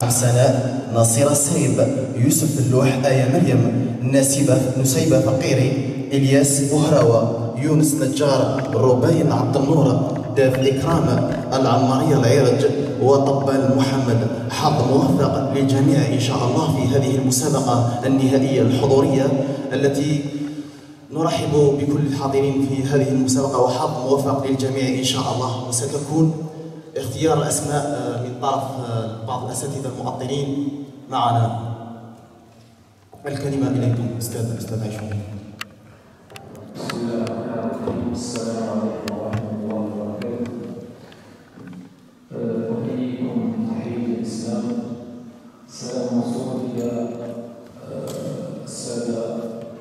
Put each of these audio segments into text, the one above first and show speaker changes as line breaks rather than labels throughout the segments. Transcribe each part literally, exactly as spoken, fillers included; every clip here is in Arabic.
محمد سناء، ناصرة سيب، يوسف اللوح، آية مريم، نسيبة نسيبة فقيري، إلياس بهراوة، يونس نجار، ربين عبد النور، داف إكرام، العمارية العرج، وطبال محمد. حظ موفق للجميع إن شاء الله في هذه المسابقة النهائية الحضورية التي نرحب بكل الحاضرين في هذه المسابقة، وحظ موفق للجميع إن شاء الله. وستكون اختيار أسماء من طرف بعض الأساتذة المؤطرين معنا. الكلمة إليكم أستاذ أستاذ عيشون.
بسم الله الرحمن الرحيم. السلام عليكم ورحمة الله وبركاته. أحييكم تحية الإسلام. السلام موصول إلى السادة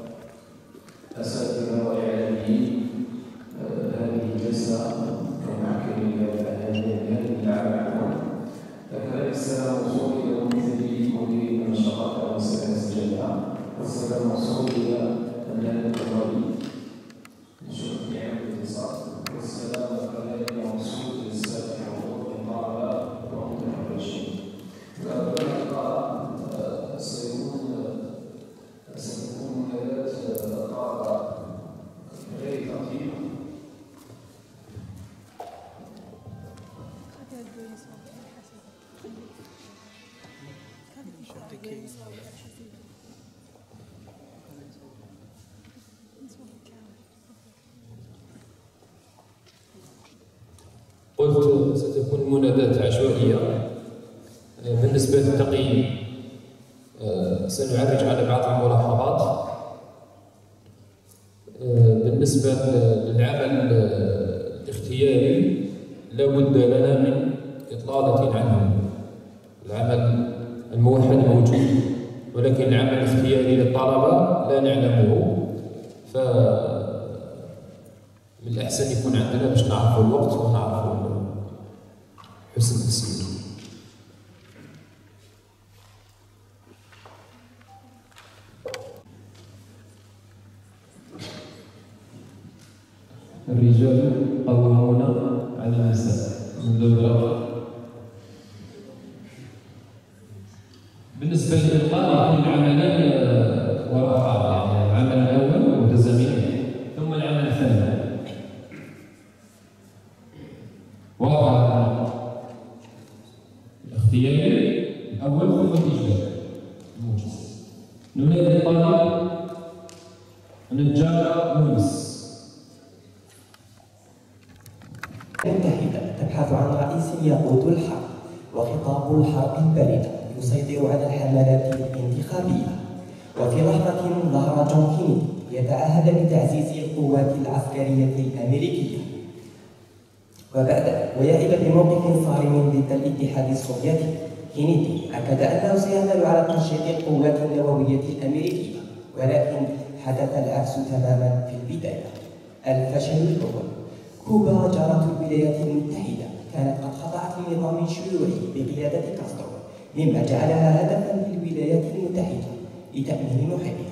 أساتذة وإعلاميين هذه الجلسة كمعكر لهذه العام. كذلك السلام موصول إلى ممثلي مديرين النشاطات والوسائل الجامعة. والسلام موصول إلى النائب الوالي من شؤون إعادة الاتصال. والسلام كذلك موصول للسادة حضور الطلبة والمتفرجين. فأبناء اللقاء سيكون سيكون منادات الطلبة غير تقديم.
قلت ستكون منادات عشوائية. بالنسبة للتقييم سنعرج على بعض الملاحظات. بالنسبة للعمل الاختياري لا بد لنا من إطلالة عنه. العمل الموحد موجود، ولكن العمل الاختياري للطلبة لا نعلمه، ف من الأحسن يكون عندنا باش نعرفوا الوقت ونعرفوا حسن التسيير. الرجال قوامون على النساء منذ الدراسة. بالنسبة للإلقاء يكون عملين وراء بعض، يعني العمل الأول متزامنين ثم العمل الثاني. واضح الاختياري الأول ثم الإجباري. موجز. ننادي الطالب النجار يونس.
المتحدة تبحث عن رئيس يقود الحرب، وخطاب الحرب الباردة يسيطر على الحملات الانتخابية. وفي لحظة ظهر جون كينيدي يتعهد بتعزيز القوات العسكرية الأمريكية، وبعد ويعب بموقف صارم ضد الاتحاد السوفيتي. كينيدي أكد أنه سيعمل على تنشيط القوات النووية الأمريكية، ولكن حدث العكس تماما في البداية. الفشل الأول: كوبا جارة الولايات المتحدة كانت قد خضعت لنظام شيوعي بقيادة كاسترو، مما جعلها هدفا للولايات المتحدة لتأمين محيطها.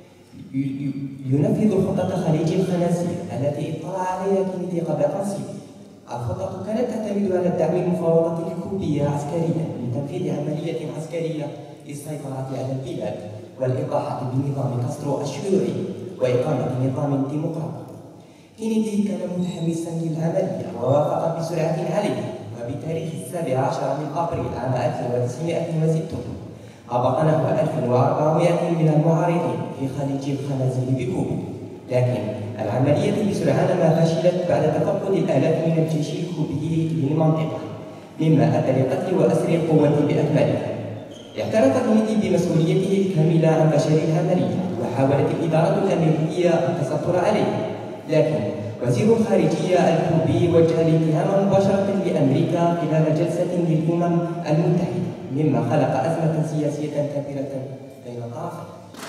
ينفذ خطة خليج الخنازير التي اطلع عليها كينيدي قبل تنصيبه. الخطة كانت تعتمد على الدعم المفاوضات الكوبية عسكريا لتنفيذ عملية عسكرية للسيطرة على البلاد والإطاحة بنظام كاسترو الشيوعي وإقامة نظام ديمقراطي. كينيدي كان متحمسا للعملية ووافق بسرعة عالية، وبتاريخ السابع عشر من أبريل عام ألف وتسعمائة وستين أبقى نحو ألف وأربعمائة من المعارضين في خليج الخنازير بكوبا. لكن العملية بسرعان ما فشلت بعد تفقد الآلاف من الجيش الكوبي للمنطقة، مما أدى لقتل وأسر القوة بأكملها. اعترف كينيدي بمسؤوليته الكاملة عن فشل العملية، وحاولت الإدارة الأمريكية التستر عليه، لكن وزير الخارجية الكوبي وجه الاتهام مباشرة لأمريكا خلال جلسة للأمم المتحدة، مما خلق أزمة سياسية كبيرة بين الطرفين.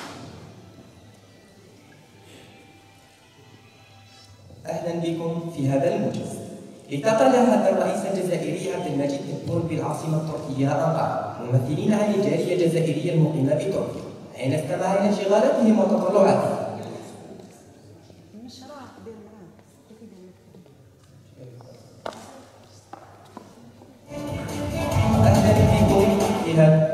أهلا بكم في هذا الموجز. التقى هذا الرئيس الجزائري عبد المجيد تبون بالعاصمة التركية أنقرة ممثلين عن الجالية الجزائرية المقيمة بتركيا، حين استمع إلى شغالاتهم وتطلعاتهم. أهلا بكم في هذا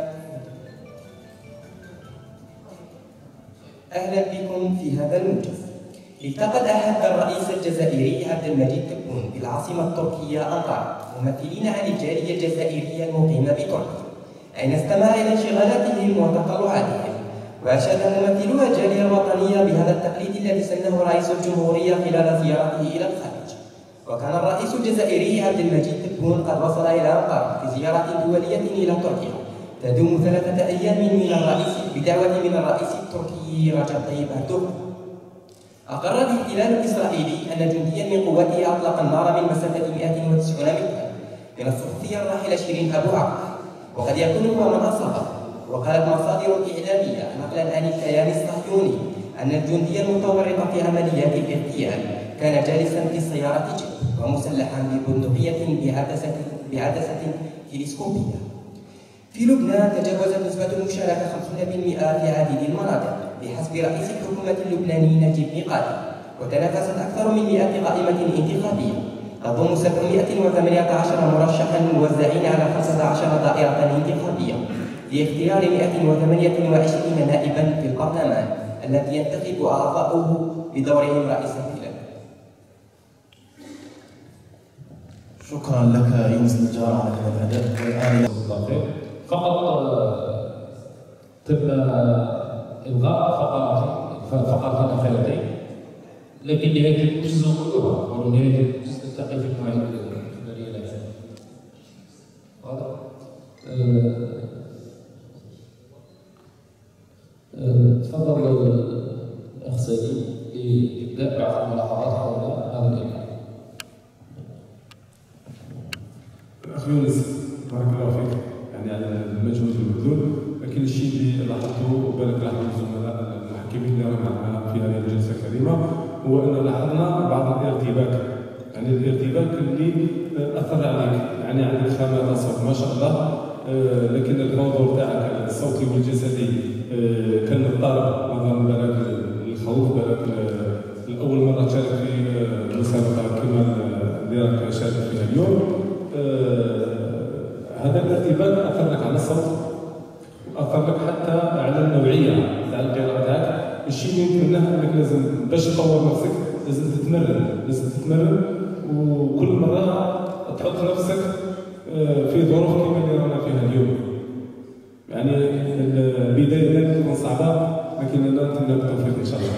التقى أحد الرئيس الجزائري عبد المجيد تبون بالعاصمة التركية أنقرة ممثلين عن الجالية الجزائرية المقيمة بتركيا، أين استمع إلى انشغالاتهم وتطلعاتهم، وأشاد ممثلو الجالية الوطنية بهذا التقليد الذي سنه رئيس الجمهورية خلال زيارته إلى الخارج. وكان الرئيس الجزائري عبد المجيد تبون قد وصل إلى أنقرة في زيارة دولية إلى تركيا تدوم ثلاثة أيام من الرئيس بدعوة من الرئيس التركي رجب طيب أردوغان. أقر الاحتلال الإسرائيلي أن جنديا من قوته أطلق النار من مسافة مئة وتسعين مترا من الصحفية الراحلة شيرين أبو عقل، وقد يكون هو من أصابه. وقالت مصادر إعلامية نقلا عن الكيان الصهيوني أن الجندي المتورط في عمليات الاغتيال كان جالسا في سيارة جيب ومسلحا ببندقية بعدسة بعدسة تلسكوبية. في لبنان تجاوزت نسبة المشاركة خمسين بالمئة في عديد المناطق بحسب رئيس الحكومة اللبناني نجيب ميقاتي، وتنافست أكثر من مئة قائمة انتخابية تضم سبعمئة وثمانية عشر مرشحا موزعين على خمسة عشر دائرة انتخابية لاختيار مئة وثمانية وعشرين نائبا في البرلمان الذي ينتخب أعضاؤه بدورهم رئيس البلاد.
شكرا لك يونس النجار على هذا الأداء. والآن
فقط تم إلغاء فقرات فقرات أخيرتين، لكن نهاية الجزء كلها أو نهاية الجزء نلتقي في المواعيد الإخبارية الآتية. واضح؟ تفضل الأخ سليم لإبداء بعض الملاحظات حول هذا الإلغاء.
أخ يونس بارك الله فيك يعني على المجهود المبذول، لكن الشيء اللي لاحظته وبالك لاحظوا الزملاء المحكمين اللي راهم معنا في هذه الجلسه الكريمه هو ان لاحظنا بعض الارتباك، يعني الارتباك اللي اثر عليك، يعني عندك خامه صوت ما شاء الله، لكن الحضور تاعك الصوتي والجسدي كان مضطرب نظرا بالك الخوف، بالك الاول مره تشارك في مسابقه كما اللي راك شارك فيها اليوم. هذا الارتباك اثر لك على الصوت واثر لك حتى على النوعيه تاع القراءه تاعك. الشيء اللي نتمناه انك لازم باش تطور نفسك لازم تتمرن، لازم تتمرن وكل مره تحط نفسك في ظروف كما اللي رانا فيها اليوم. يعني البدايه لا تكون صعبه، لكن انا نتمنى بالتوفيق ان شاء الله.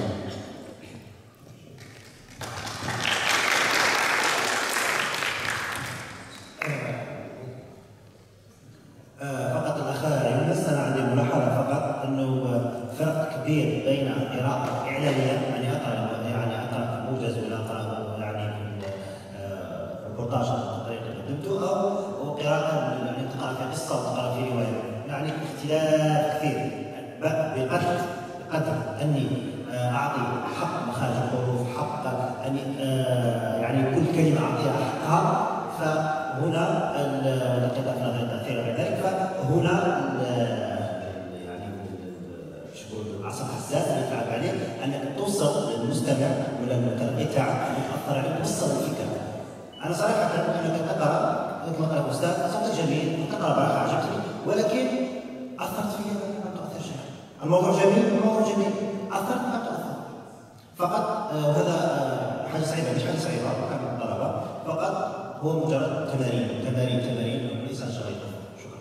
فقط الأخ يونس أنا عندي ملاحظة فقط أنه فرق كبير بين قراءة إعلامية يعني أقرأ يعني أقرأ موجز ولا أقرأ يعني ريبورتاج بالطريقة اللي قدمته، أو قراءة يعني تقرأ في قصة وتقرأ في رواية، يعني اختلاف كثير. بقدر بقدر أني أعطي حق مخارج الحروف، حق أني يعني كل كلمة أعطيها حقها، فهنا لقد أفرغ التأثير بذلك. فهنا يعني شغل العصب الحساس اللي يتعب عليه انك توصل للمستمع ولا المتلقي تاعك يتاثر عليه، توصل الفكره. انا صراحه انا كنت اقرا كنت اقرا استاذ صوته جميل، كنت اقرا براحه عجبتني، ولكن اثرت فيا ما تاثرش. الموضوع جميل، الموضوع جميل، اثرت ما تاثر. فقط وهذا حاجه صعيبه، مش حاجه صعيبه كان الطلبه، فقط هو مجرد تمارين تمارين تمارين وليس شريط. شكرا.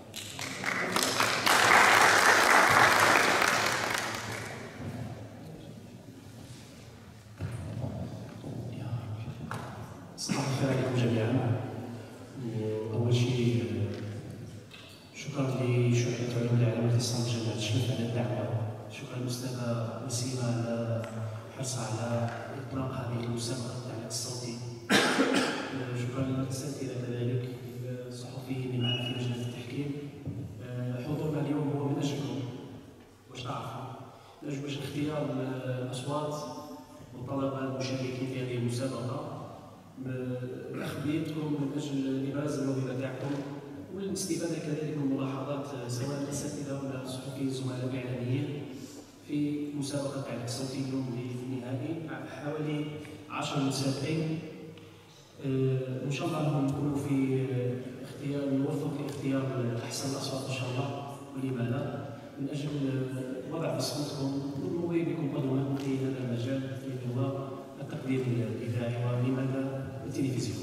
صباح الخير عليكم جميعا. اول شيء شكرا لشعبة علوم العالم الاتصال جامعة الشريف على الدعوة، شكرا للاستاذة نسيمة على حرصها على اطلاق هذه المسابقة التعليق الصوتي. شكرا للاساتذه كذلك الصحفيين اللي معنا في لجنه التحكيم. حضورنا اليوم هو من اجلكم، باش تعرفوا من اجل باش اختيار الاصوات والطلبه المشاركين في هذه المسابقه، باخبيتكم من اجل ابراز الموهبه تاعكم والاستفاده كذلك من ملاحظات سواء الاساتذه ولا الصحفيين الزملاء الاعلاميين في مسابقه التعليق الصوتي اليوم النهائي. حوالي عشرة متسابقين، ان شاء الله نكونوا في اختيار نوفق لاختيار احسن الاصوات ان شاء الله، ولما لا من اجل وضع بصمتكم وموهبكم قدوه في هذا المجال اللي هو التقديم الاذاعي ولماذا التلفزيون.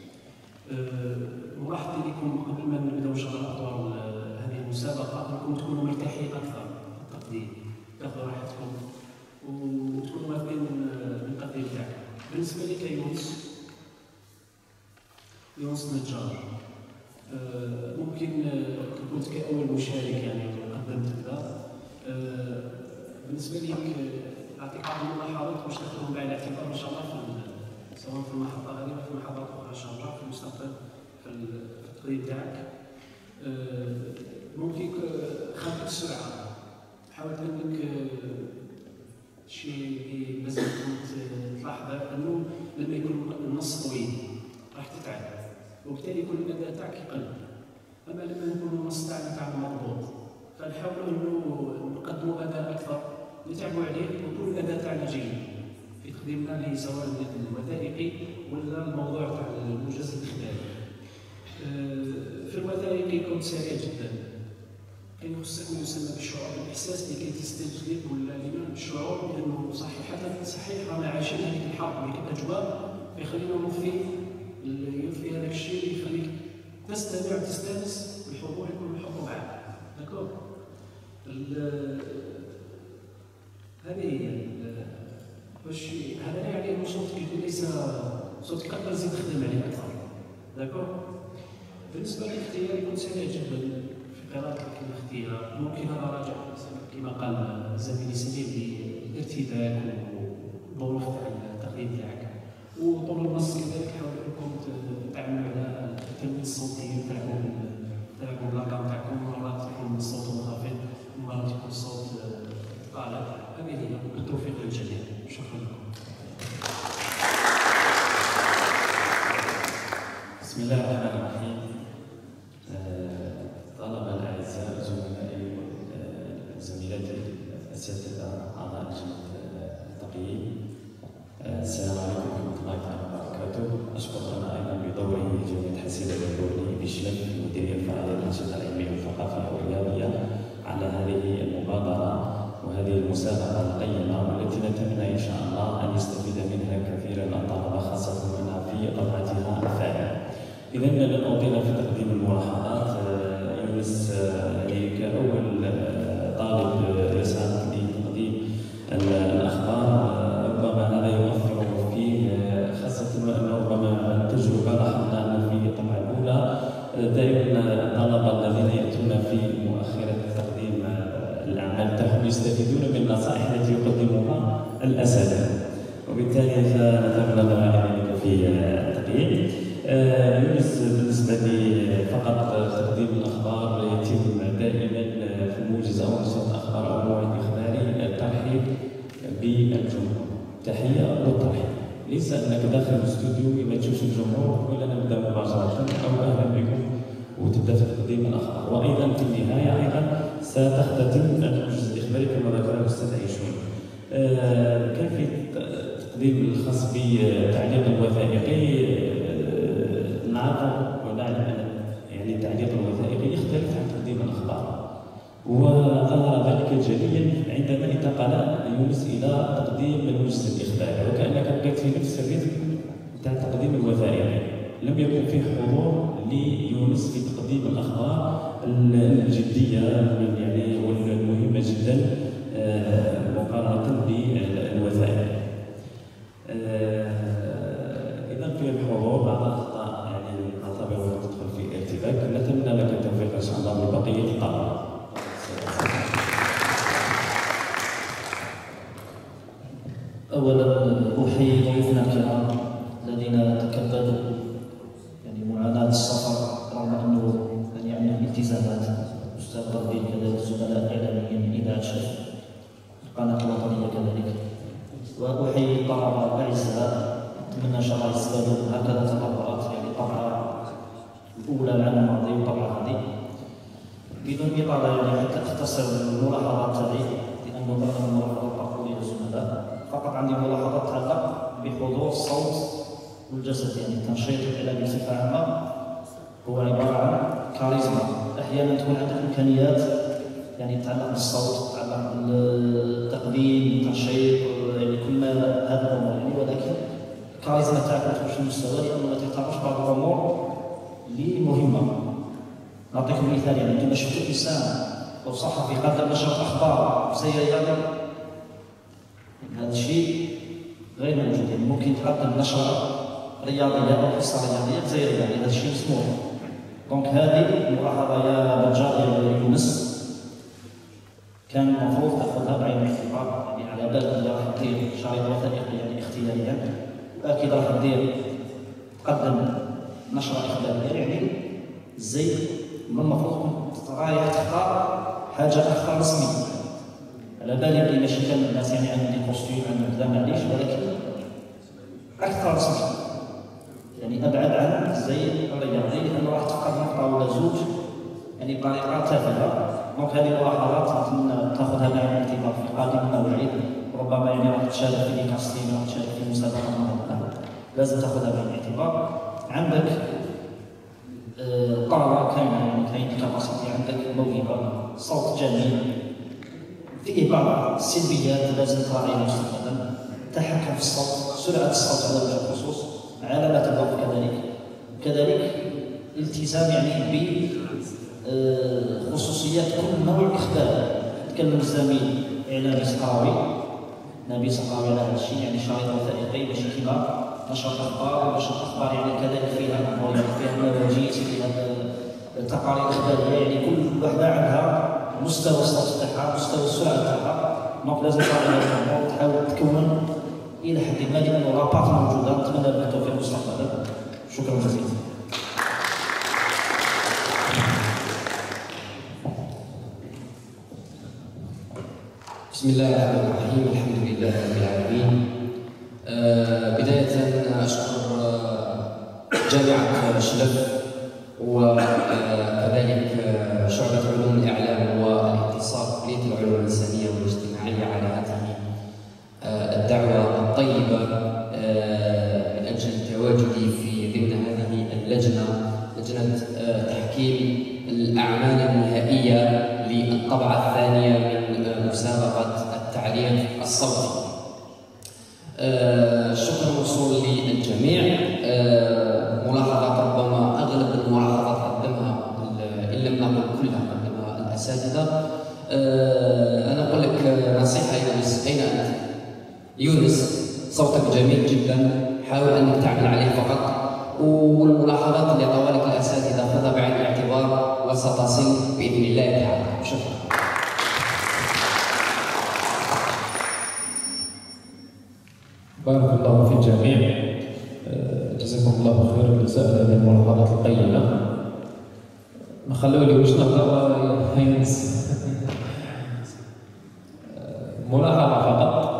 ملاحظتي لكم قبل ما نبداو شرح اطوار هذه المسابقه انكم تكونوا مرتاحين اكثر في التقديم، تاخذوا راحتكم وتكونوا واثقين من التقديم تاعكم. بالنسبه لي كيونس يونس نجار، ممكن كنت كأول مشارك يعني قدمت كذا. بالنسبه لي اعطيك بعض الملاحظات باش تاخذهم بعين الاعتبار ان شاء الله في سواء في المحطه هذه ولا في محطات اخرى ان شاء الله في المستقبل في التقديم تاعك. ممكن خفت السرعه، حاولت انك شيء اللي لازم تلاحظه انه لما يكون النص طويل راح تتعب وبالتالي يكون الاداء تاعك يقل. اما لما يكون النص تاعنا تاعنا مضبوط فنحاولوا انه نقدموا اداء اكثر نتعبوا عليه ويكون الاداء تاعنا جيد في تقديمنا لي سواء الوثائقي ولا الموضوع تاع الموجز الاخباري. في الوثائقي كنت سريع جدا، كان يخصك ما يسمى بالشعور بالاحساس لكي تستجلب ولا لمن الشعور بانه صحيح صحيح رانا عايشين هذيك الحرب هذيك الاجواء فيخلينا نضفي يضفي هذاك الشيء اللي يخليك تستمع وتستانس والحضور يكون الحضور معك. داكور؟ هذه هي باش هذا لا يعني انه صوتك ليس صوتك اقل زيد تخدم عليه اكثر. داكور؟ بالنسبه للاختيار يكون سريع جدا في قراءه الاختيار. ممكن انا راجع كما قال زميلي سليم للارتباك والظروف تاع التقديم تاعك وطول النص كذلك حاولوا انكم تعملوا على التمويل الصوتي تاعكم تاعكم الارقام تاعكم، مرات يكون الصوت منخفض ومرات يكون الصوت طالع. هذه هي بالتوفيق للجميع. شكرا لكم.
بسم الله الرحمن الرحيم. طلبة الأعزاء، زملائي وزميلاتي الأساتذة أعضاء لجنة التقييم، السلام عليكم ورحمة الله تعالى وبركاته. أشكر أنا أيضا بدوري جمعية حسين الدولي بشلف المديرية الفرعية للأنشطة العلمية والثقافية والرياضية على هذه المبادرة وهذه المسابقة القيمة والتي نتمنى إن شاء الله أن يستفيد منها كثيرا الطلبة خاصة هنا في طبعتها الثانية. إذا لن أطيل في تقديم الملاحظات. يونس يعني كأول طالب يسعى لتقديم الأخبار ربما هذا يؤثر فيه، خاصة أن ربما التجربة لاحظنا أن في الطبعة الأولى دائما الطلبة الذين يأتون في مؤخرة تقديم الأعمال تاعهم يستفيدون من النصائح التي يقدمها الأساتذة، وبالتالي فنتمنى ذلك في التقييم. يونس بالنسبة لي فقط تقديم الأخبار يتم دائما في الموجز أو نشرة الأخبار أو موعد إخباري الترحيب بالجمهور، تحية والترحيب، ليس أنك داخل الاستوديو إذا تشوف الجمهور ولا نبدأ مباشرة أو أهلا بكم وتبدأ في تقديم الأخبار. وأيضا في النهاية أيضا ستختتم الموجز الإخباري كما ذكر الأستاذ عيشون. آه كيف التقديم الخاص بالتعليق الوثائقي؟ نعرف ونعلم أن يعني التعليق الوثائقي يختلف عن تقديم الأخبار، وظهر ذلك جليا عندما انتقل يونس إلى تقديم الموجز الإخباري، وكأنك بقيت في نفس الريتم تاع تقديم الوثائقي. لم يكن فيه حضور ليونس في تقديم الأخبار الجدية يعني والمهمة جدا مقارنة بالوثائق. إذا في الحضور بعض الأخطاء يعني نعتبر تدخل في ارتباك. نتمنى لك التوفيق إن شاء الله لبقية الطلبة.
أولا أحيي ضيوفنا الكرام الذين تكبدوا يعني معاناة السفر رغم أنه يعني الالتزامات. الأستاذ ربي كذلك الزملاء الإعلاميين إذاعة شرف القناة الوطنية كذلك. وأحيي الطلبة الأعزاء، أتمنى إن شاء الله يستفادوا هكذا تطورات يعني الطبعة الأولى العام الماضي والطبعة هذه. بدون إطالة يعني حتى أختصر الملاحظات تاعي لأنه بعض الملاحظات تقول لي الزملاء. فقط عندي ملاحظات تتعلق بحضور الصوت والجسد، يعني التنشيط الإعلامي بصفة عامة هو عبارة عن كاريزما. أحيانا تكون عندك إمكانيات يعني يتعلق بالصوت، يتعلق بالتقديم، التنشيط، يعني كل هذا الامور يعني. ولكن الكاريزما تاعك ما تكونش المستوى لانه ما تحتاجش بعض الامور اللي مهمه. نعطيكم مثال، يعني كما شفتوا انسان او صحفي قدم نشرة اخبار زي رياضه، هذا الشيء غير موجود. يعني ممكن تقدم نشرة رياضيه او قصه رياضيه زي رياضه، هذا الشيء مسموح. دونك هذه الملاحظه يا بجار يا يونس كان المفروض تاخذها بعين الاعتبار، يعني على بال اللي راح دير شريط وثائقي يعني اختياريا، واكيد راح دير تقدم نشره اخباريه يعني زي ما المفروض رايح تختار حاجه اكثر رسميه. على بالي بلي ماشي كامل الناس يعني عندهم دي كوستيم عندهم كذا معليش، ولكن اكثر رسميه يعني ابعد عن زي الرياضي، لانه راح تفقد نقطه ولا زوج يعني بطريقه تافهه. دونك هذه الملاحظات نتمنى تاخذها بعين الاعتبار في قادم المواعيد، ربما يعني راح تشارك في ديكاستين، راح تشارك في مسابقه منظمه، لازم تاخذها بعين الاعتبار. عندك طاقه كامله يعني كاين كاباسيتي، عندك موهبه، صوت جميل، فيه بعض السلبيات لازم تراعيها مستقبلا، التحكم في الصوت، سرعه الصوت على وجه الخصوص، علامات الضغط كذلك، كذلك التزام يعني بخصوصيات كل نوع اخبار. تكلم الزميل اعلامي صحراوي نبي صحراوي على هذا الشيء، يعني شريط وثائقي ماشي كيما نشر اخبار، نشر اخبار يعني كذلك فيها امور، فيها مواجيس، فيها تقارير اخباريه، يعني كل وحده عندها مستوى الصوت تاعها، مستوى السرعه تاعها. دونك لازم تراعي هذه الامور وتحاول تكون الى حد ما، لانه لابارت موجوده. نتمنى لك التوفيق مستقبلا. شكرا جزيلا.
بسم الله الرحمن الرحيم، الحمد لله رب العالمين. آه بداية أشكر جامعة شلف وكذلك شعبة علوم الإعلام والاتصال كلية العلوم الإنسانية والاجتماعية على هذه الدعوة الطيبة من أجل تواجدي في ضمن هذه اللجنة، لجنة تحكيم الأعمال النهائية للطبعة الثانية من مسابقة التعليق الصوتي. الشكر موصول للجميع. ملاحظات ربما أغلب الملاحظات قدمها إن لم نقل كلها قدمها الأساتذة. أنا أقول لك نصيحة يا يونس، أين أنت؟ يونس صوتك جميل جدا، حاول أنك تعمل عليه فقط، والملاحظات اللي أعطوها لك الأساتذة خذها بعين الاعتبار وستصل بإذن الله تعالى. شكرا.
بارك الله في الجميع، جزاكم الله خير الجزاء على هذه الملاحظات القيمة. ما خلوا لي واش نهضر يا يونس. ملاحظة فقط،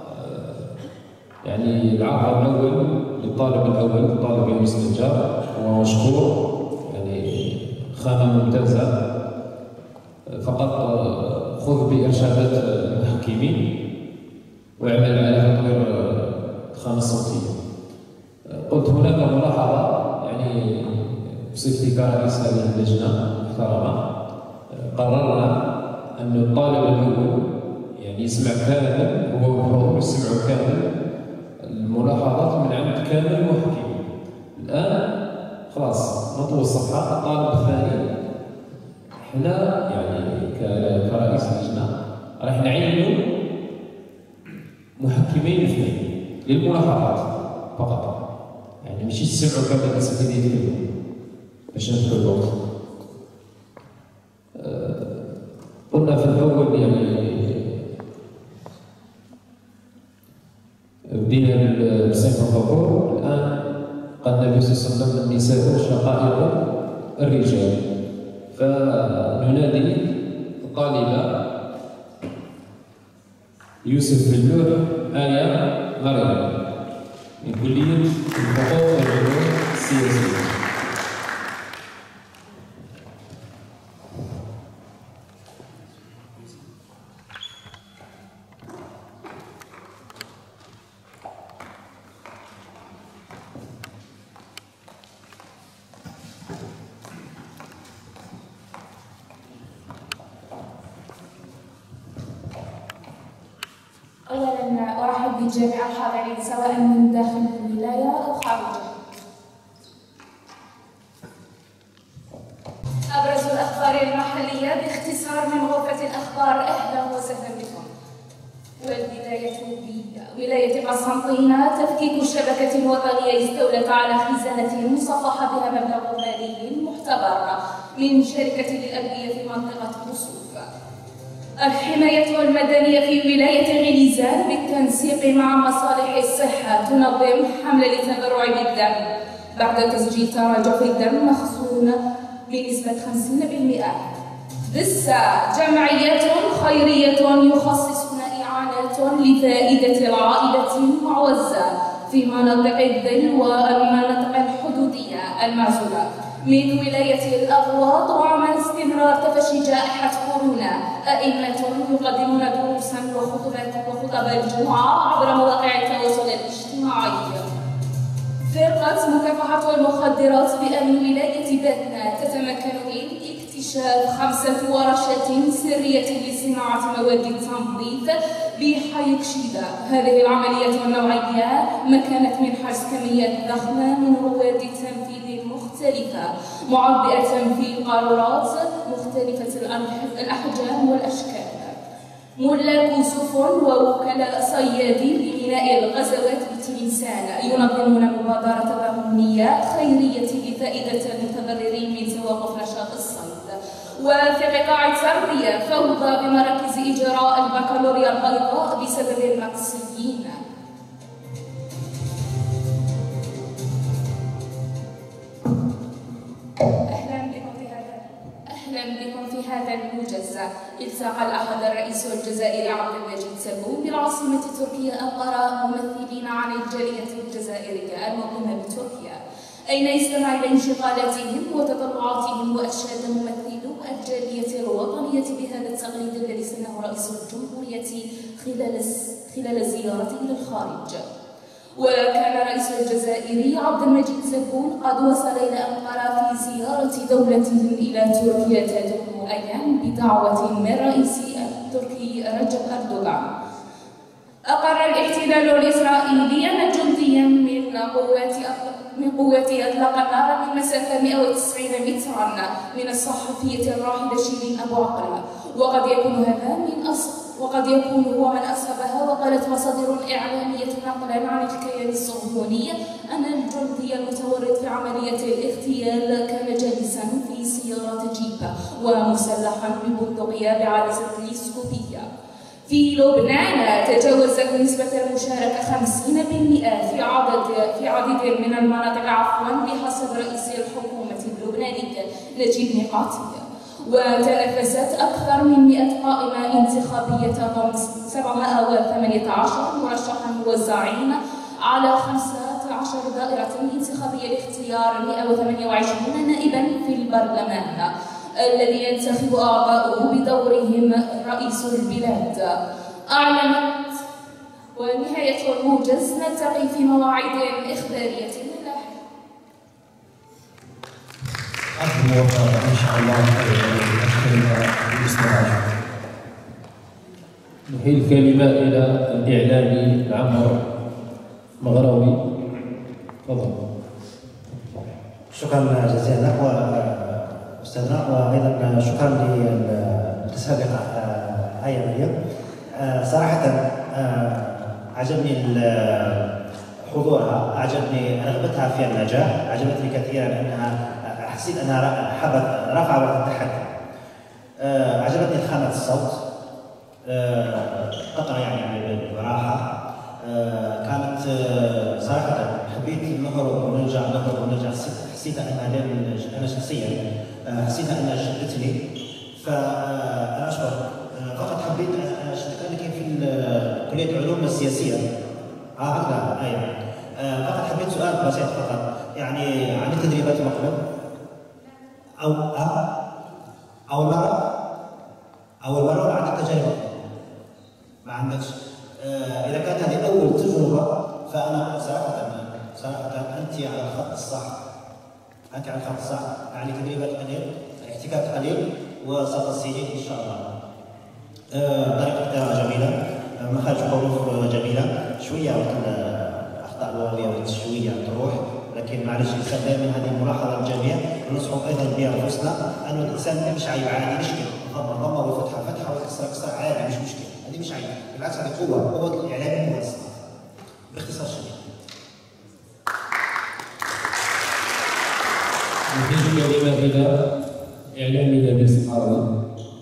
يعني العرض الأول للطالب الأول الطالب يونس النجار وهو مشكور، يعني خامة ممتازة. فقط خذ بإرشادات المحكمين واعمل على تطوير الخامة الصوتية. قلت هناك ملاحظة، يعني بصفتي كرئيس هذه اللجنة المحترمة قررنا أن الطالب الأول يعني يسمع كامل، هو وحضور يسمعوا كامل الملاحظات من عند كامل المحكمين. الآن خلاص نطوي الصفحة. الطالب الثاني احنا يعني كرئيس اللجنة راح نعينوا محكمين اثنين للملاحظات فقط، يعني ماشي تسمعوا كامل الأساتذة يتكلموا باش ندخلوا الوقت. أه قلنا في الأول يعني بدينا بالسيف الفخور. الآن قال النبي صلى الله عليه وسلم النساء شقائق الرجال، فننادي الطالبة يوسف بن نور آية مريم من كلية الحقوق والعلوم السياسية.
أرحب بجميع الحاضرين سواء من داخل الولاية أو خارجها. أبرز الأخبار المحلية باختصار من غرفة الأخبار. أهلا وسهلا بكم. والبداية بولاية قسنطينة. تفكيك الشبكة الوطنية استولت على خزانة مصفحة بها مبلغ مالي محتبر من شركة للأدوية في منطقة بوصوف. الحماية المدنية في ولاية غليزان بالتنسيق مع مصالح الصحة تنظم حملة للتبرع بالدم بعد تسجيل تراجع في الدم مخزون بنسبة خمسين بالمئة. دسا. جمعيات خيرية يخصصون إعانات لفائدة العائلة المعوزة في مناطق الظل والمناطق الحدودية المعزولة من ولاية الأغواط. ومع استمرار تفشي جائحة كورونا أئمة يقدمون دروسا وخطب الجمعة عبر مواقع التواصل الاجتماعي. فرقة مكافحة المخدرات بأمن ولاية باتنا تتمكن من اكتشاف خمسة ورشات سرية لصناعة مواد التنظيف بحي كشيدة. هذه العمليات النوعية مكنت من حجز كميات ضخمة من رواد التنفيذ المختلفة معبئة في قارورات مختلفة الأحجام والأشكال. ملاك سفن ووكلاء صيادين لبناء الغزوات بتلمسان ينظمون مبادرة ضمنية خيرية لفائدة المتضررين من توقف نشاط الصيد. وفي قطاع التربية فوضى بمراكز إجراء البكالوريا البيضاء بسبب المقصيين. أهلا بكم في هذا الموجز. التقى الأحد الرئيس الجزائري عبد المجيد تبون بالعاصمة تركيا أنقرة ممثلين عن الجالية الجزائرية المقيمة بتركيا، أين استمع إلى انشغالاتهم وتطلعاتهم وأشاد ممثلو الجالية الوطنية بهذا التقليد الذي سنه رئيس الجمهورية خلال خلال زيارته إلى الخارج. وكان رئيس الجزائري عبد المجيد تبون قد وصل إلى أنقرة في زيارة دولته إلى تركيا تدوم أيام بدعوة من رئيس التركي رجب أردوغان. أقر الاحتلال الإسرائيلي أن جنديا من قوات من قوته أطلق النار من مسافة مئة وتسعين مترا من الصحفية الراحلة شيرين أبو عقلة، وقد يكون هذا من أصل وقد يكون هو من أصابها. وقالت مصادر إعلامية نقلا عن الكيان الصهيوني أن الجندي المتورط في عملية الاغتيال كان جالسا في سيارة جيب ومسلحا ببندقية بعدسة تلسكوبية. في لبنان تجاوزت نسبة المشاركة خمسين بالمئة في عدد في عديد من المناطق عفوا بحسب رئيس الحكومة اللبناني نجيب ميقاتي. وتنافست أكثر من مئة قائمة انتخابية ضمن سبعمئة وثمانية عشر مرشحا موزعين على خمسة عشر دائرة انتخابية لاختيار مئة وثمانية وعشرين نائبا في البرلمان الذي ينتخب أعضاؤه بدورهم رئيس البلاد. أعلنت. ونهاية الموجز، نلتقي في مواعيد إخبارية لاحقة.
إن شاء الله
نحيل الكلمة إلى الإعلامي عمر مغراوي. تفضل.
شكرا جزيلا أستاذنا، وأيضا شكرا للسابقة آية مريم. صراحة عجبني حضورها، عجبني رغبتها في النجاح، عجبتني كثيرا أنها حسيت أنها حبت رفع وقت التحدي. عجبتني خامة الصوت، تقرأ يعني براحة. كانت صراحة حبيت نهر ونرجع نهر ونرجع، حسيت أنها أنا شخصيا حسيتها أنها شدتني، فأنا أشكر. فقط حبيت كان في كلية العلوم السياسية آه لا أيوة فقط حبيت سؤال بسيط فقط، يعني عن التدريبات المقبل أو آه أول مرة أول مرة ولا عندك تجربة؟ ما عندكش. آه إذا كانت هذه أول تجربة فأنا صراحة صراحة أنت على الخط الصح، أنت على الخط الصح، يعني تدريبات قليل، احتكاك قليل، وستصيرين إن شاء الله. آه طريقة اختيار جميلة، مخارج حروف جميله شويه الاخطاء اللغويه شويه تروح، لكن معلش الانسان دائما هذه ملاحظه للجميع وننصح ايضا بها انفسنا انه الانسان مش عيب عادي، مشكل ضمه ضمه وفتحه فتحه وكسره كسره عادي، مش مشكله، هذه مش عيب، بالعكس هذه قوه، قوه الاعلام هو الصناعه باختصار شديد.
نحن كلمه الى اعلامنا باسم عربي.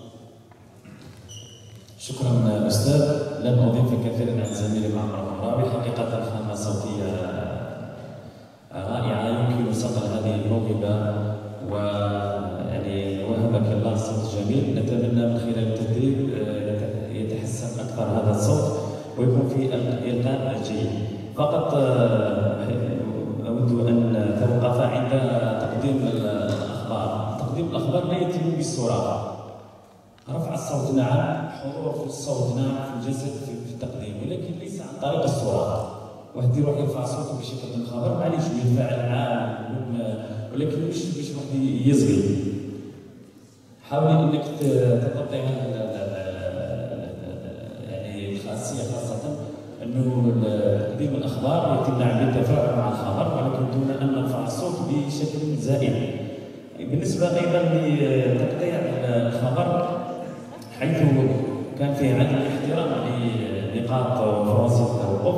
شكرا استاذ. لن اضيف كثيرا عن زميلي معمر الغرابي، حقيقه خامه صوتيه رائعه يمكن صقل هذه الموهبه ويعني وهبك الله الصوت الجميل. نتمنى من خلال التدريب يتحسن اكثر هذا الصوت ويكون في الالقاء جيد. فقط اود ان توقف عند تقديم الاخبار. تقديم الاخبار لا يتم بالصوره. رفع الصوت نعم، حضور في الصوت نعم، في الجسد في التقديم، ولكن ليس عن طريق الصوره. واحد يروح يرفع صوته باش يقدم الخبر معليش ويتفاعل معاه، ولكن مش باش واحد يزغي. حاولي انك تطبقي يعني الخاصيه خاصه انه تقديم الاخبار يتم نعم بالتفاعل مع الخبر، ولكن دون ان نرفع الصوت بشكل زائد. بالنسبه ايضا لتقطيع الخبر حيث كان فيه عدم احترام لنقاط فرص التوقف،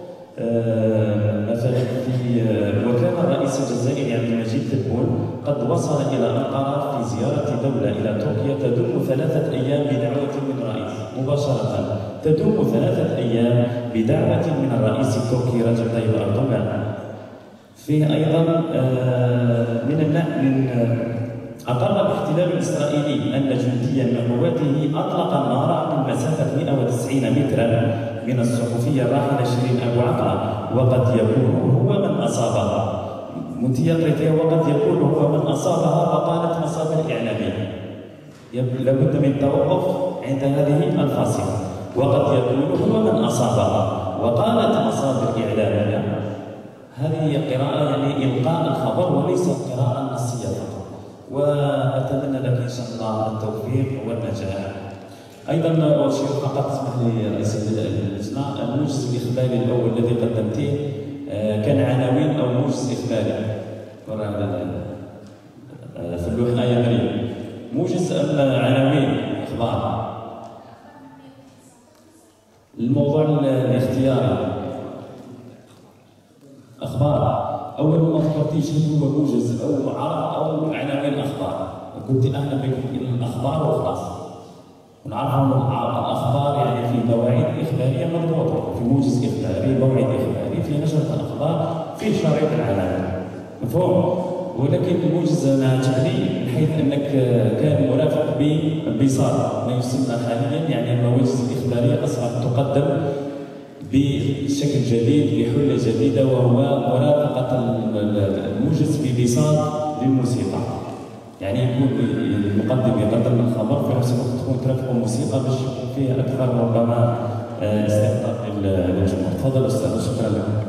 مثلا في وكان الرئيس الجزائري عبد المجيد تبون قد وصل الى انقره في زياره دوله الى تركيا تدوم ثلاثه ايام بدعوه من الرئيس مباشره، تدوم ثلاثه ايام بدعوه من الرئيس التركي رجب طيب اردوغان. فيه ايضا من من اقر الاحتلال الاسرائيلي ان جنديا من قواته اطلق النار من مسافه مئة وتسعين مترا من الصحفيه الراحله شيرين ابو عقله، وقد يكون هو من اصابها. منتهى قريتها وقد يكون هو من اصابها، وقالت مصادر اعلاميه. لابد من التوقف عند هذه الفاصله. وقد يكون هو من اصابها، وقالت مصادر اعلاميه. هذه قراءة يعني إلقاء الخبر وليس القراءة النصية فقط. وأتمنى لك إن شاء الله التوفيق والنجاح. أيضا أشير فقط اسمح لي رئيس اللجنة، الموجز الإخباري الأول الذي قدمته كان عناوين أو موجز إخباري. في اللوحة آية مريم. موجز العناوين إخبار. الموضوع الاختياري أخبار. أول ما ذكرتيش هل هو موجز أو عرض أو عناوين أخبار، قلت أهلا بكم إلى الأخبار وخلاص. ونعرف أن الأخبار يعني في مواعيد إخبارية مضبوطة، في موجز إخباري، موعد إخباري، في نشرة الأخبار، في شريط العناوين. مفهوم؟ ولكن الموجز أنا عجبني من حيث أنك كان مرافق ببساطة، ما يسمى حاليا يعني المواجز الإخبارية أصبحت تقدم بشكل جديد بحلة جديدة، وهو مرافقة الموجز ببساط للموسيقى. يعني يكون المقدم يقدم الخبر في نفس الوقت تكون ترافق موسيقى باش يكون فيها أكثر ربما استقطاب للجمهور. تفضل أستاذ. شكرا لكم.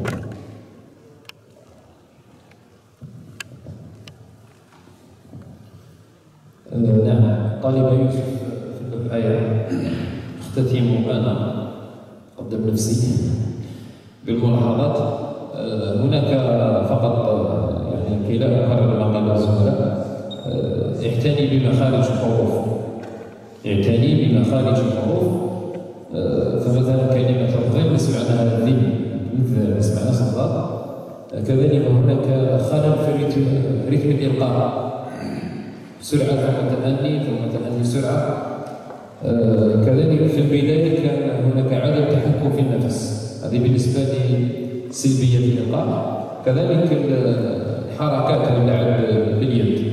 نعم، طالب يوسف في الآية اختتم أنا قدم نفسي بالملاحظات. هناك فقط يعني كلا أكرر ما قال الزملاء، اعتني بمخارج الحروف، اعتني بمخارج الحروف. فمثلا كلمة الظل نسمع عنها الذل، مثل نسمع صدى. كذلك هناك خلل في رتم رتم الإلقاء، سرعة ثم تأني ثم تأني سرعة. آه كذلك في البداية كان هناك عدم تحكم في النفس، هذه بالنسبة لسلبية الإلقاء. كذلك الحركات اللعب باليد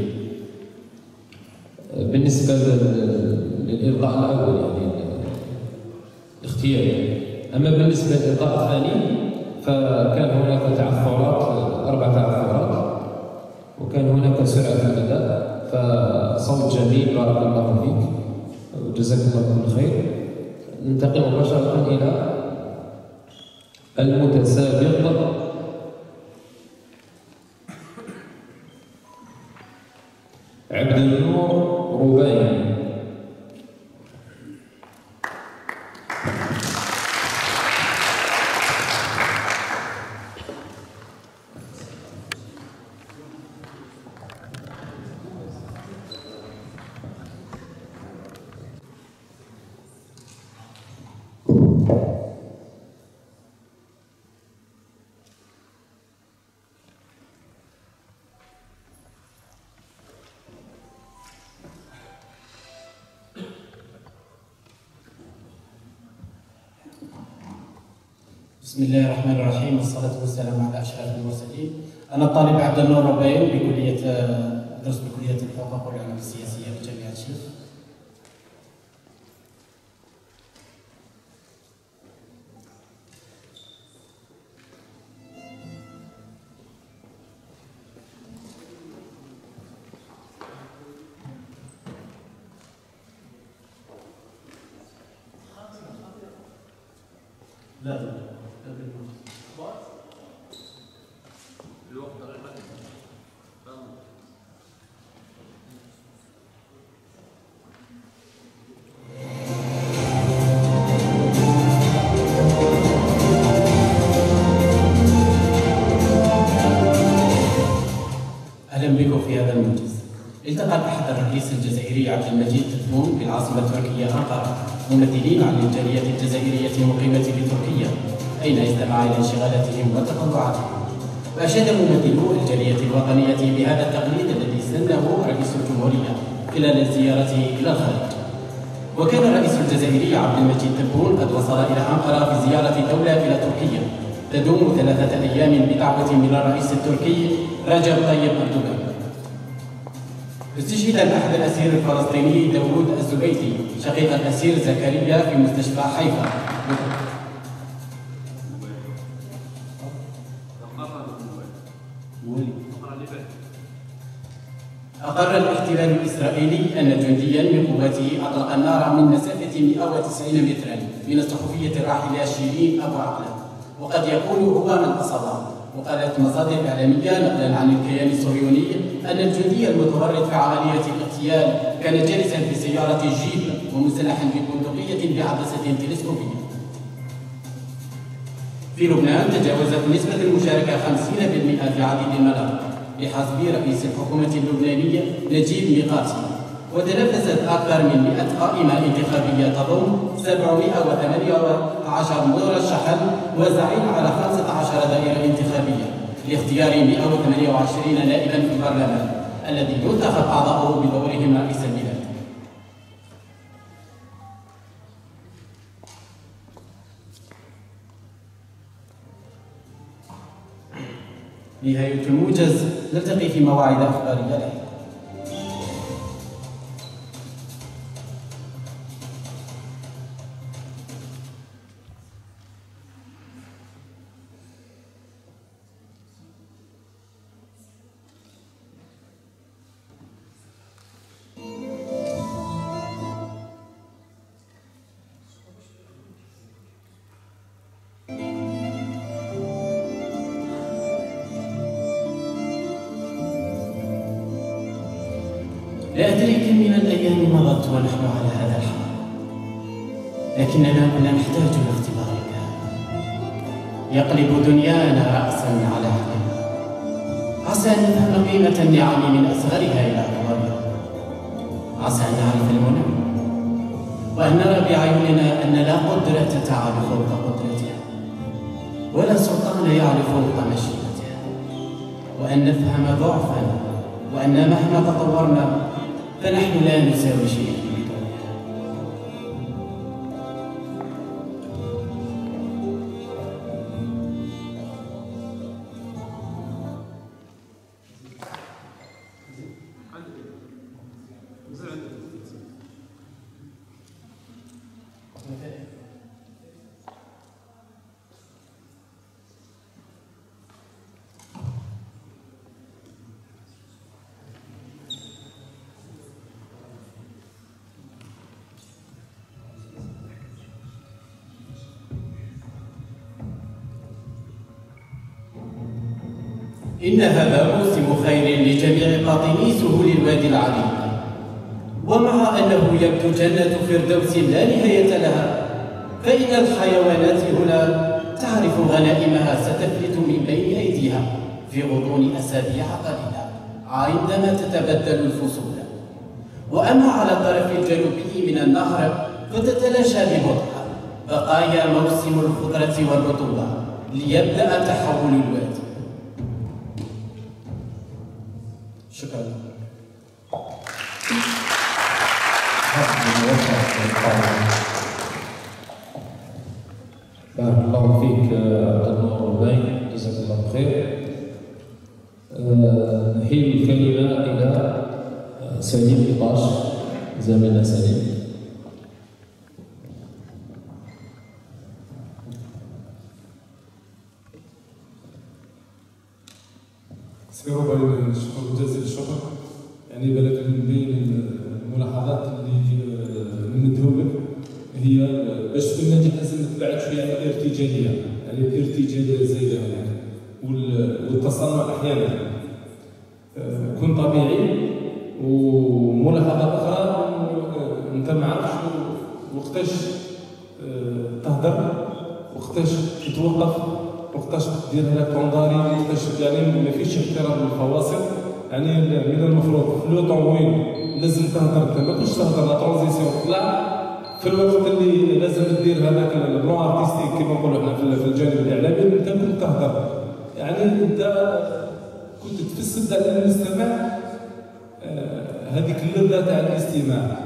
بالنسبة للإلقاء الأول يعني الاختياري. أما بالنسبة للإلقاء الثاني فكان هناك تعثرات، أربع تعثرات، وكان هناك سرعة في الأداء. فصوت جميل، بارك الله فيك وجزاك الله كل خير. ننتقل مباشرة إلى المتسابق عبد النور رباعي.
بسم الله الرحمن الرحيم والصلاة والسلام على أشرف المرسلين. أنا الطالب عبد النور ربايو بكلية درس بكلية الحقوق والعلوم السياسية بجامعة الشيخ. لا أهلا بكم في هذا المنجز. التقى الأحد الرئيس الجزائري عبد المجيد تبون بالعاصمة التركية أنقرة ممثلين عن الجالية الجزائرية المقيمة بتركيا، أين استمع إلى انشغالاتهم وتطلعاتهم. وأشاد ممثلو الجالية الوطنية بهذا التقليد الذي سنه رئيس الجمهورية خلال زيارته إلى الخارج. وكان الرئيس الجزائري عبد المجيد تبون قد وصل إلى أنقرة في زيارة دولة إلى تركيا تدوم ثلاثة أيام بدعوة من الرئيس التركي رجب طيب أردوغان. استشهد أحد الأسير الفلسطيني داوود الزبيدي شقيق الأسير زكريا في مستشفى حيفا. أقر الاحتلال الإسرائيلي أن جنديا من قواته أطلق النار من مسافة مئة وتسعين مترا من الصحفية الراحلة شيرين أبو عقلة، وقد يكون هو من أصابها. وقالت مصادر إعلامية نقلا عن الكيان الصهيوني أن الجندي المتورط في عملية الاغتيال كان جالسا في سيارة جيب ومسلحا ببندقية بعدسة تلسكوبية. في لبنان تجاوزت نسبة المشاركة خمسين بالمئة في عديد المناطق بحسب رئيس الحكومة اللبنانية نجيب ميقاتي، وتنفذت أكثر من مئة قائمة انتخابية تضم سبعمئة وثمانية عشر مرشحا موزعين على خمسة عشر دائرة انتخابية لاختيار مئة وثمانية وعشرين نائبا في البرلمان الذي ينتخب أعضاؤه بدورهم رئيس البلاد. نهاية الموجز، نلتقي في مواعيد أخبارية لاحقة. لا أدري كم من الأيام مضت ونحن على هذا الحال، لكننا كنا نحتاج إلى اختبار كامل يقلب دنيانا رأسا على عقب. عسى أن نفهم قيمة النعم من أصغرها إلى أكبرها. عسى أن نعرف المنى وأن نرى بعيوننا أن لا قدرة تعالى فوق قدرتها ولا سلطان يعلو فوق مشيئتها، وأن نفهم ضعفنا وأن مهما تطورنا فنحن لا نساوي شيئا بدونها. إن هذا موسم خير لجميع قاطني سهول الوادي العريق، ومع أنه يبدو جنة فردوس لا نهاية لها، فإن الحيوانات هنا تعرف غنائمها ستفلت من بين أيديها في غضون أسابيع قليلة عندما تتبدل الفصول. وأما على الطرف الجنوبي من النهر فتتلاشى ببطء بقايا موسم الخضرة والرطوبة ليبدأ تحول الوادي. شكرا.
بارك الله فيك عبد النور الرباعي، جزاك الله خير. أه نحيل الكلمة إلى سليم طاش، زميلنا سليم.
سي رباعي، شكرا جزيل الشكر. يعني بالك من بين الملاحظات اللي نمدهم لك هي باش تكون ناجح لازم تبعد شويه على الارتجاليه، يعني الارتجاليه زايده هناك والتصنع احيانا. كن طبيعي. وملاحظه اخرى انت ما عرفتش وقتاش تهدر، وقتاش تتوقف، وقتاش دير هذاك طونداري، وقتاش يعني ما فيش احترام للفواصل. يعني من المفروض في لو طون وين لازم تهدر، انت ما كنتش تهدر لا ترانزيسيون طلع في الوقت اللي لازم دير هذاك البلون ارتستيك كما نقولوا احنا في الجانب الاعلامي، انت كنت تهدر. يعني انت كنت تفسد على المستمع هذيك اللذه تاع الاستماع.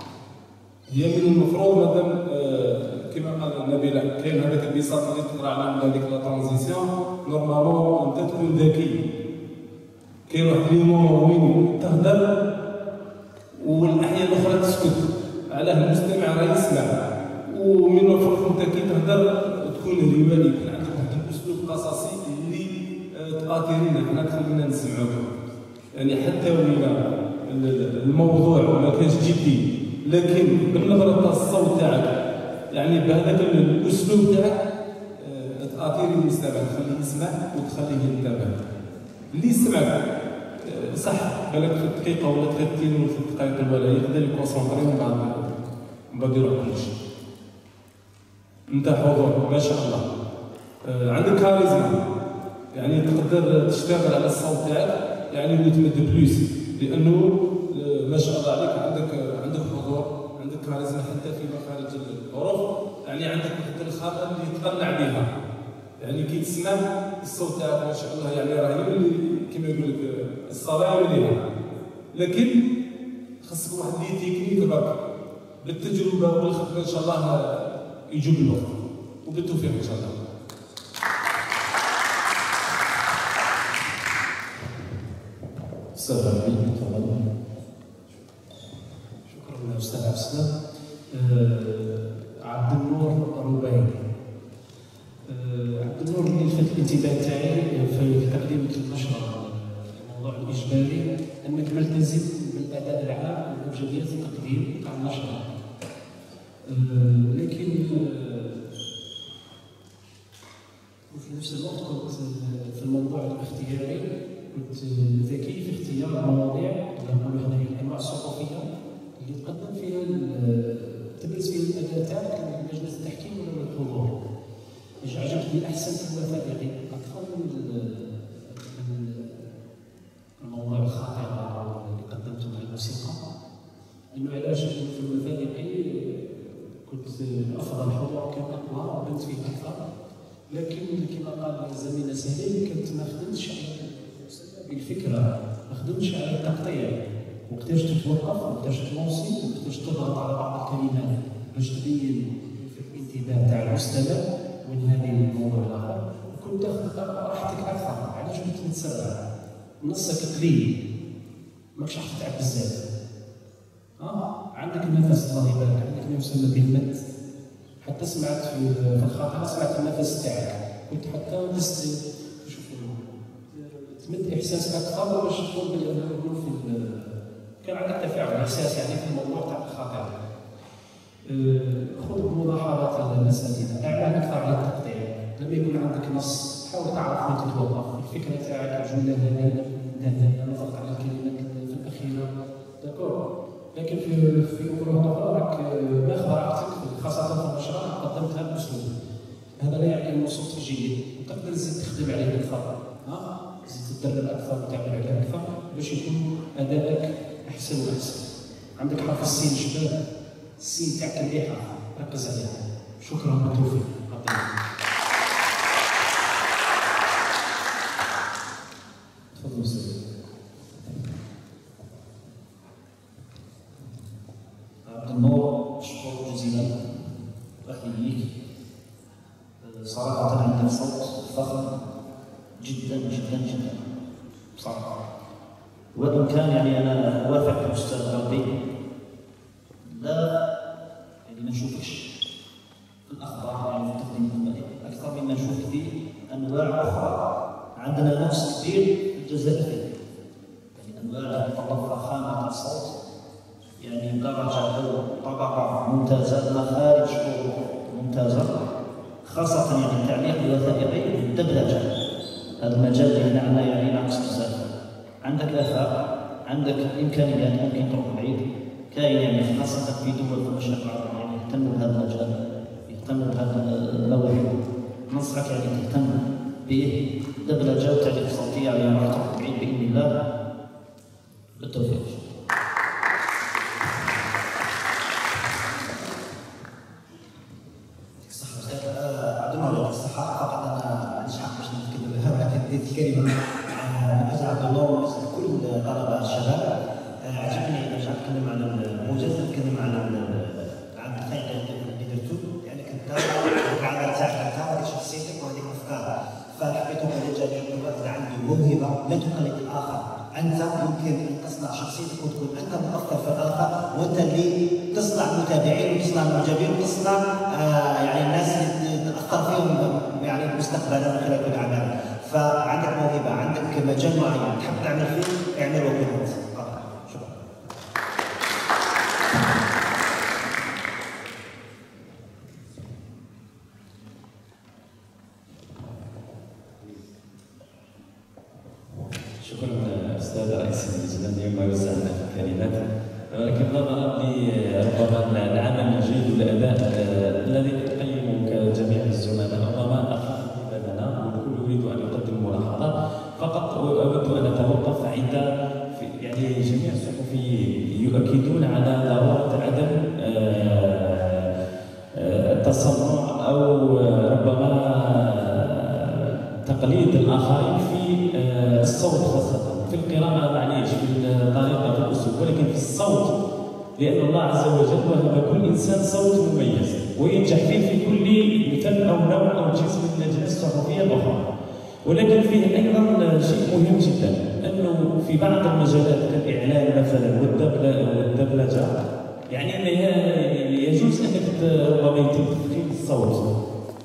هي من المفروض مادام كما قال نبيل كاين هذاك البساط اللي تقرا على هذيك لا ترانزيسيون، نورمالمون انت تكون ذكي. كاين واحد لي مومون وين تهدر والاحيان الاخرى تسكت، علاه المستمع راه يسمع. ومن المفروض انت كي تهدر تكون روائي، يكون عندك واحد الاسلوب قصصي اللي تقاتلينا حنا تخلينا نسمعوك. يعني حتى وإلا الموضوع ما كانش جدي، لكن بالنظره تاع الصوت تاعك، يعني بهذاك الاسلوب تاعك تقاتلي المستمع، تخليه يسمع وتخليه ينتبه. اللي يسمعك صح بالك في دقيقه ولا دقيقتين ولا في الدقائق الاولى يقدر يكونسونطري ومن بعد من بعد يروح كلشي. انت حضور ما شاء الله، عندك كاريزما، يعني تقدر تشتغل على الصوت تاعك يعني وتمد بلوس، لانه ما شاء الله عليك عندك عندك حضور، عندك كاريزما حتى في مخارج الحروف. يعني عندك واحد الخاطر اللي تقنع بها، يعني كي تسمع الصوت تاعك ما شاء الله يعني راه يولي كما يقول لك الصلاه يوليها. لكن خاصك واحد لي تكنيك برك، بالتجربه والخدمه ان شاء الله يجوب الوقت، وبالتوفيق ان شاء الله.
استاذ ربيع تفضل. شكرا استاذ عبد السلام. عبد النور الرباعي. عبد النور اللي لفت الانتباه تاعي في تقديمك للنشره الموضوع الاجباري انك ملتزم بالاداء العام واوجبيات التقديم تاع النشره. لكن وفي نفس الوقت كنت في الموضوع الاختياري كنت ذكي في اختيار المواضيع اللي نقولوا هنا الانواع الصحفيه اللي تقدم فيها تبرز فيها الاداء تاعك لجنه التحكيم ولا الحضور. عجبتني احسن في الوثائقي اكثر من الموضوع الخاطئه اللي قدمته مع الموسيقى. لانه علاش في الوثائقي كنت افضل حضور كان اقوى وبنت فيه اكثر، لكن كما قال زميلنا سليم كنت ما خدمتش بالفكره، ما خدمتش على التقطيع، وقتاش تتوقف وقتاش تلونسي وقتاش تضغط على بعض الكلمات باش تبين في الانتباه تاع المستمع من هذه الموضوع الاخر. كنت تاخذ راحتك اكثر. علاش كنت متسرع؟ نصك قليل ماكش راح تتعب بزاف. اه عندك النفس الله يبارك، عندك ما يسمى بالمد. حتى سمعت في في الخاطره سمعت النفس تاعك، كنت حتى دست شوفوا تمد احساس اكثر باش تكون بالانه في كان عندك تفاعل احساس يعني في الموضوع تاع الخاطره. خذ بملاحظات الاساتذه، اعمل اكثر على التقطيع. لما يكون عندك نص حاول تعرف وين تتوقف، الفكره تاعك الجمله هذه نضغط على الكلمات في الاخيره داكور. لكن في في امور اخرى راك ماخذ راحتك خاصه في النشره قدمتها باسلوب. هذا لا يعني انه صوتك جيد، وتقدر تزيد تخدم عليه اكثر. ها تزيد تدرب اكثر وتعمل عليه اكثر باش يكون ادائك احسن واحسن. عندك حرف السين شباب، السين تاعك مليحه ركز عليها. شكرا بالتوفيق.
تفضل استاذ
عبد النور. شكرا جزيلا، احييك. وإن كان يعني أنا أوافق الأستاذ ربي، لا يعني ما نشوفش في الأخبار يعني في التقديم المدني أكثر مما نشوف في أنواع أخرى. عندنا نقص كبير في الجزائر فيه، يعني أنواع متطلبة خامة الصوت، يعني درجة أو طبقة ممتازة، مخارج ممتازة، خاصة يعني التعليق الوثائقي والدبلجة. هذا المجال اللي هنا عندنا يعني ناقص بزاف. عندك آفاق، عندك إمكانيات ممكن تروح بعيد، كاين يعني خاصة في دول في المشرق العربي يعني يهتموا بهذا المجال، يهتموا بهذا الموضوع. ننصحك يعني تهتم به دبلجة وتعليق صوتي يعني راح تروح بعيد بإذن الله. بالتوفيق.
هذه الكلمه من اجل عبد الله ومن كل طلبه الشباب. عجبني باش نتكلم على الموجز، نتكلم على على الخيط اللي درتو، يعني كنت القاعده تاعك انت هذه شخصيتك وهذيك افكارك، فحبيت نقول جميع الطلاب اللي عنده موهبه لا تقلد الاخر، انت يمكن ان تصنع شخصيتك وتكون انت مؤثر في الاخر، وانت اللي تصنع متابعين وتصنع معجبين وتصنع آه يعني الناس اللي تاثر فيهم يعني مستقبلا من خلال الاعمال. فعندك موهبه، عندك مجال معين تحب تعمل فيه، اعمل وكل شكرا.
شكرا استاذ رئيس اللجنه اليوم ما يوزع لنا في الكلمات، ولكن نظرا لربما العمل الجيد والاداء الذي يقيمه كجميع الزملاء ربما اخذ لنا والكل يريد ان يقدم ملاحظات، فقط اود ان اتوقف عند يعني جميع الصحفيين يؤكدون على ضروره عدم التصنع او ربما تقليد الاخرين في الصوت، خاصه في القراءه معليش في الطريقه في الاسلوب، ولكن في الصوت، لان الله عز وجل وهب كل انسان صوت مميز وينجح فيه في كل فن او نوع او جنس من الاجناس الصحفيه الاخرى. ولكن فيه ايضا شيء مهم جدا، انه في بعض المجالات كالاعلام مثلا والدبلجه يعني يجوز انك ربما يتم تفخيم الصوت،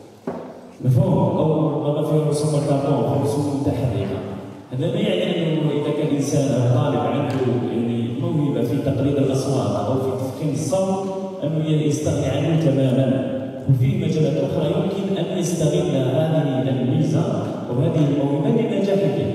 مفهوم؟ او ربما في رسوم الكرتون، في رسوم متحركه. هذا لا يعني انه اذا كان انسان او طالب عنده يعني موهبه في تقليد الاصوات او في تفخيم الصوت انه يستغني عنه تماما. وفي مجالات اخرى يمكن ان يستغل هذه الميزه وهذه الموهبه للنجاح فيها.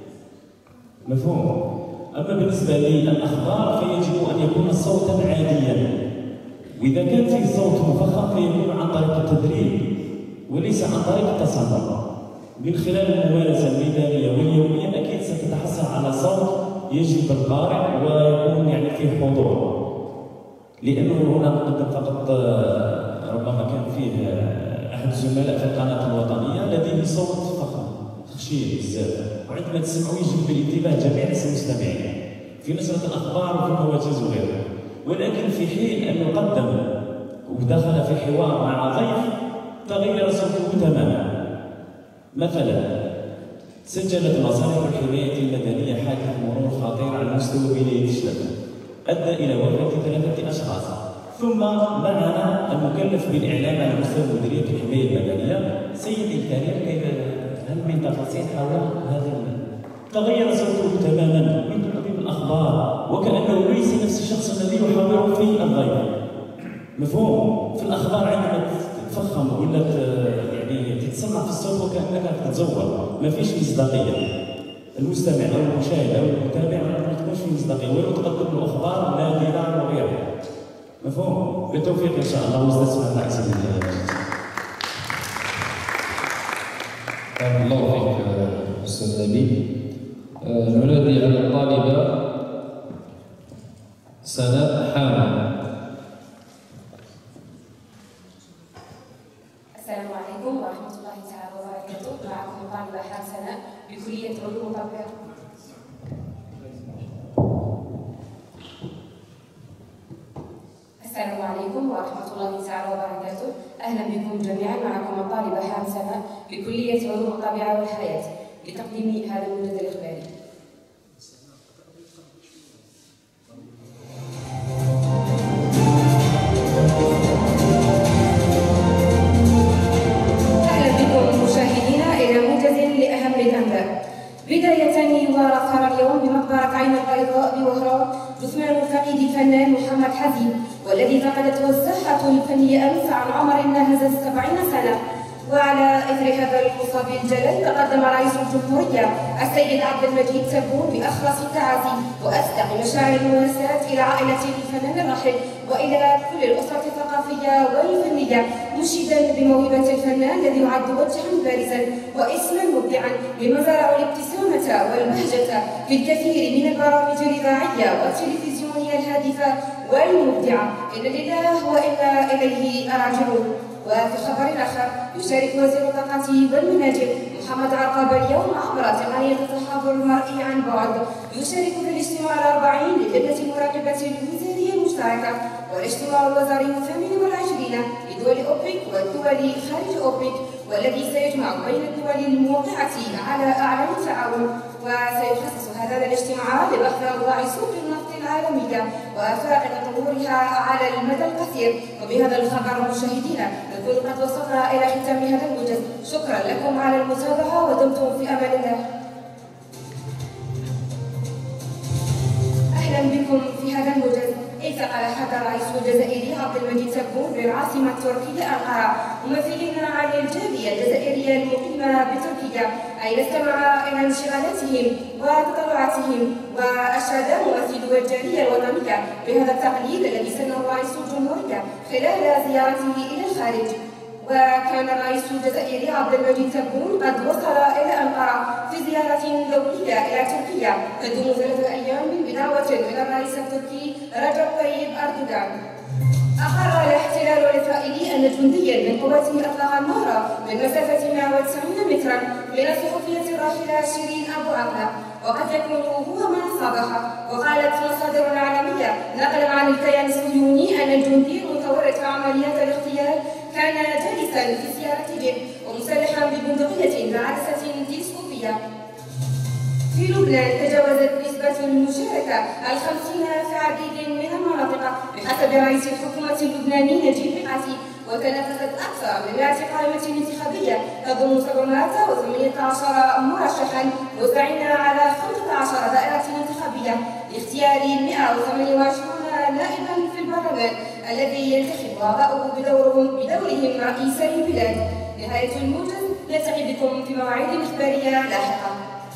مفهوم؟ اما بالنسبه للاخبار فيجب ان يكون صوتا عاديا، واذا كان فيه صوت مفخم فيكون عن طريق التدريب وليس عن طريق التصنع. من خلال الممارسه الميدانيه واليوميه اكيد ستتحصل على صوت يجذب القارئ ويكون يعني فيه حضور. لانه هنا نقدم فقط ربما كان فيه احد الزملاء في القناه الوطنيه لديه صوت فخم خشين بزاف، وعندما تسمعوا يجذب الانتباه جميع المستمعين في نشره الاخبار وفي المواجز وغيرها. ولكن في حين ان قدم ودخل في حوار مع ضيف تغير صوته تماما. مثلا سجلت مصالح الحمايه المدنيه حادث مرور خطير على مستوى ولايه الشلال ادى الى وفاه ثلاثه اشخاص، ثم معنا المكلف بالاعلام على مستوى مديريه الحمايه المدنيه سيدي الكريم كيف هل من تفاصيل حول هذا؟ تغير صوته تماما من تقديم الاخبار وكانه ليس نفس الشخص الذي يحاور فيه الضيف. مفهوم؟ في الاخبار عندما تفخم ولا يعني تتسمع في الصوت وكانك تتزور، ما فيش مصداقيه. المستمع او المشاهد او المتابع ما تكونش في مصداقيه ولو تقدم له اخبار نادره وغيرها. مفهوم؟ بالتوفيق ان شاء الله واستسمع رئيس اللجنه.
بارك الله فيك استاذ نبيل. ننادي على الطالبه سناء حامد.
السلام عليكم ورحمة الله تعالى وبركاته. معكم الطالبة حام سناء بكلية علوم الطبيعة. السلام عليكم ورحمة الله تعالى وبركاته. أهلا بكم جميعا. معكم الطالبة حام سناء بكلية علوم الطبيعة والحياة لتقديم هذا المنتدى الإخباري.
جثمان فقيد الفنان محمد حزين، والذي فقدته الساحة الفنية أمس عن عمر ناهز السبعين سنة. وعلى إثر هذا المصاب الجلل تقدم رئيس الجمهورية السيد عبد المجيد تبون بأخلص التعازي وأصدق مشاعر المواساة إلى عائلة الفنان الراحل وإلى كل الأسرة الثقافية والفنية، مشيدا بموهبة الفنان الذي يعد وجها بارزا واسما مبدعا مما زرع الابتسامة والبهجة في الكثير من البرامج الإذاعية والتلفزيونية الهادفة والمبدعة. إن لله وإنا إليه راجعون. وفي خبر آخر، يشارك وزير الطاقة والمناجم محمد عرقاب اليوم عبر تقنية التحاضر المرئي عن بعد، يشارك في الاجتماع الأربعين للجنة المراقبة الوزارية المشتركة والاجتماع الوزاري الثامن والعشرين لدول أوبك والدول خارج أوبك، والذي سيجمع بين الدول الموقعة على أعلى التعاون. وسيخصص هذا الاجتماع لبحث أوضاع سوق النفط العالمية وآفاق تطورها على المدى القصير. وبهذا الخبر مشاهدينا نكون قد وصلنا إلى ختام هذا الموجز. شكرا لكم على المتابعة ودمتم في أمان الله. أهلا بكم في هذا الموجز. التقى هذا الرئيس الجزائري عبد المجيد تبون بالعاصمة التركية أنقرة ممثلين عن الجالية الجزائرية المقيمة بتركيا، أين استمع إلى انشغالاتهم وتطلعاتهم، وأشاد ممثلو الجالية الوطنية بهذا التقليد الذي سنه رئيس الجمهورية خلال زيارته إلى الخارج. وكان الرئيس الجزائري عبد المجيد تبون قد وصل إلى أنقرة في زيارة دولية إلى تركيا تدوم ثلاثة أيام بدعوة من الرئيس التركي رجب طيب أردوغان. أقر الاحتلال الإسرائيلي أن جنديا من قواته أطلق النار من مسافة مئة وتسعين مترا من الصحفية الراحلة شيرين أبو عقلة، وقد يكون هو من أصابها. وقالت مصادر عالمية نقلا عن الكيان الصهيوني أن الجندي المتورط في عمليات الاغتيال كان جالسا في سيارة جيب ومسلحا ببندقية بعدسة تلسكوبية. في لبنان تجاوزت نسبة المشاركة الخمسين في عديد من المناطق بحسب رئيس الحكومة اللبناني نجيب ميقاتي، وتنافست أكثر من مئة قائمة انتخابية تضم سبعمئة وثمانية عشر مرشحا موزعين على خمسة عشر دائرة انتخابية لاختيار مئة وثمانية وعشرين نائبا في البرلمان الذي ينتخب أعضاؤه بدورهم بدورهم رئيسي البلاد. نهاية الموجز، نلتقي بكم في مواعيد إخبارية لاحقة.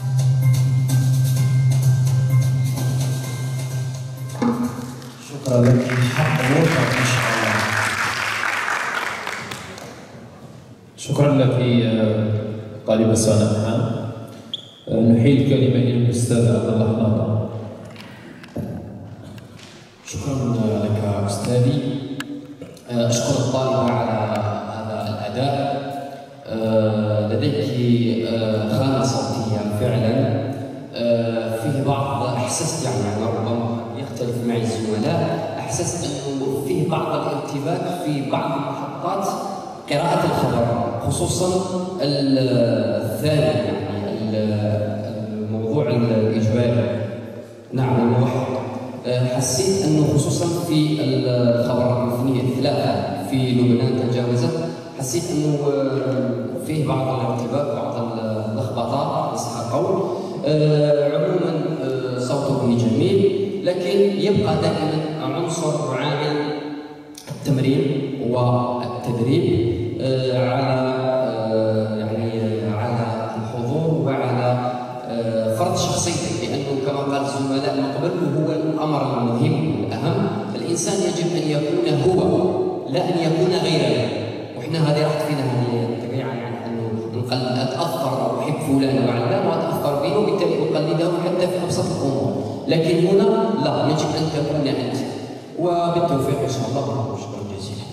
شكرا لك، حق موفق إن شاء الله.
شكرا لك طالبة سنة. نحيل الكلمة إلى الأستاذ عبد الله ناظر.
شكرا لك أستاذي. أشكر الطالبة على هذا الأداء. لديك خانة صوتية فعلا فيه بعض، أحسست يعني ربما يختلف معي الزملاء، أحسست أنه فيه بعض الارتباك في بعض محطات قراءة الخبر، خصوصا الثاني يعني الموضوع الإجباري. نعم الموحد. حسيت أنه خصوصا في الخبر المثنية الثلاثة في لبنان تجاوزت، حسيت أنه فيه بعض الارتباك، بعض اللخبطات صح القول. عموما صوته جميل، لكن يبقى دائما عنصر وعامل التمرين والتدريب على يعني على الحضور وعلى فرض شخصيته، لأنه كما قال الزملاء من قبل هو الأمر المهم الأهم. الإنسان يجب أن يكون هو لا أن يكون غيره. وإحنا هذه راحت فينا هذه الطبيعة، يعني أنه نقل أتأثر أو أحب فلان وعلان وأتأثر به وبالتالي أقلده حتى في أبسط الأمور. لكن هنا لا، يجب أن تكون أنت. وبالتوفيق إن شاء الله. شكرا جزيلا.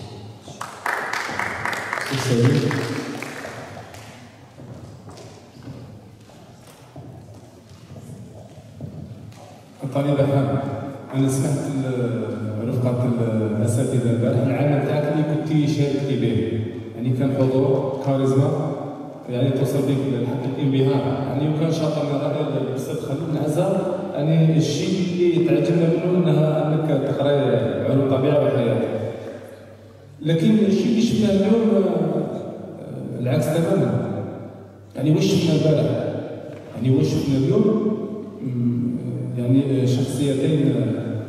الطالبة حامد، أنا سمعت رفقة الأساتذة البارح العمل تاعك اللي كنتي شاركتي به، يعني كان حضور كاريزما يعني توصل بك لحد الانبهار، يعني وكان شاطر من رأي الأستاذ خليل العزار. يعني الشيء اللي تعجبنا منه أنها أنك تقرأ علوم الطبيعة والحياة، لكن الشيء اللي شفناه اليوم العكس تماما. يعني واش شفنا البارح؟ يعني واش شفنا اليوم؟ يعني شخصيتين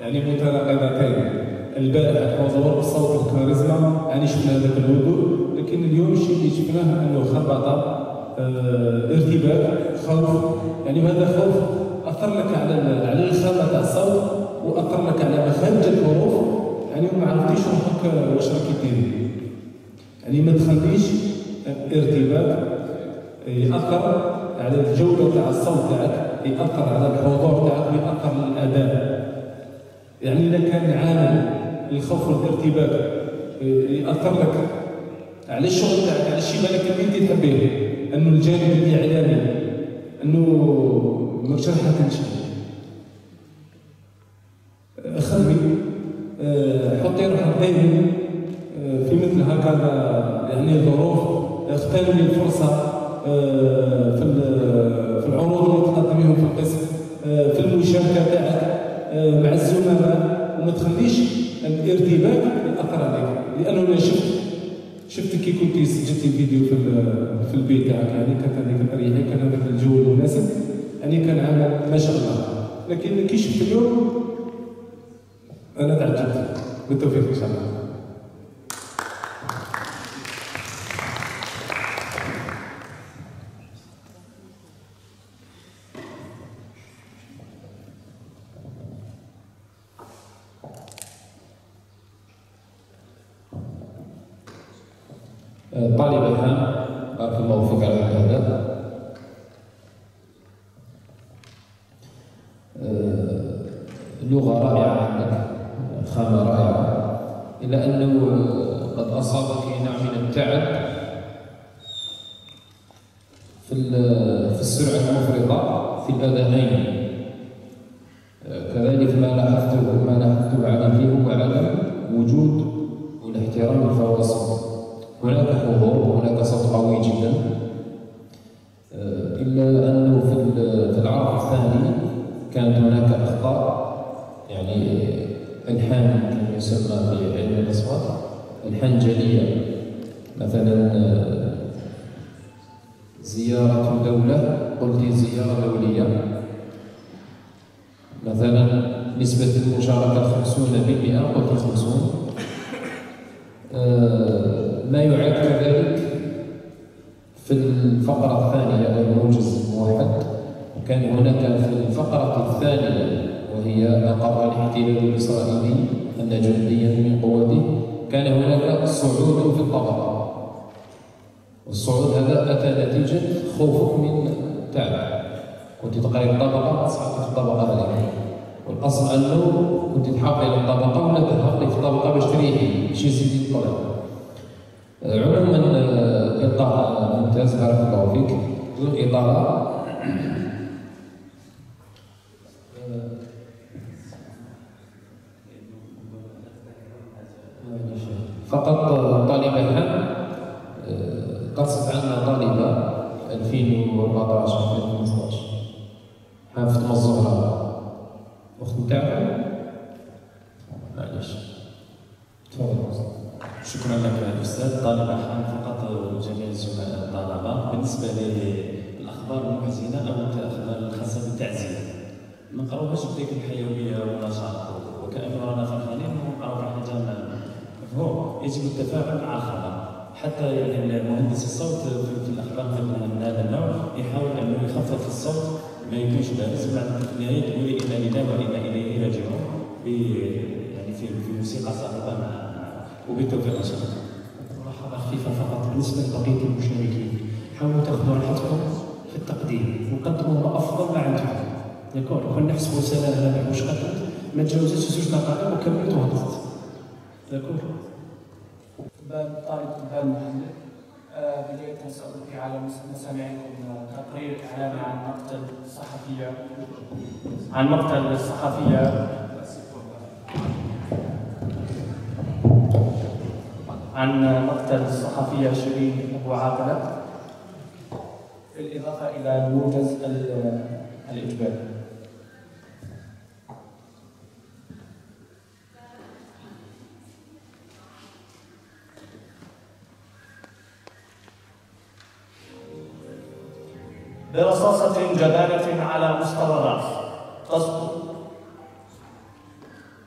يعني متناقضتين، البارح الحضور الصوت الكاريزما يعني شفنا هذاك الهدوء، لكن اليوم الشيء اللي شفناه انه خربطه اه ارتباك خوف، يعني هذا خوف اثر لك على على الخامه تاع الصوت واثر لك على مخارج الحروف، يعني ما عرفتيش روحك واش راكي ديري، يعني ما تخليش الارتباك ياثر على الجوده تاع الصوت تاعك، ياثر على الحضور تاعك وياثر على الاداء. يعني اذا كان عامل الخوف والارتباك ياثر لك على الشغل تاعك، على الشيء بالك اللي انت تحبيه، انه الجانب الاعلامي انه ماكش راح تمشي، خذي حطي روحك دائما في مثل هكذا يعني الظروف، اغتنمي الفرصه في في العروض اللي تقدميهم في القسم، في المشاركه تاعك مع الزملاء، وما تخليش الارتباك ياثر عليك، لانه انا شفت شفت كي كنتي سجلتي الفيديو في في البيت تاعك، يعني كانت هذيك الاريحيه، كان هذاك الجو المناسب، يعني كان عامل ما شاء الله. لكن كي شفت اليوم انا تعجبت. بالتوفيق ان شاء الله.
طالب الهام بارك الله فيك على هذا. لغة رائعة عندك، خامة رائعة، إلا أنه قد أصابك نوع من التعب في في السرعة المفرطة في الأذانين. كذلك ما لاحظته ما لاحظته عليه هو عدم وجود والاحترام الفواصل. هناك حضور وهناك صوت قوي جدا، إلا أنه في العرض الثاني كانت هناك أخطاء، يعني الحان كما يسمى في علم الأصوات الحان جلية، مثلا زيارة دولة قلت زيارة دولية، مثلا نسبة المشاركة خمسون بالمئة قلت خمسون. ما يعاد كذلك في الفقرة الثانية أو الموجز الموحد، كان هناك في الفقرة الثانية وهي أقر الاحتلال الإسرائيلي أن جنديا من قواته، كان هناك صعود في الطبقة، والصعود هذا أتى نتيجة خوفك من تعب، كنت تقرأ الطبقة تصعد في الطبقة هذه، والأصل أنه كنت تحقق الطبقة ولا تحقق في الطبقة باش تريحي شي سيدي الطلب. عموما إلقاء ممتاز بارك الله فيك. بدون إطالة فقط طالبة هام قصت عنا طالبة ألفين وأربعطاش ألفين وخمسطاش حافظة الزهراء، أخت نتاعها معليش تفضل.
شكرا لك الاستاذ. طالب حام فقط جميع الزملاء الطلبه، بالنسبه للاخبار المحزنه او الاخبار الخاصه بالتعزيه ما نقراوهاش بديك الحيويه والنشاط، وكانه رانا فرحانين ونقراو حاجه مفهوم. يجب التفاعل مع الخبر، حتى يعني مهندس الصوت في الاخبار من هذا النوع يحاول انه يخفف الصوت ما يكونش بارز، بعد في النهايه تقول انا لله وانا اليه راجعون، يعني في في موسيقى صاخبه مع وبالتوفيق ان شاء الله.
ملاحظه خفيفه فقط بالنسبه لبقيه المشاركين، حاولوا تاخذوا راحتكم في التقديم وقدموا ما افضل ما عندكم، داكور؟ كون نحسبوا سنه هذا واش قدمت ما تجاوزتش زوج دقائق وكملت وهبطت، داكور؟
باب طالب باب المحلل. بداية سألقي على مسامعكم تقرير إعلامي عن مقتل الصحفية عن مقتل الصحفية عن مقتل الصحفية شيرين أبو عاقلة، بالإضافة إلى الموجز الإجباري. برصاصة جبانة على مستوى الرأس تسقط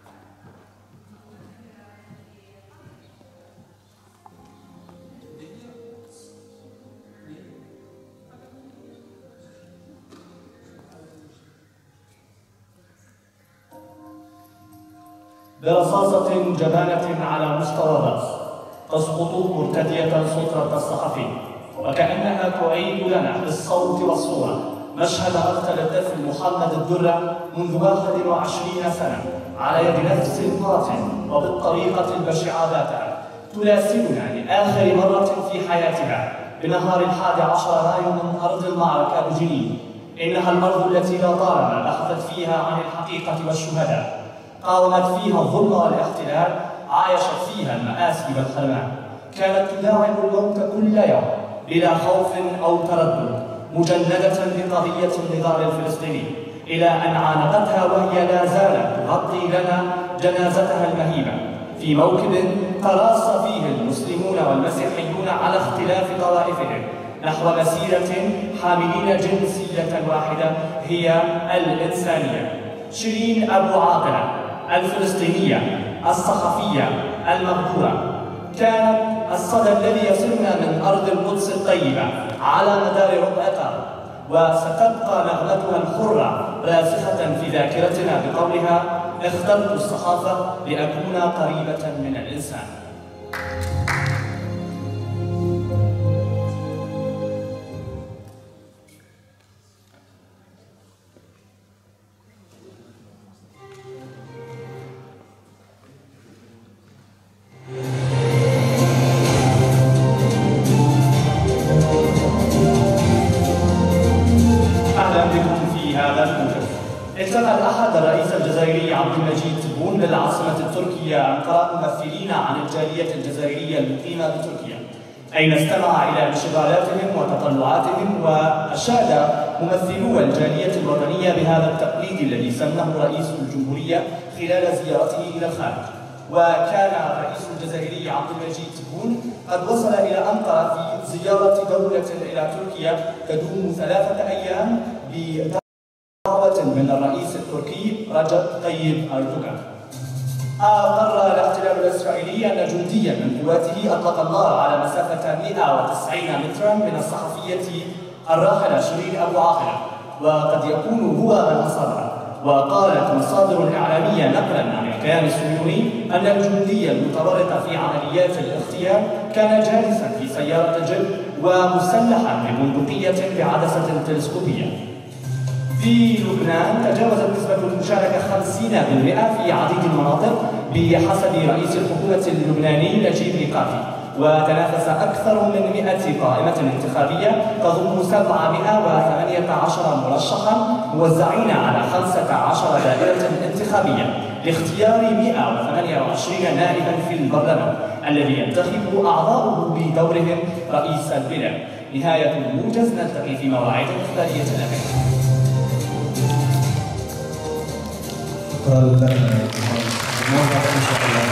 برصاصة جبانة على مستوى الرأس تسقط مرتدية سترة الصحفي، وكأنها تعيد لنا بالصوت والصورة مشهد مقتل الطفل محمد الدرة منذ واحد وعشرين سنة على يد نفس القاتل وبالطريقة البشعة ذاتها، تلاسلنا لآخر مرة في حياتها بنهار الحادي عشر مايو من أرض المعركة بجنين. إنها الأرض التي لا طالما بحثت فيها عن الحقيقة والشهداء، قاومت فيها الظلم والاحتلال، عايشت فيها المآسي والحرمان، كانت تداعب الموت كل يوم بلا خوف أو تردد، مجندة بقضية النضال الفلسطيني، إلى أن عانقتها وهي لا زالت تغطي لنا جنازتها المهيبة في موكب تراص فيه المسلمون والمسيحيون على اختلاف طوائفهم نحو مسيرة حاملين جنسية واحدة هي الإنسانية. شيرين أبو عاقلة الفلسطينية الصحفية المغفورة كانت الصدى الذي يصلنا من أرض القدس الطيبة على مدار ربع قرن، وستبقى نغمتها الحرة راسخة في ذاكرتنا بقولها: اخترت الصحافة لأكون قريبة من الإنسان. التقى الأحد الرئيس الجزائري عبد المجيد تبون بالعاصمة التركية أنقرة ممثلين عن الجالية الجزائرية المقيمة بتركيا، أين استمع إلى انشغالاتهم وتطلعاتهم، وأشاد ممثلو الجالية الوطنية بهذا التقليد الذي سنه رئيس الجمهورية خلال زيارته إلى الخارج. وكان الرئيس الجزائري عبد المجيد تبون قد وصل إلى أنقرة في زيارة دولة إلى تركيا تدوم ثلاثة أيام بدعوة من الرئيس التركي رجب طيب أردوغان. أقر الاحتلال الإسرائيلي أن جنديا من قواته أطلق النار على مسافة مئة وتسعين مترا من الصحفية الراحلة شيرين أبو عاقلة، وقد يكون هو من أصابها. وقالت مصادر إعلامية نقلا عن الكيان الصهيوني أن الجندي المتورط في عمليات الاغتيال كان جالسا في سيارة جيب ومسلحا ببندقية بعدسة تلسكوبية. في لبنان تجاوزت نسبة المشاركة خمسين بالمئة في عديد المناطق بحسب رئيس الحكومة اللبناني نجيب ميقاتي، وتنافس أكثر من مئة قائمة انتخابية تضم سبعمئة وثمانية عشر مرشحا موزعين على خمسة عشر دائرة انتخابية لاختيار مئة وثمانية وعشرين نائبا في البرلمان الذي ينتخب أعضاؤه بدورهم رئيس البلاد. نهاية الموجز، نلتقي في مواعيد إخبارية أخرى.
شكرا لك ان شاء الله.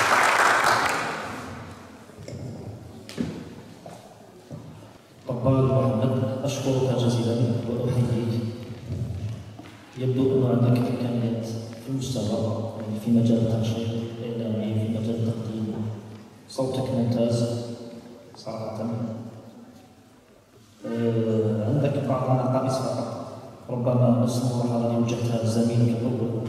طبال محمد، اشكرك جزيلا واحييك. يبدو انه عندك امكانيات في المستوى، يعني في مجال التنشيط الاعلامي، في مجال التقديم، صوتك ممتاز صراحه. أه عندك بعض النقائص فقط، ربما نفس الملاحظه اللي وجهتها لزميلك الاول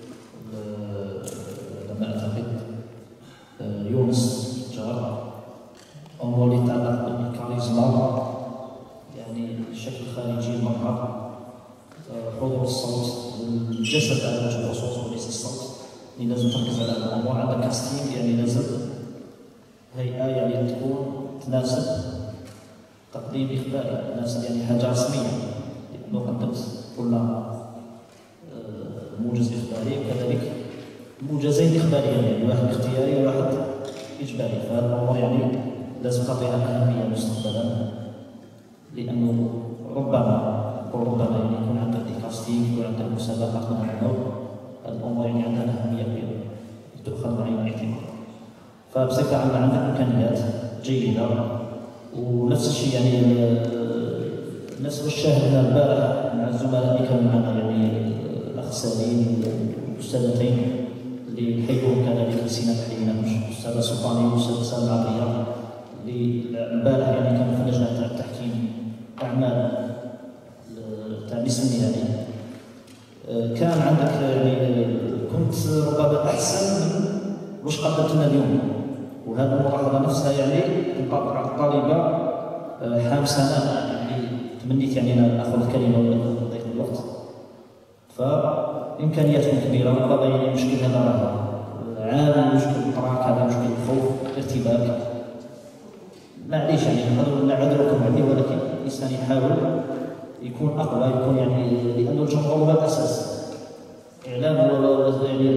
لما اعتقد يونس جار امور اللي تتعلق بالكاريزما، يعني الشكل الخارجي المظهر، حضور الصوت، الجسد على وجه الخصوص وليس الصوت، اللي لازم تركز على هذا الموضوع. عندك كاستينج، يعني لازم هيئه يعني تكون تناسب تقديم اخباري، تناسب يعني حاجه رسميه، لانه قدمت قلنا موجز اخباري وكذلك موجزين اخباريين، يعني واحد اختياري وواحد اجباري، فهذا الموضوع يعني لازم تعطيها اهميه مستقبلا، لانه ربما ربما يعني يكون عندك كاستينج، يكون عندك مسابقات من هذا النوع، الامور يعني عندها اهميه كبيره تؤخذ بعين الاعتبار. فبصفه عامه عندك امكانيات جيده، ونفس الشيء يعني نفس ما شاهدنا البارح مع الزملاء اللي كانوا معنا، يعني الاخ سليم والاستاذتين اللي نحييهم كذلك نسينا تحيينا الاستاذه سلطاني والاستاذ سالم عطيه، اللي البارح يعني كانوا في لجنه تاع التحكيم اعمال تاع الاسم النهائي. كان عندك يعني كنت كنت ربما احسن من واش قدمت لنا اليوم. وهذه الملاحظه نفسها يعني تنطبق على الطالبه حامسه. يعني تمنيت يعني ناخذ الكلمه ولا نضيف الوقت. فامكانياتكم كبيره وربما يعني المشكل هذا راه عام، مشكل التراك هذا، مشكل الخوف، ارتباك. معليش يعني نعذركم عليه، ولكن الانسان يحاول يكون اقوى، يكون يعني لانه الجمهور هو الاساس. اعلام هو يعني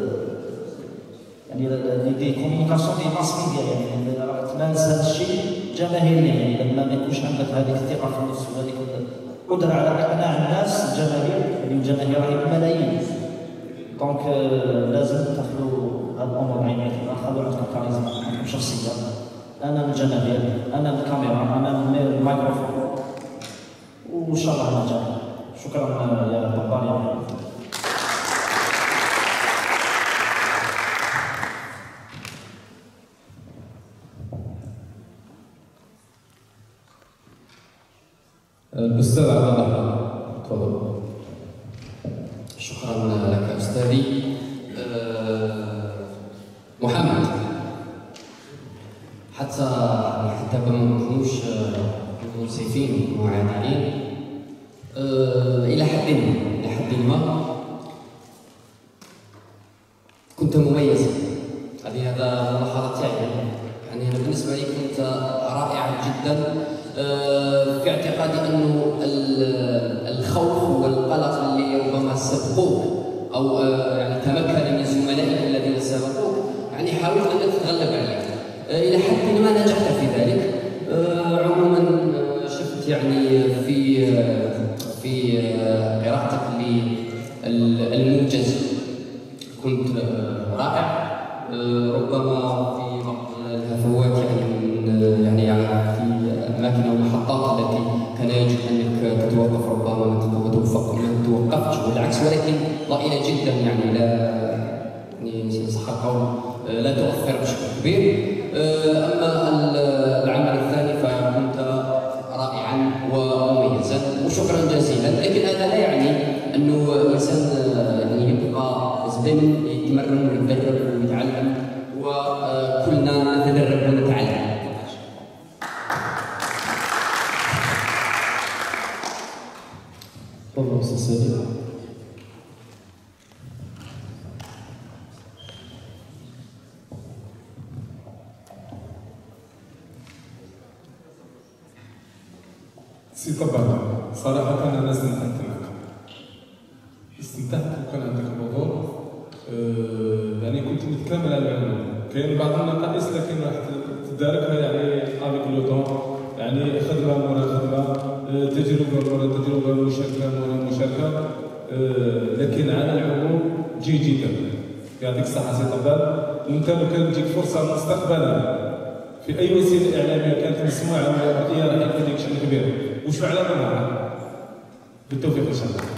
يعني دي كوميونيكاسيون دي ماس ميديا، يعني راح تمارس هذا الشيء جماهيريا. يعني لما ما يكونش عندك هذيك الثقه في النفس وهذيك القدره على اقناع الناس، الجماهير يعني الجماهير راهي بالملايين، دونك لازم تاخذوا هذه الامور بعين الاعتبار. خلوا عندكم كاريزما، عندكم شخصيه. انا من الجماهير، انا من الكاميرا، انا من الميكروفون، وان شاء الله نجاح. شكرا يا بابا يا
الأستاذ عبد الله، تفضل.
شكرا لك أستاذي. محمد، حتى حتى ما نكونوش منصفين وعادلين إلى حد إلى حد ما كنت مميزا. هذه هذا ملاحظة تاعي. يعني أنا بالنسبة لي كنت رائعا جدا، في اعتقادي انه الخوف والقلق اللي ربما سبقوك او يعني تمكن من زملائك الذين سبقوك، يعني حاولت ان تتغلب عليه. الى حد ما نجحت في ذلك. عموما شفت يعني في في قراءتك للموجز كنت رائع. ربما في بعض الهفوات يعني يعني في اماكن او المحطات التي كان يجب انك تتوقف ربما ما توفق ما توقفتش والعكس، ولكن ضئيله جدا يعني لا يعني صح القول لا تؤثر بشكل كبير. اما العمل الثاني فكنت رائعا ومميزا وشكرا جزيلا. لكن هذا لا يعني انه الانسان يعني يبقى دائما يتمرن ويتدرب ويتعلم، وكلنا نتدرب ونتعلم.
تفضل استاذ سليم.
سي طبعا صراحة أنا استمتعت معك، استمتعت وكان عندك حضور. أه يعني كنت متكامل على العلوم. كاين بعض النقائص لكن راح تداركها يعني افيك لو طون، يعني خدمة مورا خدمة، أه تجربة مورا تجربة، مشاركة مورا مشاركة. أه لكن على العموم جيد جدا. يعطيك الصحة سي طبال. وأنت لو كان تجيك فرصة مستقبلا في أي وسيلة إعلامية كانت مسموعة ولا مرئية راح يكون لك شأن كبير. وش على منها؟ بالتوفيق إن شاء الله.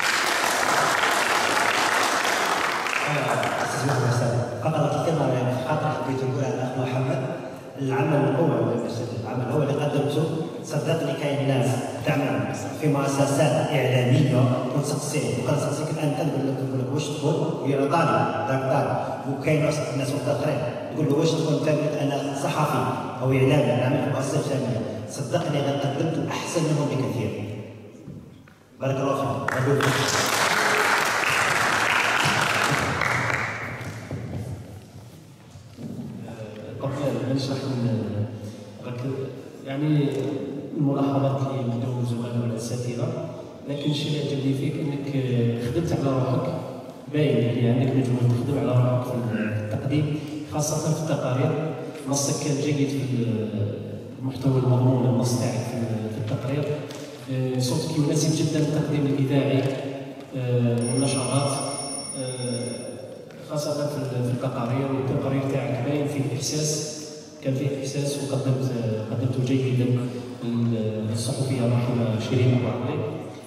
فقط الكلمة في خاطر حبيت نقولها الأخ محمد. العمل الأول العمل الأول اللي قدمته صدقني كاين ناس تعمل في مؤسسات إعلامية ونسقسيك وكنسقسيك الآن كنقول لك نقول لك واش تكون وهي طالب راك طالب، وكاين ناس ناس آخرين تقول له واش تكون انت؟ انا صحفي او اعلامي نعمل في مؤسسه اعلاميه. صدقني غير قدمت احسن منهم بكثير. بارك الله فيك.
قبل ما نشرح يعني الملاحظات اللي بدون الزملاء والاساتذه، لكن الشيء اللي عجبني فيك انك خدمت على روحك. باين اللي عندك مجهود تخدم على روحك في التقديم، خاصة في التقارير. نصك كان جيد في المحتوى المضمون، النص تاعك في التقرير. صوتك يناسب جدا التقديم الإذاعي والنشرات، خاصة في التقارير. والتقارير تاعك باين فيه إحساس، كان فيه إحساس، وقدمت قدمته جيدا للصحفية الراحلة شيرين أبو عقلي.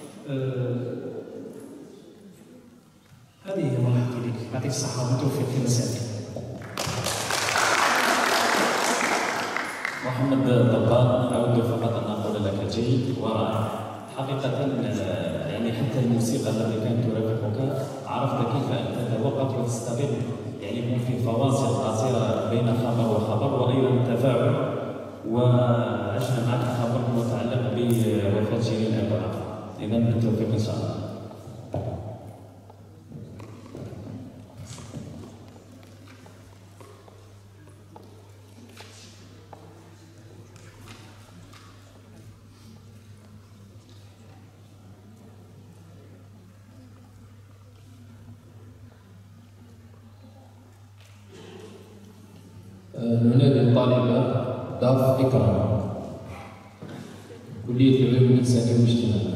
هذه هي ملاحظتي لك. يعطيك الصحة والتوفيق في مسائك.
محمد ضبان، أود فقط أن أقول لك جيد ورائع. حقيقة يعني حتى الموسيقى التي كانت ترافقك عرفت كيف أن تتوقف تستغل يعني يكون في فواصل قصيره بين خبر وخبر وايضا تفاعل. وعشنا معك خبر متعلق بوفاه شيرين ابو عقل. اذا بالتوفيق ان شاء الله.
ننادي الطالبة ضاف إكرام كلية العلوم الإنسانية والاجتماعية.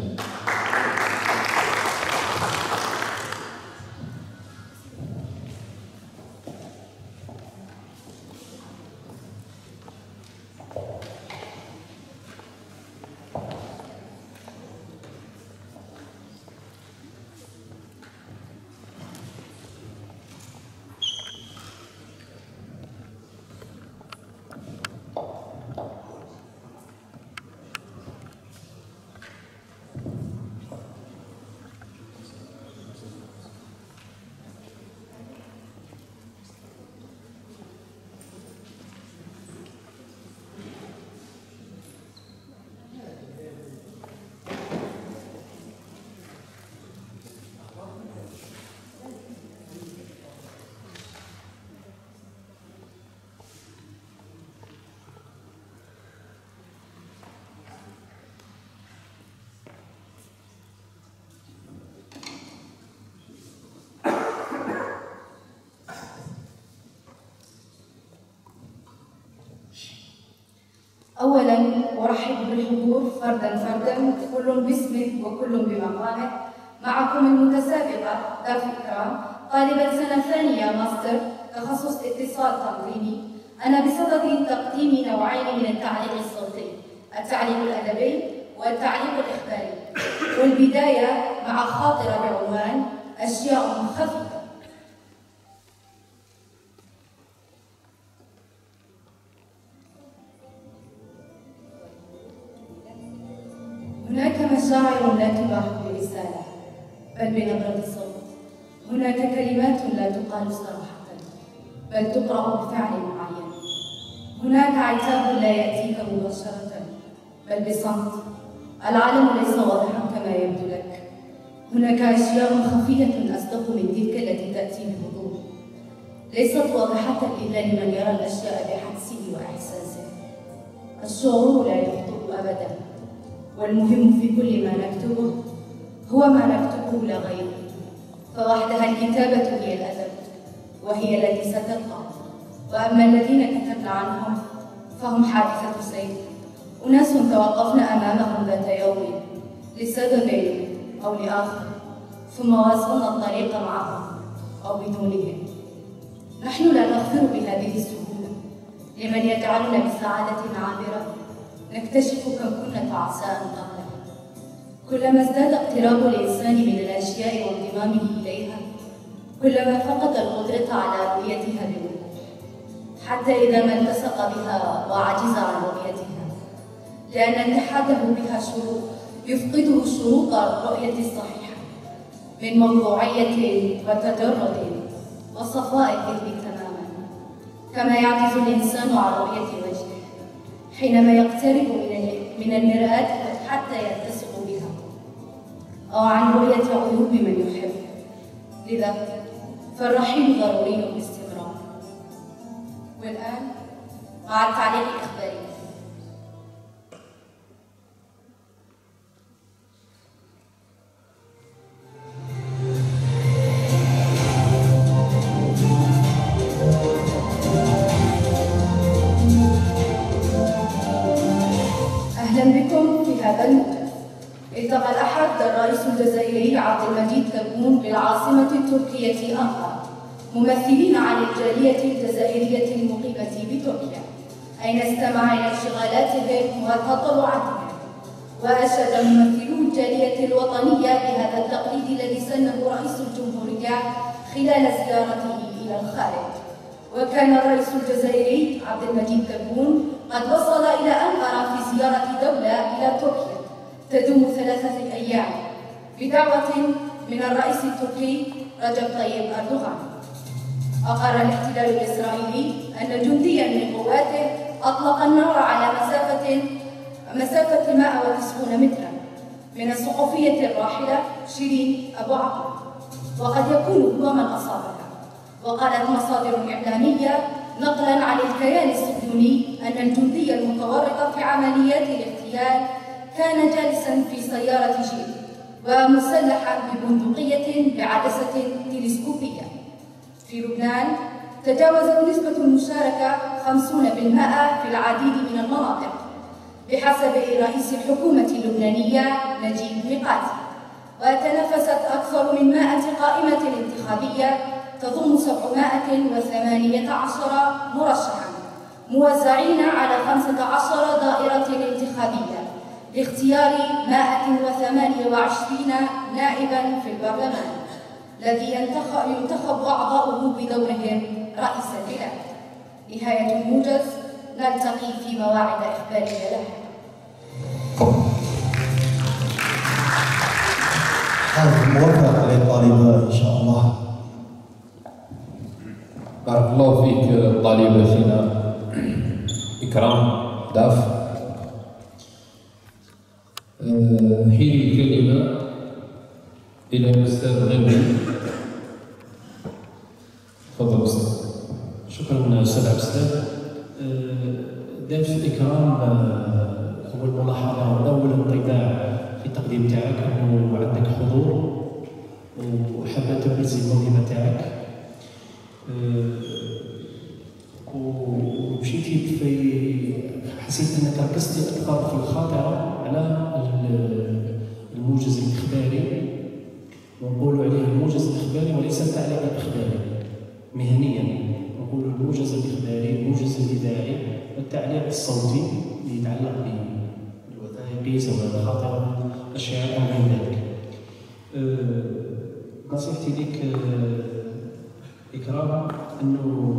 أولاً أرحب بالحضور فردا فردا كل باسمه وكل بمقامه. معكم المتسابقة ضيف إكرام طالبة سنة ثانية ماستر تخصص اتصال تنظيمي. أنا بصدد تقديم نوعين من التعليق الصوتي، التعليق الأدبي والتعليق الإخباري. والبداية مع خاطرة بعنوان أشياء خفيفة. هناك مشاعر لا تباح برسالة بل بنبرة صوت. هناك كلمات لا تقال صراحة بل تقرأ بفعل معين. هناك عتاب لا يأتيك مباشرة بل بصمت. العالم ليس واضحا كما يبدو لك. هناك أشياء خفية أصدق من تلك التي تأتي بوضوح، ليست واضحة إلا لمن يرى الأشياء بحدسه وإحساسه. الشعور لا يخطئ أبدا، والمهم في كل ما نكتبه هو ما نكتبه لغيره. فوحدها الكتابة هي الأدب وهي التي ستبقى. وأما الذين كتبنا عنهم فهم حادثة سير، أناس توقفنا أمامهم ذات يوم لسبب أو لآخر ثم واصلنا الطريق معهم أو بدونهم. نحن لا نغفر بهذه السهولة لمن يجعلنا بسعادة عابرة نكتشف كم كنا تعساء قبلها. كلما ازداد اقتراب الإنسان من الأشياء وانضمامه إليها كلما فقد القدرة على رؤيتها بوضوح، حتى إذا ما التصق بها وعجز عن رؤيتها، لأن اتحاده بها شروط يفقده شروط الرؤية الصحيحة من موضوعية وتجرد وصفاء الذهن تماما. كما يعجز الإنسان عن رؤية وجهه حينما يقترب من المرآة حتى يلتصق بها، أو عن رؤية عيوب من يحب. لذا فالرحيل ضروري باستمرار. والآن مع التعليق الإخباري. أهلا بكم في هذا الموقف. التقى الأحد الرئيس الجزائري عبد المجيد تبون بالعاصمة التركية أنقرة ممثلين عن الجالية الجزائرية المقيمة بتركيا، أين استمع إلى انشغالاتهم وتطلعاتهم. وأشاد ممثلو الجالية الوطنية بهذا التقليد الذي سنه رئيس الجمهورية خلال زيارته إلى الخارج. وكان الرئيس الجزائري عبد المجيد تبون قد وصل إلى أنقرة في زيارة دولة إلى تركيا تدوم ثلاثة أيام بدعوة من الرئيس التركي رجب طيب أردوغان. أقر الاحتلال الإسرائيلي أن جنديا من قواته أطلق النار على مسافة مسافة مئة وتسعين مترا من الصحفية الراحلة شيرين أبو عقل، وقد يكون هو من أصابها. وقالت مصادر إعلامية نقلا عن الكيان الصهيوني أن الجندي المتورط في عمليات الاغتيال كان جالسا في سيارة جيب ومسلحا ببندقية بعدسة تلسكوبية. في لبنان تجاوزت نسبة المشاركة خمسين بالمئة في العديد من المناطق بحسب رئيس الحكومة اللبنانية نجيب ميقاتي، وتنافست أكثر من مائة قائمة انتخابية تضم سبعمائة وثمانية عشر مرشحا موزعين على خمسة عشر دائرة انتخابية لاختيار مائة وثمانية وعشرين نائبا في البرلمان الذي ينتخب أعضاؤه بدورهم رئيس البلاد. نهاية الموجز، نلتقي في مواعيد إخبارية لاحقا.
هذا موفق للطالبة إن شاء الله.
بارك الله فيك الطالبة فينا إكرام داف. حين الكلمة إلى الأستاذ غني. تفضل أستاذ.
شكرا أستاذ عبد السلام. داف الإكرام أول ملاحظة وأول انطباع في التقديم تاعك أنه عندك حضور وحابة تبرز الموهبة تاعك، ومشيتي في حسيت أنك ركزتي أكثر في الخاطرة على الموجز الإخباري، ونقولوا عليه الموجز الإخباري وليس التعليق الإخباري مهنيا، نقولوا الموجز الإخباري، الموجز الإذاعي، والتعليق الصوتي اللي يتعلق بالوثائقي سواء الخاطرة الشعر أو غير ذلك. أه نصيحتي لك أه إكرام أنه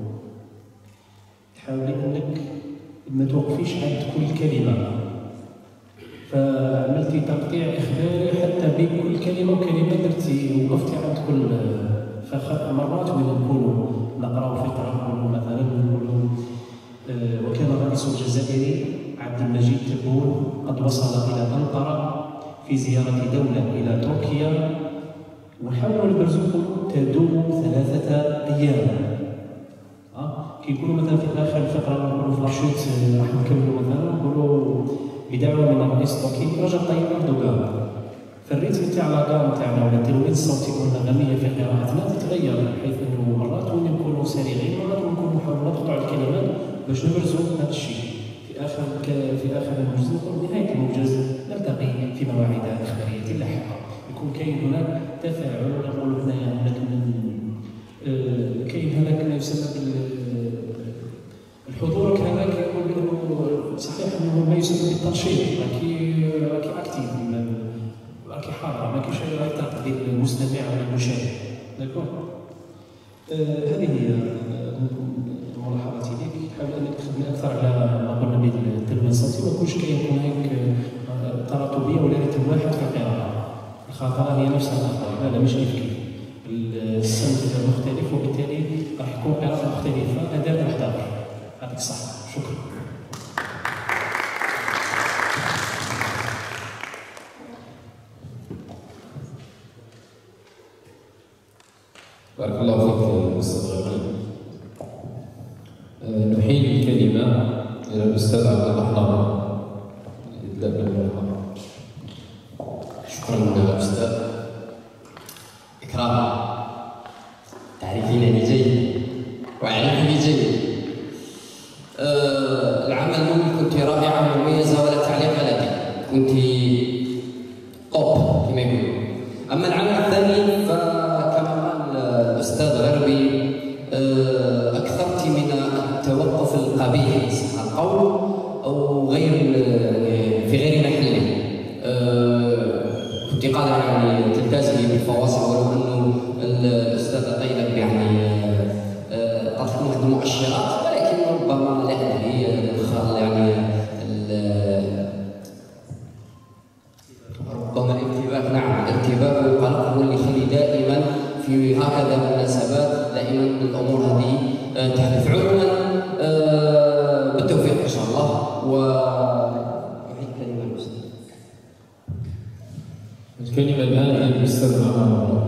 تحاولي أنك ما توقفيش عند كل كلمة، فعملتي تقطيع إخباري حتى بين كل كلمة وكلمة درتي وقفتي عند كل. فمرات وين نكونوا نقراو فقرة نقولوا مثلا نقولوا أه وكان الرئيس الجزائري عبد المجيد تبون قد وصل إلى أنقرة في زيارة دولة إلى تركيا، ونحاولوا نبرزوا تدوم ثلاثة أيام. أه كيقولوا مثلا في آخر الفقرة نقولوا في لاشوت راح نكملوا مثلا نقولوا بدعوة من الرئيس التركي رجب طيب أردوغان. فالريتم تاع لاكام تاعنا ولا التلوين الصوتي والنغمية في قراءتنا تتغير، بحيث انه مرات وين نكونوا سريعين مرات نكونوا نحاولوا نقطعوا الكلمات باش نبرزوا هذا الشيء. في اخر في اخر الموجز نقول نهاية الموجز نلتقي في مواعيد إخبارية لاحقة، يكون كاين هناك تفاعل نقولوا هنايا هناك آه كاين هناك ما يسمى الحضور هناك يقول بانه صحيح انه ما يسمى بالتنشيط، راكي راكي اكتيف راكي حاضر، ما كاينش غير ديال المستمع ولا المشاهد. داكور. آه هذه هي ملاحظاتي ليك، حاول انك تخدمي اكثر على ما قلنا بالتلوين الصوتي، ما يكونش كاين هناك تراتبيه ولا رتم واحد في القراءه. الخاطره هي نفس الخاطره، لا مش كيف كيف. الصمت مختلف وبالتالي راح يكون قراءه مختلفه، اداء محتار. يعطيك الصحه، شكرا.
بارك الله فيك أستاذ غني. نحيل الكلمة إلى الأستاذ عبد الله حنان.
شكرا أستاذ إكرام، تعرفينني جيد وأعرفني جيد. أه العمل الأول كنت رائعة مميزة ولا تعليق لدي، كنت توب كما يقولوا. أما العمل الثاني فكما قال الأستاذ غربي أه أكثرت من التوقف القبيح صح القول أو غير في غير محله. أه كنت قادر يعني تلتزمي بالفواصل، ولو أنه الأستاذ طيلب يعني أعطتكم أه واحد المؤشرات، ولكن ربما لا أدري يعني ربما الارتباك، نعم الارتباك والقلق هو اللي يخلي دائما في في هكذا المناسبات دائما الامور هذه تحدث. عموما بالتوفيق ان شاء الله. وأعيد كلمه الاستاذ.
الكلمه الان للاستاذ عمر.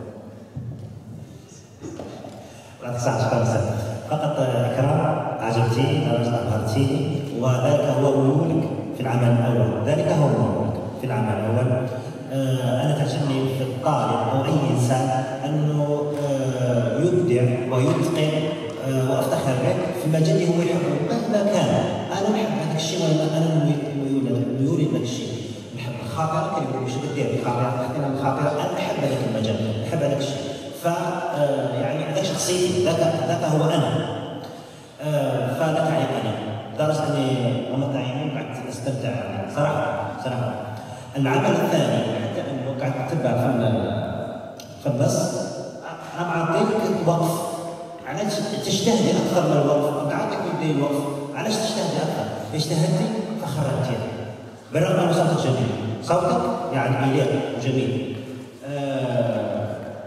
لا تسعد شكرا. فقط إكرام عجبتيني درجة أبهرتيني، وذلك هو ميولك في العمل الأول، ذلك هو ميولك في العمل الأول. آه أنا تعجبني في الطالب أو أي إنسان أنه آه يبدع ويتقن، آه وأفتخر بك في المجال اللي هو يحبه مهما كان. أنا نحب هذاك الشيء ولا أنا ميولي لهذاك الشيء، نحب الخاطر كيف يقولوا شو بدير الخاطر، احترام الخاطر، أنا أحب هذاك المجال، أحب هذاك الشيء. ف يعني هذاك شخصيتي، ذاك ذاك هو انا. آه فلا تعرف انا لدرجه اني غمضت عيني وقعدت استمتع صراحه صراحه. العمل الثاني حتى انه قعدت اتبع في في النص، انا معطيك وقف، علاش تجتهدي اكثر من الوقف؟ اعطيك بدي الوقف، علاش تجتهدي اكثر؟ اجتهدتي فخرجتي بالرغم ان صوتك جميل، صوتك يعني يليق وجميل. آه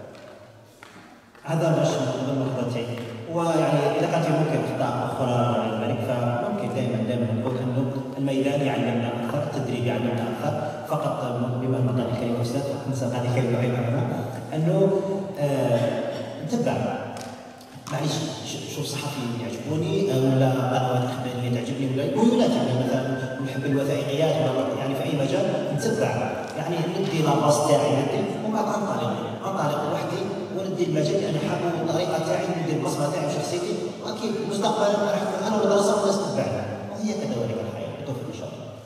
هذا باش من ملاحظتي. ويعني اذا كانت ممكن اخطاء اخرى على ذلك فممكن دائما دائما نقول انه الميدان يعلمنا اكثر، التدريب يعلمنا اكثر. فقط بما نقول الكلمه استاذ ننسى هذه كلمه ايضا هنا انه آه نتبع معليش شوف صحفي يعجبوني ولا قنوات اخباريه تعجبني ولا ولا تعجبني مثلا نحب الوثائقيات ولا يعني في اي مجال نتبع، يعني ندي لاباس تاعي ندي وما انطلق انطلق وحدي وندي المجال اللي انا حابه والطريقه تاعي وندي البصمه تاعي وشخصيتي، واكيد مستقبلا راح اكون انا والمدرسه والناس تتبعنا، وهي كذلك الحياه. بالتوفيق ان شاء الله.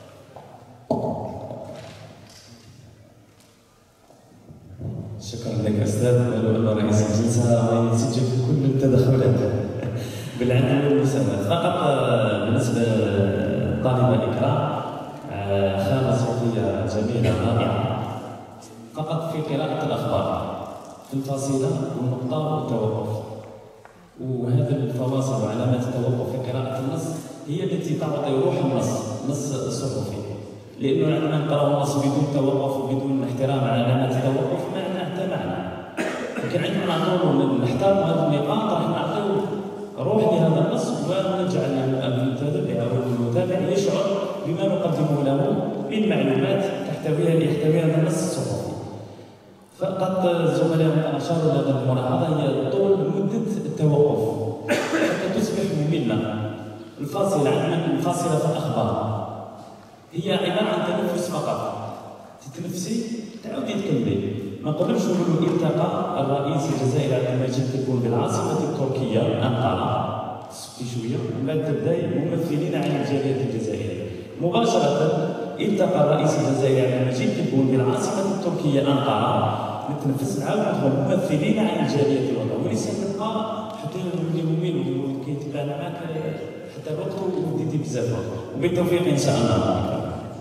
شكرا لك استاذ. ولو ان رئيس الجلسه يسجل كل التدخلات بالعلم والمساعدة. فقط بالنسبه للطالبه اكرام خامه صوتيه جميله رائعه، فقط في قراءه الاخبار في الفاصله والنقطه والتوقف، وهذه الفواصل وعلامات التوقف في قراءه النص هي التي تعطي روح النص، النص الصحفي. لانه عندما نقرا النص بدون توقف وبدون احترام علامات التوقف ما لنا حتى معنى. لكن عندما نعطوه نحترم هذه النقاط راح نعطيو روح لهذا النص ونجعل المتابع او المتابع يشعر بما نقدمه له من معلومات تحتويها يحتويها هذا النص الصحفي. فقط الزملاء اشاروا لهذه الملاحظه هي طول مده التوقف حتى تصبح ممله. الفاصله عندنا الفاصله في الاخبار هي عباره عن تنفس فقط، تتنفسي تعاودي تكملي. ما نقدرش نقولوا التقى الرئيس الجزائري عبد المجيد تبون بالعاصمه التركيه انقره سكتي شويه ومن بعد تبداي ممثلين عن الجاليه الجزائريه. مباشره التقى الرئيس الجزائري عبد المجيد تبون بالعاصمه التركيه انقره، نتنفس معاه وندخل ممثلين عن الجاليه الوطنيه ولسان نبقى حتى نولي ممل وكيتبعنا معاك حتى الوقت وديتي بزاف. وبالتوفيق ان شاء الله.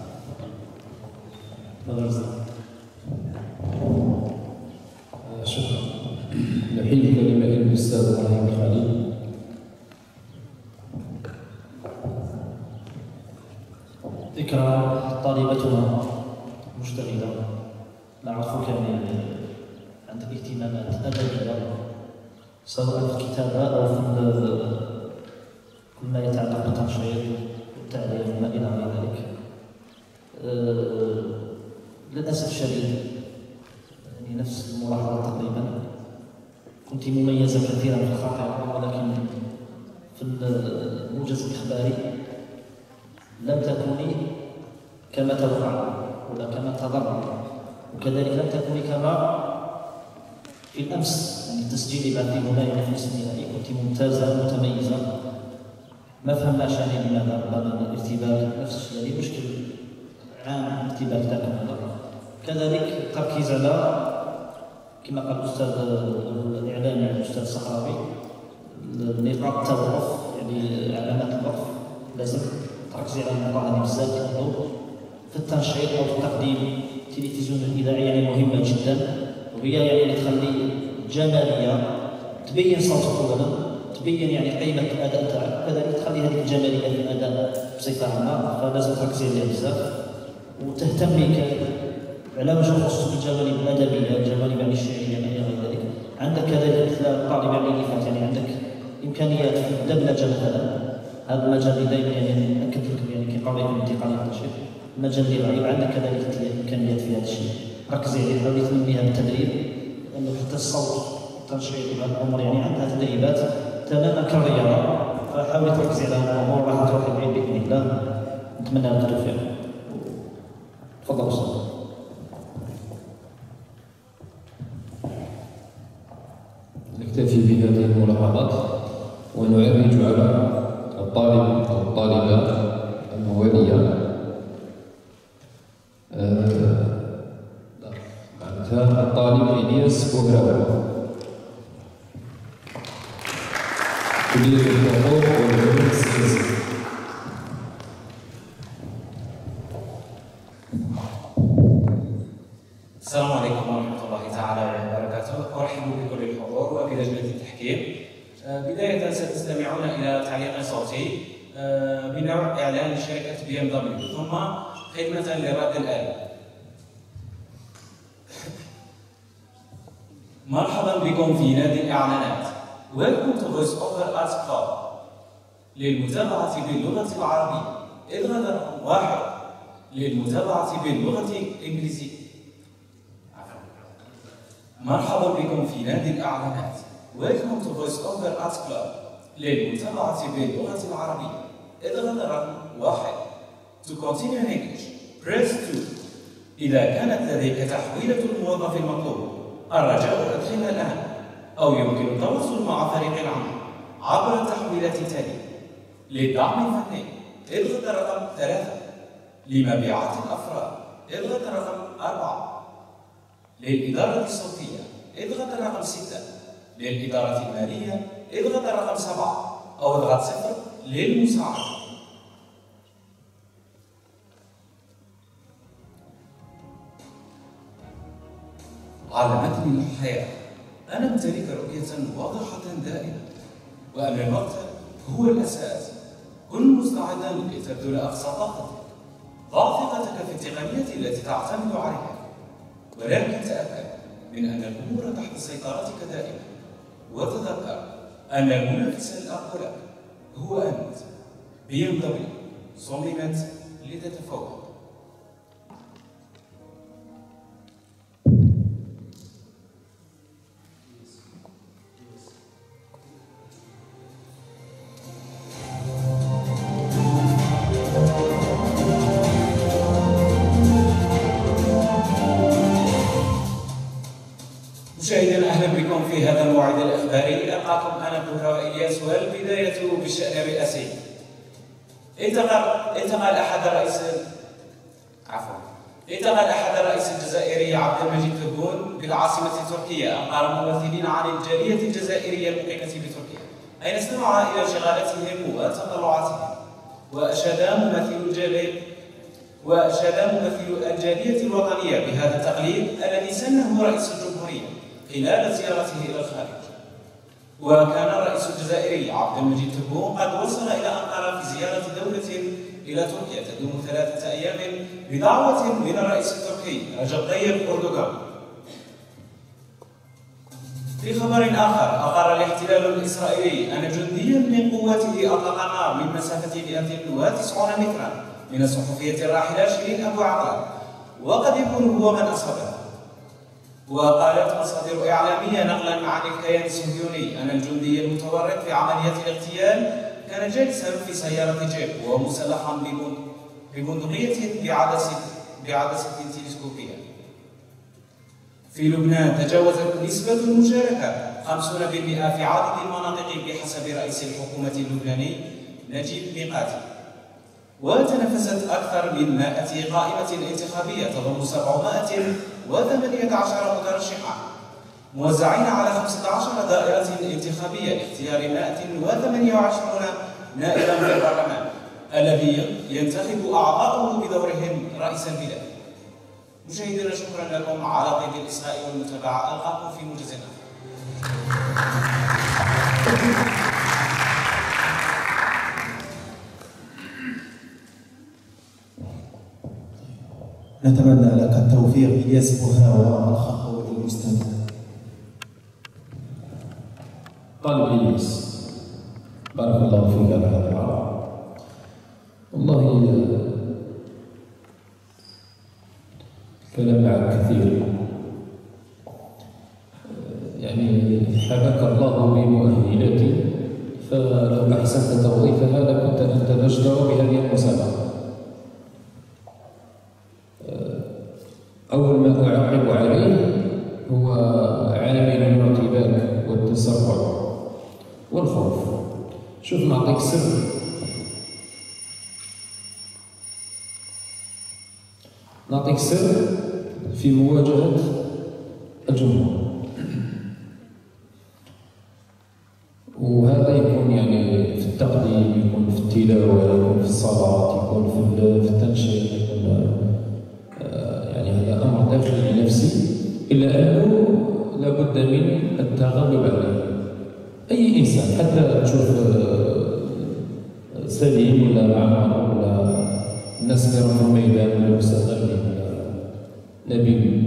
تفضل.
شكرا. نحيي الكلمة للأستاذ إبراهيم خالد.
إكرام طالبتنا مشتغلة، نعرفك يعني عندك اهتمامات أدبية سواء في الكتابة أو في كل ما يتعلق بالتنشيط والتعليم وما إلى ذلك. أه للأسف الشديد يعني نفس الملاحظة تقريبا، كنت مميزة كثيرا في الخاطرة ولكن في الموجز الإخباري لم تكوني كما توقع ولا كما تظن، وكذلك لم تكوني كما في الأمس. يعني التسجيل بعد هنا في نصف النهائي كنت ممتازة متميزة، ما فهمناش يعني لماذا ربما الارتباك نفس الشيء يعني مشكل عام ارتباك ذاك المرة. كذلك التركيز على كما قال الاستاذ الاعلامي الاستاذ الصحراوي نقاط التوقف، يعني علامات الوقف لازم تركزي على النقاط هذه بزاف لانه في التنشيط او في التقديم التلفزيون الاذاعي يعني مهمه جدا، وهي يعني اللي تخلي جماليه تبين صوتك اولا، تبين يعني قيمه الاداء تاعك، كذلك تخلي هذه الجماليه في الاداء بصفه عامه، فلازم تركزي عليها بزاف وتهتمي على وجه الخصوص بالجوانب الادبيه، الجوانب يعني الشعريه الى غير ذلك. عندك كذلك مثل الطالب يعني اللي فات، يعني عندك امكانيات في الدبلجه مثلا. هذا المجال اللي دائما يعني ناكد لكم يعني كيقراو لكم انتقال التنشيط، المجال اللي غايب عندك كذلك امكانيات في هذا الشيء. ركزي عليه، حاولي تنميها بالتدريب، لانه حتى الصوت التنشيط وهذه الامور يعني عندها تدريبات تماما كالرياضه، فحاولي تركزي على هذه الامور راح تروحي بعيد باذن الله. نتمنى لك التوفيق. تفضل استاذ.
نكتفي بهذه الملاحظات ونعرج على الطالب أو الطالبة الموالية. معناتها الطالب إلياس بوهراوي، كلية الحقوق والعلوم السياسية.
السلام عليكم ورحمة الله تعالى وبركاته. أرحب بكل الحضور وبلجنة التحكيم. بداية ستستمعون إلى تعليق صوتي بنوع إعلان شركة بي ام دبليو، ثم خدمة للرد الآلي. مرحبا بكم في نادي الإعلانات. Welcome to Voice Over Arts Club. للمتابعة باللغة العربية اضغط رقم واحد. للمتابعة باللغة الإنجليزية. مرحبا بكم في نادي الإعلانات. Welcome to Voice Over Arts Club. للمتابعة باللغة العربية اضغط رقم واحد. To continue in English, press two. إذا كانت لديك تحويلة الموظف المطلوب الرجاء تدخلها الآن، أو يمكن التواصل مع فريق العمل عبر التحويلات التالية. للدعم الفني اضغط رقم ثلاثة. لمبيعات الأفراد اضغط رقم أربعة. للإدارة الصوتية اضغط رقم ستة. للإدارة المالية اضغط رقم سبعة أو اضغط صفر للمساعدة. علمتني الحياة أن أمتلك رؤية واضحة دائما، وأن الوقت هو الأساس. كن مستعدا لتبذل أقصى طاقتك. ضع ثقتك في التقنية التي تعتمد عليها، ولكن تأكد من أن الأمور تحت سيطرتك دائما. وتذكر أن المنافس الأقوى لك هو أنت. بي ام دبليو صممت لتتفوق. مشاهدينا اهلا بكم في هذا الموعد الاخباري. القاكم انا بوهراوي الياس، والبدايه بالشان الرئاسي. انتقل انتقل احد الرئيس عفوا انتقل احد الرئيس الجزائري عبد المجيد تبون بالعاصمه تركيا انقر ممثلين عن الجاليه الجزائريه المقيمه بتركيا، اين استمع الى شغالاتهم وتطلعاتهم. واشاد ممثل الجاليه واشاد ممثل الجاليه الوطنيه بهذا التقليد الذي سنه رئيس الجمهوريه خلال زيارته إلى الخارج. وكان الرئيس الجزائري عبد المجيد تبون قد وصل إلى أنقرة في زيارة دولة إلى تركيا تدوم ثلاثة أيام بدعوة من الرئيس التركي رجب طيب أردوغان. في خبر آخر، أقر الاحتلال الإسرائيلي أن جنديا من قواته أطلق النار من مسافة مئة وتسعين مترا من الصحفية الراحلة شيرين أبو عقلة، وقد يكون هو من أصابها. وقالت مصادر إعلامية نقلا عن الكيان الصهيوني أن الجندي المتورط في عملية الاغتيال كان جالسا في سيارة جيب ومسلحا ببندقية بعدسة بعدسة تلسكوبية. في لبنان تجاوزت نسبة المشاركة خمسين بالمئة في عدد المناطق بحسب رئيس الحكومة اللبناني نجيب ميقاتي. وتنافست أكثر من مائة قائمة انتخابية تضم سبعمائة وثمانية عشر مترشحا موزعين على خمسة عشر دائرة انتخابية لاختيار مائة وثمانية وعشرين نائبا في البرلمان الذي ينتخب أعضاؤه بدورهم رئيس البلاد. مشاهدينا شكرا لكم على طيب الإصغاء والمتابعة. ألقاكم في موجز آخر.
نتمنى لك التوفيق إلياس بوهراوي الخطوة الأستاذ.
طالب الياس. بارك الله فيك على هذا العرض. والله الكلام معك كثير، يعني حباك الله بمؤهلاتي، فلو أحسنت توظيفها لكنت أنت تجدر بهذه المسابقة. أول ما أعقب عليه هو عامل الارتباك والتسرع والخوف. شوف نعطيك سر، نعطيك سر في مواجهة الجمهور، وهذا يكون يعني في التقديم، يكون في التلاوة، يكون في الصلاة، يكون في التنشيط، يكون يعني هذا أمر داخلي نفسي، إلا أنه لابد من التغلب عليه. أي إنسان حتى تشوف سليم ولا معمر ولا الناس اللي راهم في الميدان ولا مستغربين ولا نبيل،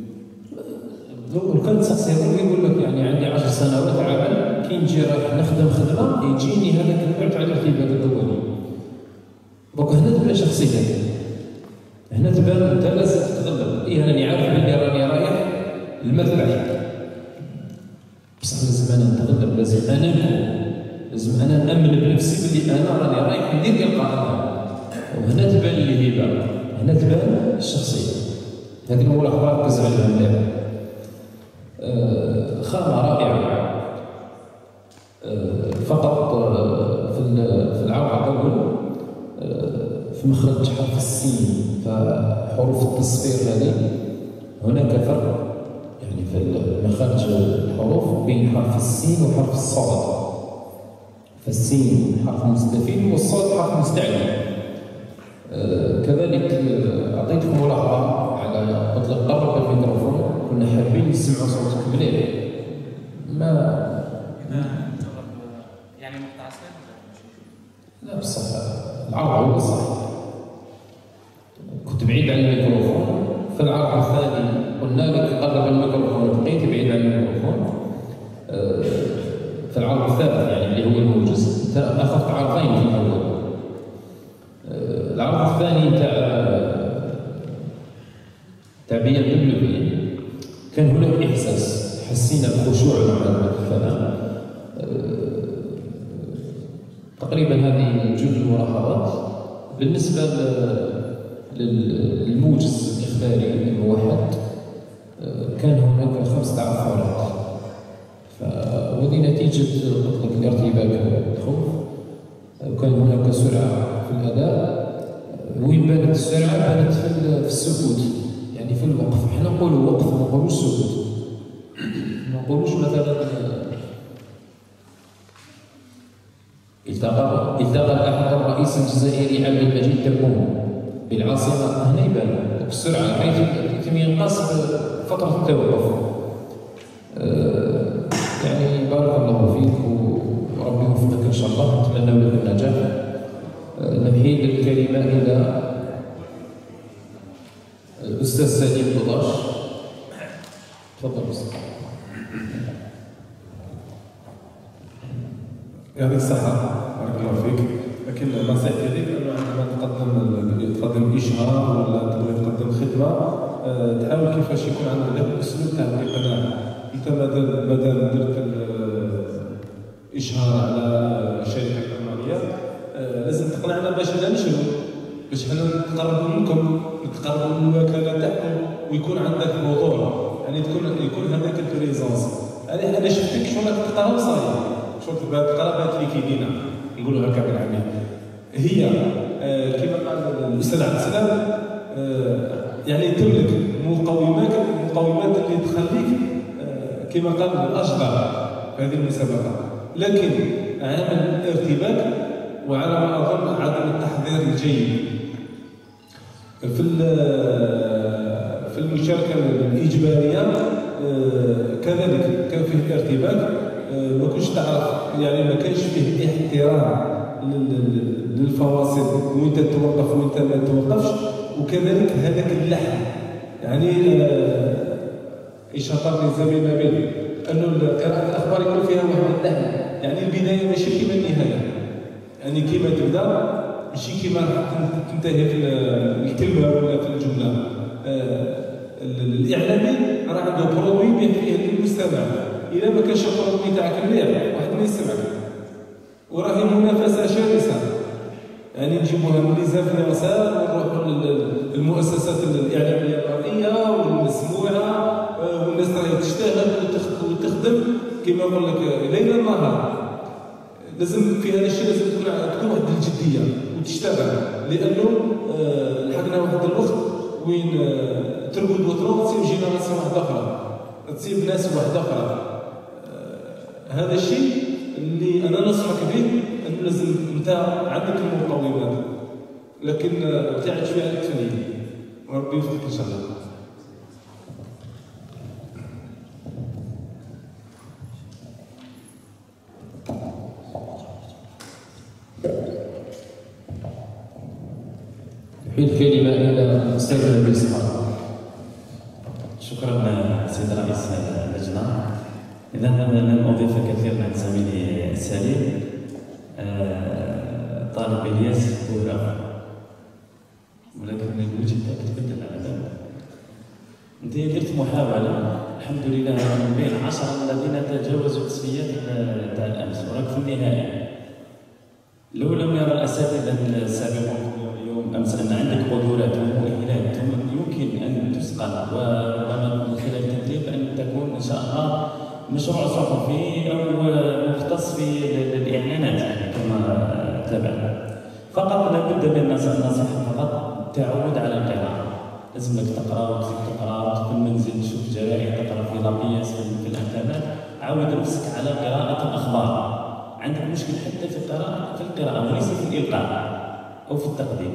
لو كان تسقسيهم يقول لك يعني عندي عشر سنوات عمل، كي نجي رايح نخدم خدمة يجيني هذاك النوع تاع الارتباك الأولي. دوك هنا تبان شخصيتك، هنا تبان أنت لازم تتغلب. إيه راني عارف بلي راني رايح المذبح، بصح لازم أنا نتغلب، لازم أنا نكون، لازم أنا نأمن بنفسي بلي أنا راني رايح ندير القرار. وهنا تبان الهبة، هنا تبان الشخصية. هذه الملاحظة ركز عليها مليح. آه خامة رائعة. آه فقط آه في في العرض الأول آه في مخرج حرف السين، فحروف التصفير هذه هناك فرق يعني في مخارج الحروف بين حرف السين وحرف الصاد. فالسين حرف مستفيد والصاد حرف مستعلي. آه كذلك آه أعطيتكم ملاحظة على مطلق قرب الميكروفون، كنا حابين نسمعوا صوتك مليح. ما
يعني مقطع سلام؟
لا بصح العرض هو صح. كنت بعيد عن الميكروفون، في العرض الثاني قلنا لك قرب الميكروفون، بقيت بعيد عن الميكروفون. آه في العرض الثالث يعني اللي هو الموجز، انت اخذت عرضين في الاول. آه العرض الثاني تاع تاع بيان دبليو كان هناك احساس، حسينا بخشوع مع الكلام. أه تقريبا هذه جزء الملاحظات. بالنسبه للموجز الاخباري الموحد أه كان هناك خمس تعثرات، وهذه نتيجه مطلق الارتباك والخوف. وكان هناك سرعه في الاداء. وين بانت السرعه؟ بانت في السكوت، يعني في الوقف. احنا نقولوا وقف، ما نقولوش سكوت. ما نقولوش مثلا التقى التقى احد الرئيس الجزائري عبد المجيد تبون بالعاصمه، هنا يبان السرعه كيف ينقص فتره التوقف. أه يعني بارك الله فيك وربي يوفقك ان شاء الله، نتمنى لك النجاح. أه نحيل الكلمه الى الأستاذ سليم بضاش. تفضل أستاذ.
يعطيك الصحة، بارك الله فيك. لكن نصيحتي لك أنه عندما تقدم تقدم إشهار ولا تبغي تقدم خدمة، أه تحاول كيفاش يكون عندك الأسلوب تاع الإقناع. أنت مادام مادام درت إشهار على شركة ألمانية، أه لازم تقنعنا باش ننشروا، باش حنا نتقربوا منكم، نتقربوا من الوكاله تاعكم، ويكون عندك حضور، يعني تكون يكون هذاك البريزونس. يعني انا شفتك شو راك تقرا صاير، شوف تقرا بهذه اللي كيدينا نقولوا هكا بالعاميه. هي آه كما قال الاستاذ عبد السلام، آه يعني تملك مقومات المقومات اللي تخليك آه كما قال الاشقر في هذه المسابقه، لكن عامل ارتباك وعلى ما اظن عدم التحضير الجيد. في في المشاركه الاجباريه كذلك كان فيه ارتباك، ما كنتش تعرف، يعني ما كانش فيه احترام للفواصل، وين توقف وين ما توقفش. وكذلك هذاك اللحن، يعني ايش شطرني زميل نبيل انه قراءه الاخبار يكون فيها واحد اللحن البدايه ماشي كيما النهايه، يعني كيما تبدا ماشي كيما تنتهي في الكلمه ولا في الجمله. آه الاعلامي راه عنده برودوي بيه فيه المستمع، اذا ما كانش البرودوي تاعك مليح واحد ما يسمعك، وراهي منافسه شرسه. يعني نجيبوها من لي زانفلونسور ونروحوا للمؤسسات الاعلاميه المرئيه والمسموعه، والناس راهي تشتغل وتخدم كما نقول لك ليل نهار. لازم في هذا الشيء لازم تكون تكون واحد الجديه وتشتغل، لانه لحقنا واحد الوقت وين ترقد وتروح تصيب جينيراسيون واحده اخرى، تصيب ناس واحده اخرى. هذا الشيء اللي انا ننصحك به، انه لازم انت عندك المقومات، لكن ابتعد شويه عن التفنيد وربي يوفقك ان شاء الله.
الكلمه الى الاستاذ نبيل سمار.
شكرا سيد رئيس اللجنه. اذا لن اضيف كثير من زميلي سليم. آه طالب الياس بوراق، ولكن الوجه تبدل على ذلك. انت درت محاوله الحمد لله من بين عشرة الذين تجاوزوا التصفيات تاع الامس، وراك في النهايه. لو لم يرى الاساتذه السابقون اليوم امس ان عندك قدرات ومؤهلات يمكن ان تسقط، وربما من خلال التدريب ان تكون ان شاء الله مشروع صحفي او مختص في الاعلانات يعني كما تابعنا. فقط لابد من النصيحه فقط التعود على القراءه. لازم لك تقرا وتزيد تقرا وتدخل المنزل تشوف جرائد، تقرا في لابياس في الانترنت. عود نفسك على قراءه الاخبار. عندك مشكل حتى في القراءه في القراءه وليس في الالقاء او في التقديم.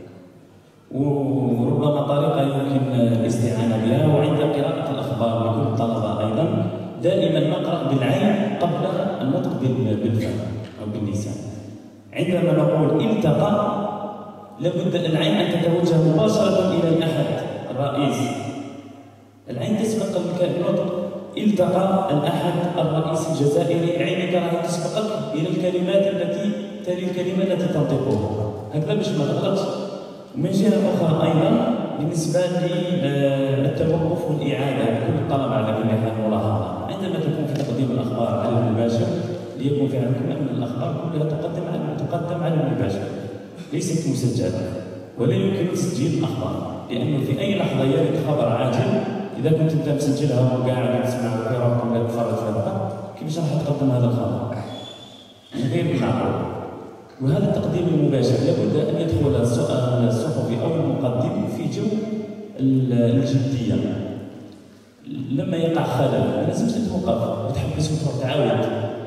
وربما طريقه يمكن الاستعانه بها، وعند قراءه الاخبار لكل الطلبه ايضا دائما نقرا بالعين قبل النطق بالفم او باللسان. عندما نقول التقى لابد العين ان تتوجه مباشره الى الاحد الرئيس. العين تسبق النطق. التقى الاحد الرئيس الجزائري، عينك راح تسبقك الى الكلمات التي تلي الكلمه التي تنطقها، هكذا باش ما تغلطش. ومن جهه اخرى ايضا بالنسبه للتوقف والاعاده لكل الطلبه على كل حال ملاحظه، عندما تكون في تقديم الاخبار على المباشر ليكن في علمكم ان الاخبار كلها تقدم على تقدم على المباشر ليست مسجله، ولا يمكن تسجيل الاخبار، لانه في اي لحظه يرد خبر عاجل اذا كنت انت مسجلها وقاعد تسمع في روحك ولا تتفرج في الوقت، كيفاش راح تقدم هذا الخبر؟ غير معقول. وهذا التقديم المباشر لابد ان يدخل الصحفي او المقدم في جو الجديه. لما يقع خلل لازم تتوقف وتحبس وتروح تعاود.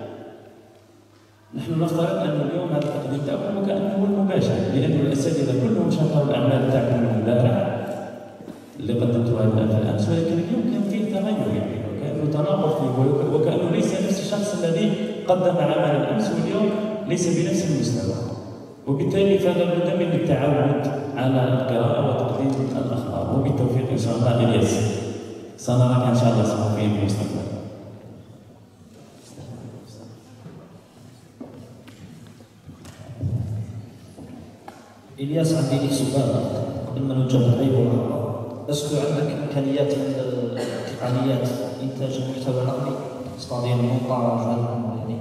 نحن نفترض ان اليوم هذا التقديم تاعكم وكانه هو المباشر، لان الاساتذه كلهم شكروا الاعمال تاعكم من البارح اللي قدمتوها الان في الامس، ولكن اليوم كان فيه تغير يعني وكانه تناقض فيه، وكانه ليس نفس الشخص الذي قدم عمل الامس واليوم ليس بنفس المستوى. وبالتالي فلا بد من التعود على القراءه وتقديم الاخبار، وبالتوفيق ان شاء الله. الياس سنراك ان شاء الله صحفيا في المستقبل.
الياس عندي لك سؤال قبل ما نوجه اي ملاحظه. اسكو عندك امكانيات تقنيات انتاج المحتوى الرقمي استطيع المونتاج يعني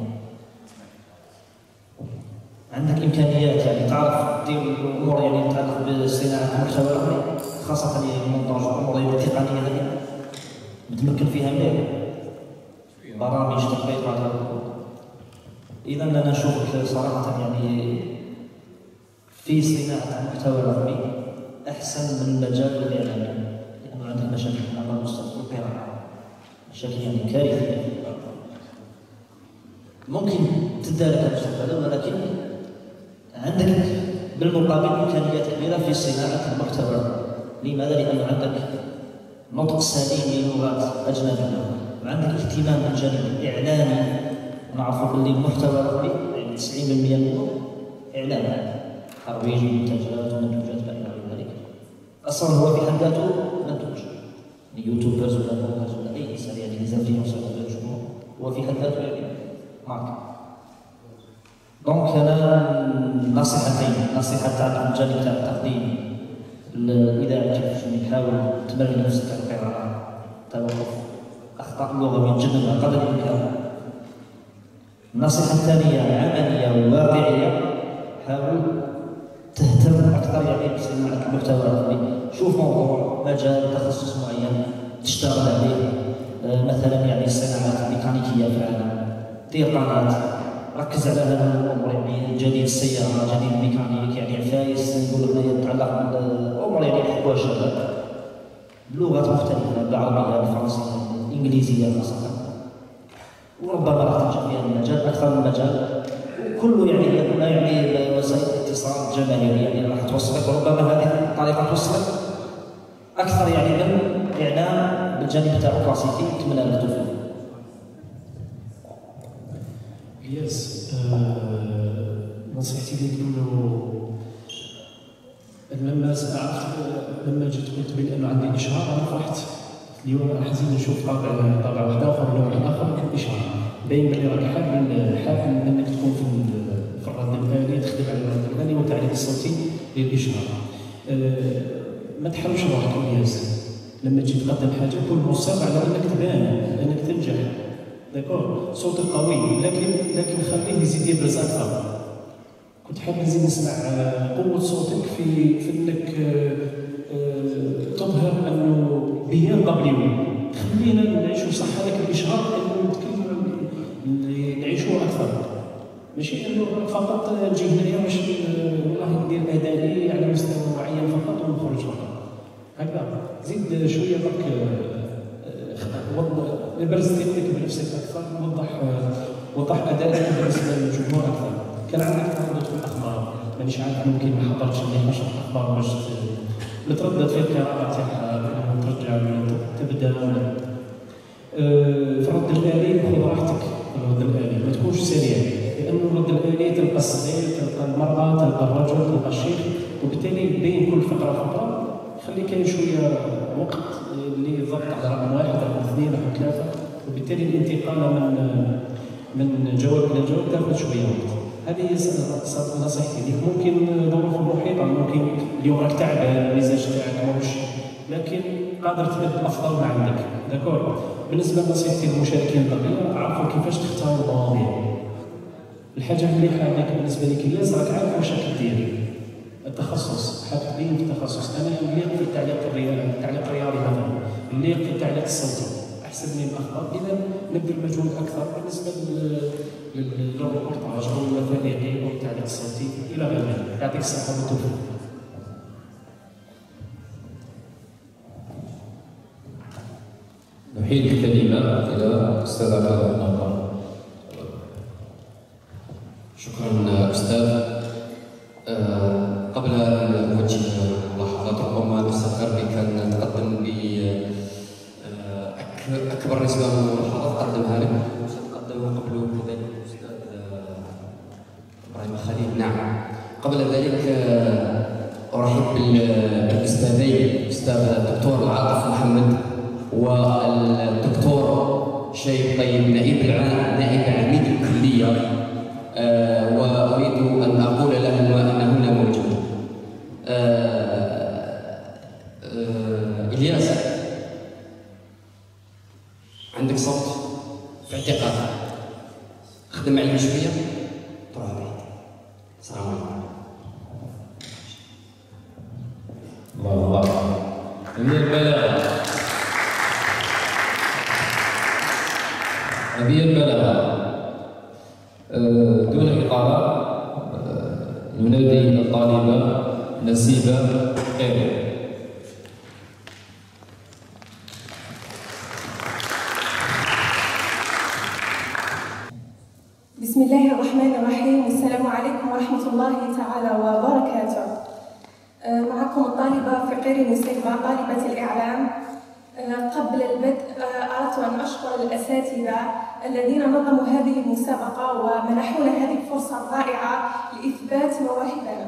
عندك امكانيات يعني تعرف دير الامور يعني تتعلق بصناعه المحتوى الرقمي خاصه المونتاج والامور التقنيه هذه متمكن فيها مليح برامج تطبيق على اذا انا نشوفك صراحه يعني في صناعه المحتوى الرقمي احسن من المجال الاعلامي، لانه عندك مشاكل على مستوى القراءه، مشاكل يعني كارثيه ممكن تدارك مستقبلا، ولكن عندك بالمقابل امكانيات كبيره في صناعه المحتوى. لماذا؟ لانه عندك نطق سليم للغات اجنبيه، وعندك اهتمام بالجانب الاعلامي. نعرفوا باللي المحتوى الرقمي يعني تسعين بالمئة منه اعلام، ترويج منتجات ومنتوجات الى غير ذلك. اصلا هو في حد ذاته منتوج، يوتيوبرز ولا بلوجرز ولا اي انسان يعني لازم فيه مصادر الجمهور هو في حد ذاته يعني ماركه. دونك انا نصيحتين، نصيحه تاع الجانب تاع التقديم الاذاعه كيفاش نحاول تمرن نفسك على القراءه، توقف اخطاء اللغويه تجنبها قدر الامكان. النصيحه الثانيه عمليه وواقعيه، حاول تهتم اكثر يعني بصناعه المحتوى العربي، شوف موضوع مجال تخصص معين تشتغل عليه، آه مثلا يعني الصناعات الميكانيكيه في العالم، دير قناه ركز على هذا الامور، يعني جديد السياره جديد الميكانيك، يعني عفايس نقول لك ما يتعلق بالامور يعني يحبوها الشباب بلغات مختلفه، بالعربيه بالفرنسيه الانجليزيه خاصه، وربما راح تنجح في هذا المجال اكثر من مجال، وكله يعني يكون يعني وسائل اتصال جماهيريه يعني راح توصلك، وربما هذه الطريقه توصلك اكثر يعني من الاعلام بالجانب تاعو كلاسيكي. نتمنى لك التوفيق.
الياس، آه نصيحتي لك انه لما عرفت لما جيت قلت بانه عندي اشهار انا فرحت. اليوم راح نزيد نشوف طابع طابع واحد اخر ونوع اخر من الاشهار، باين بلي راك حاب حاب انك تكون في الرد الالي، تخدم على الرد الالي والتعليق الصوتي للاشهار. أه ما تحرمش روحك الياس، لما تجي تقدم حاجه كن مصر على انك تبان انك تنجح، داكور؟ صوتك قوي لكن لكن خليه يزيد يبرز اكثر. كنت حاب نزيد نسمع قوه صوتك في في انك أه تظهر انه بيان قبل يوم. خلينا نعيشوا صح هذاك الاشهار انه نتكلموا اللي نعيشوه اكثر، ماشي انه فقط نجي هنايا باش والله ندير ادائي على مستوى معين فقط ونخرج فقط. هكذا زيد شويه برك ابرز ثقتك بنفسك اكثر، وضح وضح ادائك بالنسبه للجمهور اكثر. كان عندك تردد في الاخبار، مانيش عارف ممكن ما حضرتش اللي نشر الاخبار باش نتردد في القراءه تاعها، ترجع تبدا في الرد الالي. خذ راحتك في الرد الالي، ما تكونش سريع، لانه الرد الالي تلقى الصغير تلقى المراه تلقى الرجل تلقى الشيخ، وبالتالي بين كل فقره فقره خلي كاين شويه وقت للضغط على رقم واحد رقم اثنين رقم ثلاثه، وبالتالي الانتقال من من جواب الى جواب تاخذ شويه وقت. هذه هي نصيحتي لك. ممكن ظروف محيطه، ممكن اليوم راك تعبان المزاج تاعك ماهوش، لكن قادر تبدل افضل ما عندك، داكور؟ بالنسبه لنصيحتي للمشاركين البقيه، عرفوا كيفاش تختاروا المواضيع. الحاجه المليحه لك بالنسبه لك الياس راك عارف واش راك دير، التخصص حاب تبين في التخصص. انا نليق في التعليق الرياضي، التعليق الرياضي مثلا، نليق في التعليق الصوتي احسن من الاخبار، اذا نبذل مجهود اكثر بالنسبه للريبورتاج او الوثائقي او التعليق الصوتي الى غير ذلك. يعطيك الصحه والتوفيق.
نحيل الكلمه الى الاستاذ عبد الله النهار.
شكرا استاذ. أه قبل ان اوجه ملاحظات، ربما الاستاذ غربي كان تقدم ب اكبر نسبه من الملاحظات قدمها لك، وسنقدمها قبله كذلك الاستاذ ابراهيم خليل. نعم. قبل ذلك ارحب بالاستاذين، الاستاذ الدكتور العاطف محمد والدكتور شايب طيب، نائب العام نائب عميد الكليه، أه واريد ان اقول لهم ان هنا موجود. أه أه الياس، عندك صوت في اعتقادك، خدم عليه شويه تروح بعيد. السلام عليكم.
الله الله. هذه البلاغه، هذه البلاغه. دون إطالة ننادي الطالبة نسيبة قيرو.
بسم الله الرحمن الرحيم، والسلام عليكم ورحمة الله تعالى وبركاته. معكم الطالبة فقيري نسيبة، طالبة الإعلام. قبل البدء أردت أن أشكر الأساتذة الذين نظموا هذه المسابقة ومنحونا هذه الفرصة الرائعة لإثبات مواهبنا.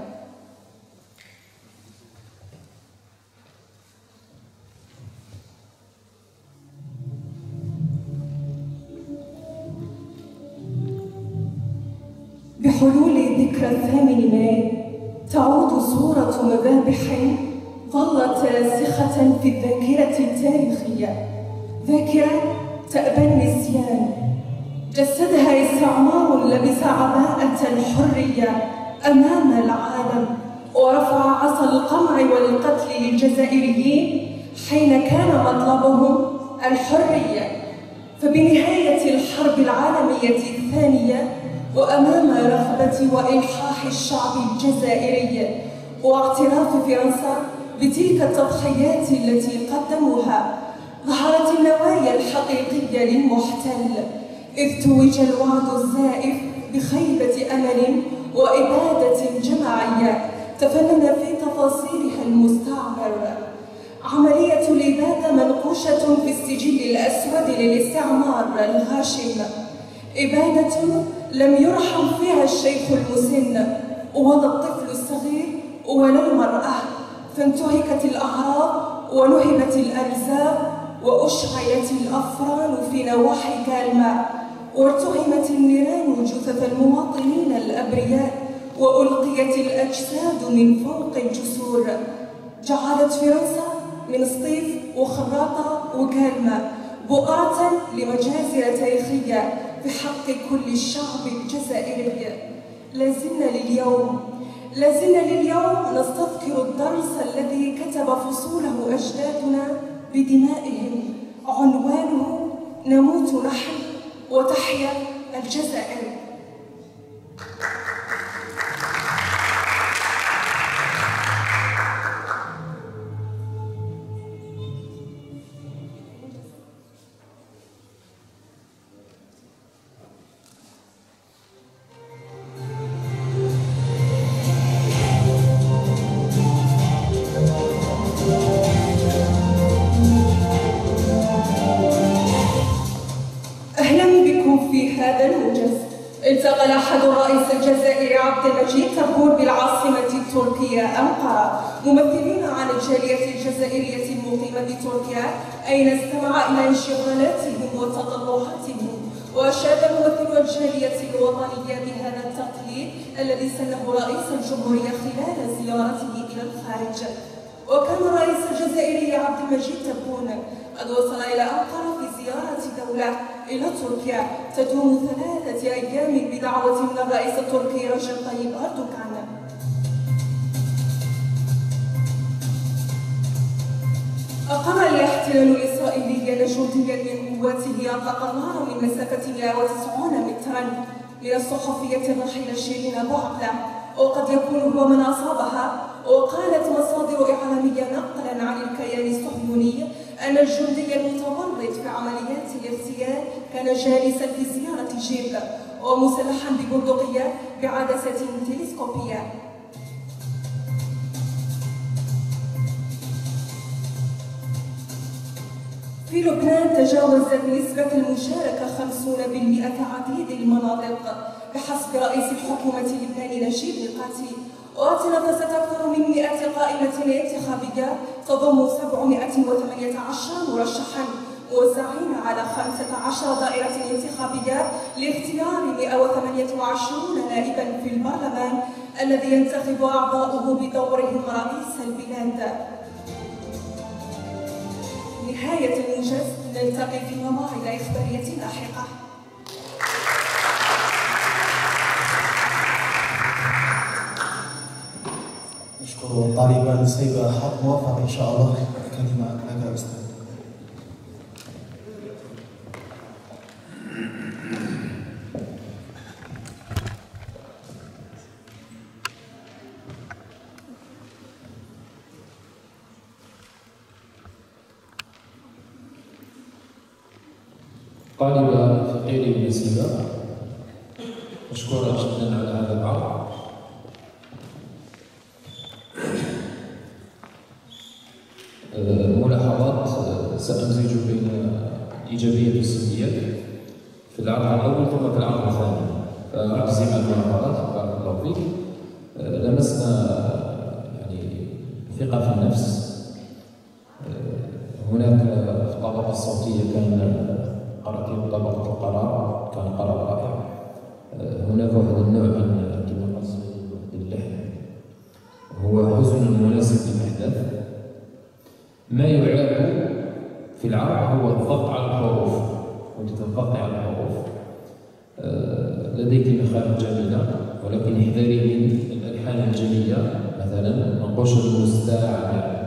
بحلول ذكرى الثامن ماي تعود صورة مذابح ظلت راسخة في الذاكرة التاريخية، ذاكرة تأبى النسيان، جسدها استعمار لبس عباءة الحرية أمام العالم، ورفع عصا القمع والقتل للجزائريين حين كان مطلبهم الحرية. فبنهاية الحرب العالمية الثانية وأمام رغبة وإلحاح الشعب الجزائري واعتراف فرنسا بتلك التضحيات التي قدموها، ظهرت النوايا الحقيقية للمحتل، إذ توج الوعد الزائف بخيبة أمل وإبادة جماعية تفنن في تفاصيلها المستعمر. عملية الإبادة منقوشة في السجل الأسود للاستعمار الغاشم، إبادة لم يرحم فيها الشيخ المسن ولا الطفل الصغير ولا المرأة، فانتهكت الأعراض ونهبت الأرزاق وأشعلت الأفران في نواحي كالما، وارتهمت النيران جثث المواطنين الأبرياء وألقيت الأجساد من فوق الجسور. جعلت فرنسا من سطيف وخراطة وكالما بؤرة لمجازر تاريخية في حق كل الشعب الجزائري. لازلنا لليوم لازلنا لليوم نستذكر الدرس الذي كتب فصوله أجدادنا بدمائهم، عنوانه نموت نحن وتحيا الجزائر. التقى أحد الرئيس الجزائري عبد المجيد تبون بالعاصمة التركية أنقرة ممثلين عن الجالية الجزائرية المقيمة بتركيا، أين استمع إلى انشغالاتهم وتطلعاتهم، وأشاد ممثل الجالية الوطنية بهذا التقليد الذي سنه رئيس الجمهورية خلال زيارته إلى الخارج. وكان الرئيس الجزائري عبد المجيد تبون قد وصل إلى أنقرة في زيارة دولة إلى تركيا تدوم ثلاثة أيام بدعوة من الرئيس التركي رجب طيب أردوغان. أقر الاحتلال الإسرائيلي أن جنديا من قواته أطلق النار من مسافة مئة وتسعين مترا من الصحفية الراحلة شيرين أبو عبلة، وقد يكون هو من أصابها. وقالت مصادر إعلامية نقلا عن الكيان الصهيوني أن الجندي المتورط في عمليات الاغتيال كان جالسا في زيارة جيب ومسلحا ببندقية بعدسة تلسكوبية. في لبنان تجاوزت نسبة المشاركة خمسين بالمئة عديد المناطق بحسب رئيس الحكومة اللبناني نجيب ميقاتي، وتنافست أكثر من مئة قائمة انتخابية تضم سبعمئة وثمانية عشر مرشحاً موزعين على خمسة عشر دائرة انتخابية لاختيار مئة وثمانية وعشرين نائباً في البرلمان الذي ينتخب أعضاؤه بدورهم رئيس البلاد. نهاية الموجز، نلتقي في موعد إخبارية لاحقة.
نشكر الطالبة نسيبة حق موفق إن شاء الله. كلمة لك أستاذ.
طالبة فقيري نسيبة، مشكورة جدا على هذا العرض. ملاحظات سأمزج بين الإيجابية والسلبيات في العرض الأول ثم في العرض الثاني، فأقسم الملاحظات بارك الله فيك. لمسنا يعني ثقة في النفس. هناك في الطبقة الصوتية كان قرأت طبقة القرار، كان قرار رائع. هناك واحد النوع من لديك مخارج جميلة، ولكن احذري من الألحان الجلية، مثلا منقوش المستعمر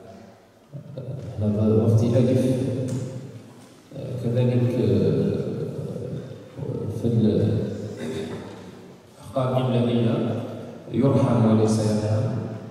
هنا ضفتي ألف. كذلك في الأخطاء الإملائية يرحم وليس يرحم.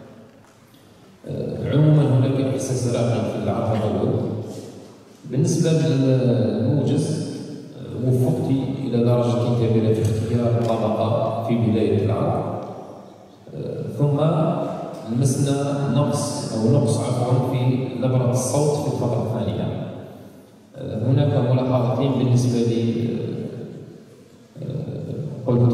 عموما هناك إحساس راقي في العرض الأول. بالنسبة للموجز وفقت إلى درجة كبيرة في اختيار الطبقة في بداية العرض، ثم لمسنا نقص أو نقص عفوا في نبرة الصوت في الفقرة الثانية. هناك ملاحظتين بالنسبة لي، قلت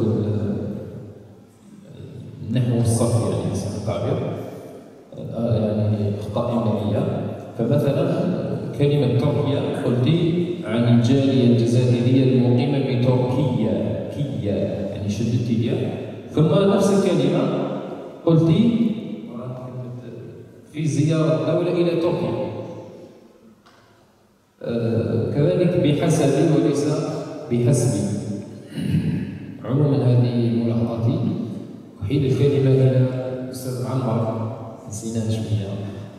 نحو الصف يعني صح التعبير، يعني أخطاء إملائية. فمثلا كلمة تركيا قلت عن الجالية الجزائرية المقيمة بتركيا، كيا يعني شدت الياء، ثم نفس الكلمة قلت في زيارة دولة إلى تركيا. آه كذلك بحسب وليس بحسب. عموما هذه ملاحظاتي. أحيل الكلمة إلى أستاذ عمر، نسيناه شوية.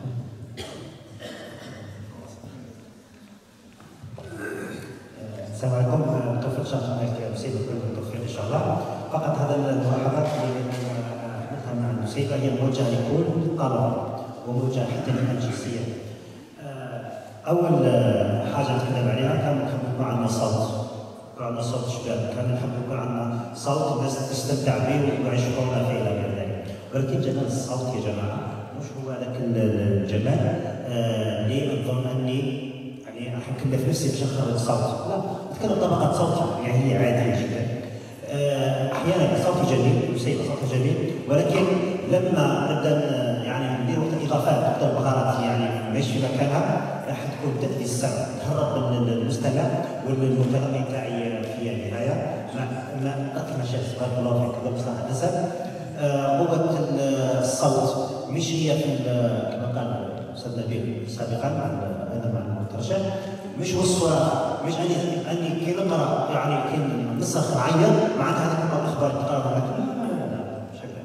السلام عليكم. بالتوفيق ان شاء الله نسيب بالتوفيق ان شاء الله. فقط هذا الملاحظات اللي نعملها مع الموسيقى هي موجهه لكل الطلبه وموجهه حتى للجنسيه. اول حاجه نتكلم عليها كان نحب يكون عندنا صوت، يكون عندنا صوت شباب، كان نحب يكون عندنا صوت الناس تستمتع به ويعيشونا فيه الى غير ذلك. ولكن جمال الصوت يا جماعه مش هو هذاك الجمال اللي اظن اني يعني حنكلف نفسي باش نخرج صوت، لا نتكلم طبقه صوت يعني هي عاديه جدا. احيانا صوتي جميل وسيد صوتي جميل، ولكن لما نبدا يعني ندير وقت الاضافات وقت البهارات يعني ماشي في مكانها راح تكون تأذي السمع، تهرب من المستمع والمتلقي تاعي في النهايه. ما ما اطلع شيء بارك الله فيك بصراحه النسب. قوه الصوت مش هي في كما قال الاستاذ نبيل سابقا ايضا مع المترشح، مش هو الصراخ، مش اني اني كي نقرا يعني كي نسخ نعيط معناتها هذاك هو الاخبار اللي تقراها. لا لا لا مش هكذا.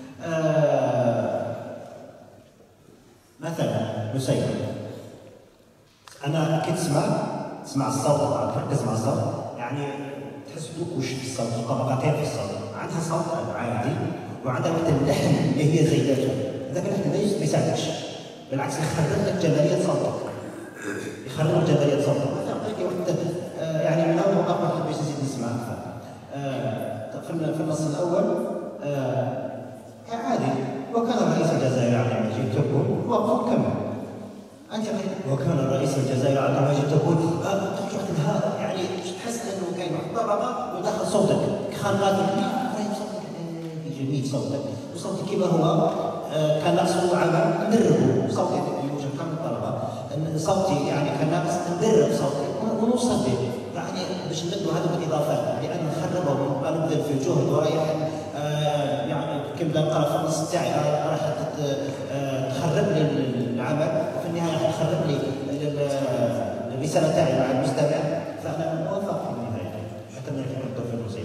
مثلا نسيب انا كي تسمع تسمع الصوت، تركز مع الصوت يعني تحس دوكوش في الصوت، طبقتين في الصوت، عندها صوت عادي وعندها وقت اللحن اللي هي زيدته، هذاك اللحن ما يساعدكش، بالعكس يخرب لك جماليه صوتك، يخرب لك جماليه صوتك. مثلا تلقى واحد يعني من اول مقام ما حبيتش نزيد نسمع في النص الاول عادي. وكان الرئيس الجزائري عبد المجيد تبون وقف كمل. انت وكان الرئيس الجزائري عبد المجيد تبون ترجع هذا يعني تحس انه كاين واحد الطبقه وداخل صوتك خانات جميل صوتك وصوتك كيما هو كان ناقصه عمل ندربه صوتي يوجد كامل الطلبه صوتي يعني كان ناقص ندرب صوتي ونوصل به يعني باش نديروا هذوك الاضافات لان نخربهم ونبذل في الجهد ورايح يعني كي نبدا نقرا في النص تاعي راح تخرب لي العمل وفي النهايه راح تخرب لي الرساله تاعي مع المستمع، فانا موافق في النهايه حتى نكون التوفيق نصيب.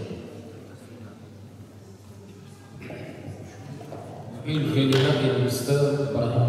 الكلمة للأستاذ إبراهيم.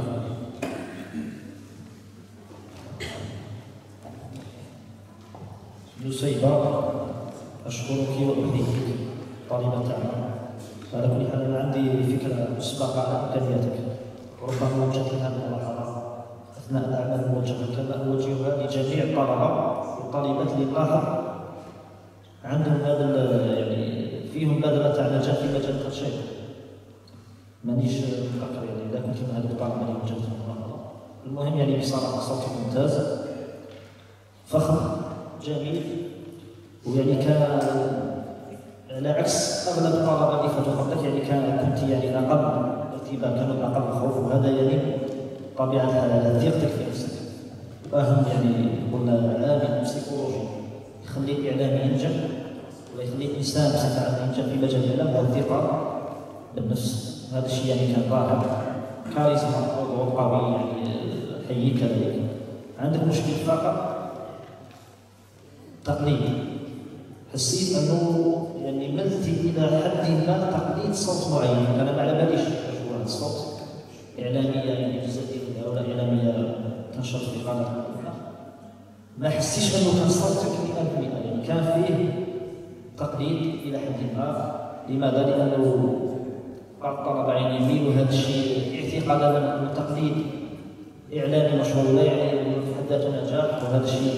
نسيبة أشكرك وأحييك طالبة أعمال. على كل حال أنا عندي فكرة مسبقة عن إمكانياتك، وربما وجدت لها الملاحظة أثناء الأعمال الموجهة كما أوجهها لجميع الطلبة والطالبات اللي نلاحظ عندهم هذا يعني فيهم بادرة تاع نجاح في مجال الترشيح. مانيش متذكر يعني إذا كنت من هذه الطلبة اللي وجدتهم الملاحظة. المهم يعني بصراحة صوتك ممتاز فخم جميل، ويعني كان على عكس اغلب الطلبه اللي فاتوا قبلك يعني كان كنت يعني اقل ارتباك، كانوا اقل خوف، وهذا يعني طبيعه الحال ثقتك في نفسك. فهم يعني قلنا عامل بسيكولوجي يخلي الاعلامي ينجح ولا يخلي الانسان بصفه عامه ينجح في مجال الاعلام هو الثقه بالنفس. هذا الشيء يعني كان ظاهر كاريزما قوي يعني احييك عليه. عندك مشكل فقط تقليدي حسيت انه يعني ملتي الى حد ما تقليد صوت معين. انا ما على باليش شو هذا الصوت، اعلاميه يعني جزائريه ولا اعلاميه تنشر في قناه، ما حسيتش انه كان صوت مئة بالمئة، يعني كان فيه تقليد الى حد ما. لماذا؟ لانه بعض الطلبه يعني يميلوا هذا الشيء اعتقادا ان التقليد اعلامي مشهور لا يعني في حد ذاته نجاح، وهذا الشيء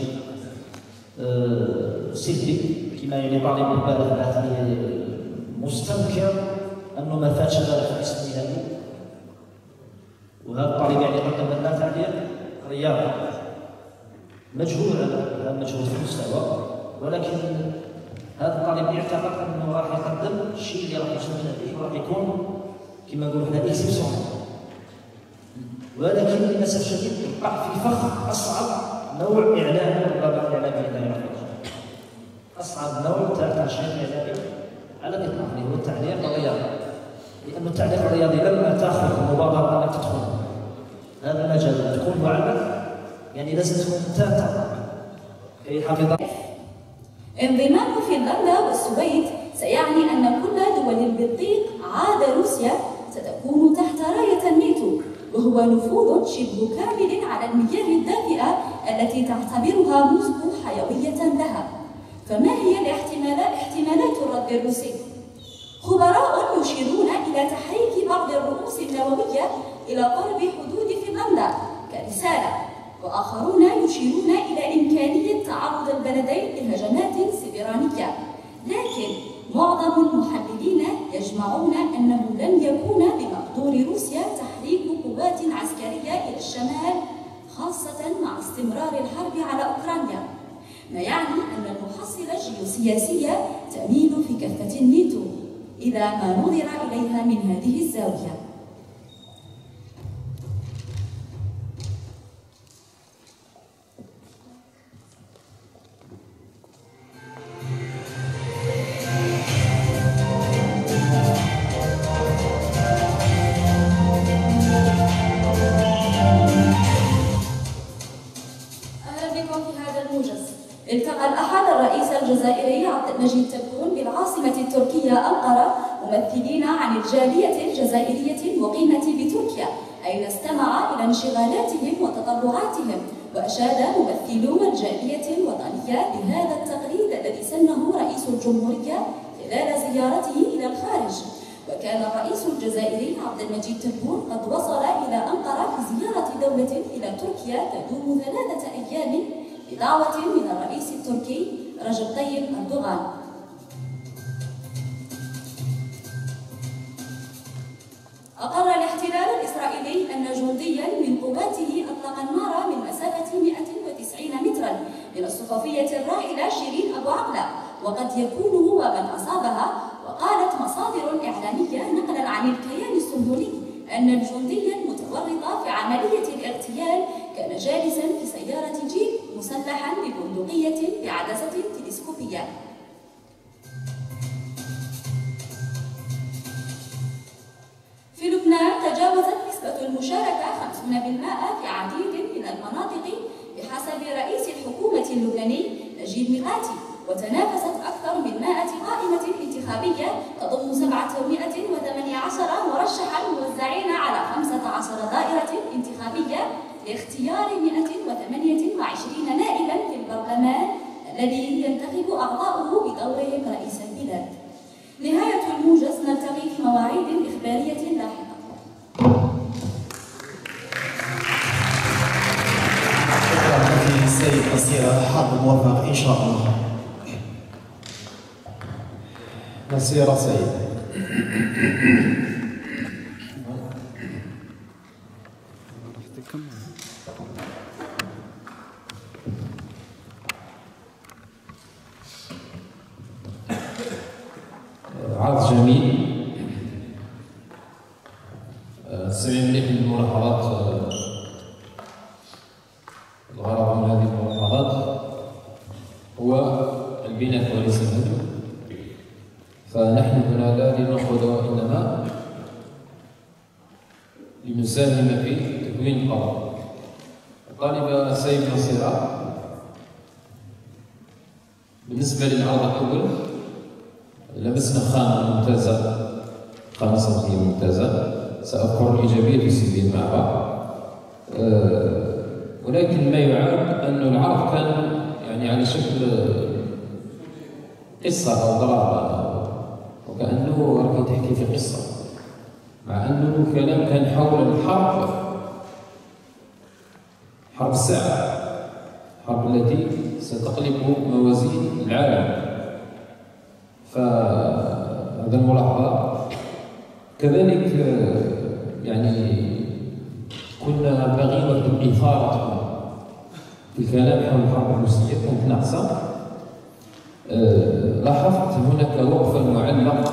أه سلبي. كما يعني طالب البارح بعث لي مستنكر انه ما فاتش البارح في الاسم النهائي، وهذا الطالب يعني قدم لنا تعليق رياضي مجهول على مجهول في المستوى، ولكن هذا الطالب يعتقد انه راح يقدم الشيء اللي راح يشمل به وراح يكون كما نقولوا حنا اكسبسيون، ولكن للاسف الشديد وقع في فخ اصعب نوع اعلامي ربما الاعلامي لا يعرف. اصعب نوع تاع تنشيط اعلامي على الاطلاق اللي هو التعليق الرياضي، لأن التعليق الرياضي لما تاخذ مبادره انك تدخل هذا المجال تكون معلق، يعني لازم تكون انت كي حافظ.
انضمام فنلندا والسويد سيعني أن كل دول البلطيق عدا روسيا ستكون تحت راية الناتو، وهو نفوذ شبه كامل على المياه الدافئة التي تعتبرها موسكو حيوية لها. فما هي الاحتمالات احتمالات الرد الروسي؟ خبراء يشيرون إلى تحريك بعض الرؤوس النووية إلى قرب حدود فنلندا كرسالة، وآخرون يشيرون إلى إمكانية تعرض البلدين لهجمات سيبرانية، لكن معظم المحللين يجمعون أنه لن يكون بمقدور روسيا تحريك قوات عسكرية إلى الشمال، خاصة مع استمرار الحرب على أوكرانيا، ما يعني أن المحصلة الجيوسياسية تميل في كفة الناتو إذا ما نظر إليها من هذه الزاوية. التقى الأحد الرئيس الجزائري عبد المجيد تبون بالعاصمة التركية أنقرة ممثلين عن الجالية الجزائرية المقيمة بتركيا، أين استمع إلى انشغالاتهم وتطلعاتهم، وأشاد ممثلو الجالية الوطنية بهذا التقليد الذي سنه رئيس الجمهورية خلال زيارته إلى الخارج. وكان الرئيس الجزائري عبد المجيد تبون قد وصل إلى أنقرة في زيارة دولة إلى تركيا تدوم ثلاثة أيام بدعوة من الرئيس التركي رجب طيب أردوغان. أقر الاحتلال الإسرائيلي أن جنديا من قواته أطلق النار من مسافة مئة وتسعين مترا من الصحفية الراحلة شيرين أبو عقلة، وقد يكون هو من أصابها. وقالت مصادر إعلامية نقلا عن الكيان الصهيوني أن الجندي المتورط في عملية الاغتيال كان جالسا في سيارة جيب مسلحا ببندقية بعدسة تلسكوبية. في لبنان تجاوزت نسبة المشاركة خمسين بالمئة في عديد من المناطق بحسب رئيس الحكومة اللبناني نجيب ميقاتي، وتنافست أكثر من مئة قائمة انتخابية تضم سبعمئة وثمانية عشر مرشحا موزعين على خمسة عشر دائرة انتخابية لاختيار مئة وثمانية وعشرين نائبا في البرلمان الذي ينتخب أعضاؤه بدورهم رئيس البلاد. نهاية الموجز، نلتقي في مواعيد إخبارية لاحقة.
شكرا السيد نصيرة، حظ موفق إن شاء الله. نصيرة سيد.
عرض جميل، سمع مليح من الملاحظات. الغرض من هذه الملاحظات هو البناء وليس الهدم، فنحن هنا لا لنأخذ وإنما لنساهم في تكوين القرار. الطالبة السيد نصيرة بالنسبة للعرض الأول لبسنا خامة ممتازة، خامة صوتية ممتازة، سأذكر الإيجابيات والسلبيات مع بعض. أه ولكن ما يعاب أن العرض كان يعني على شكل قصة أو دراما، وكأنه راك تحكي في قصة، مع أنه الكلام كان حول الحرب، حرب الساعة، الحرب التي ستقلب موازين العالم. فهذا الملاحظة. كذلك يعني كنا باغيين الإثارة في الكلام حول الحرب الروسية، كانت ناقصة. لاحظت هناك وقفا معلق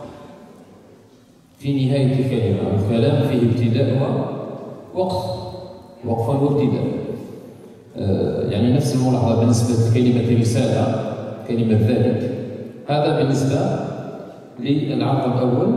في نهاية الكلمة، الكلام فيه ابتداء ووقف، وقفا وابتداء. يعني نفس الملاحظة بالنسبة لكلمة رسالة، كلمة ذلك. هذا بالنسبة للعرض الأول.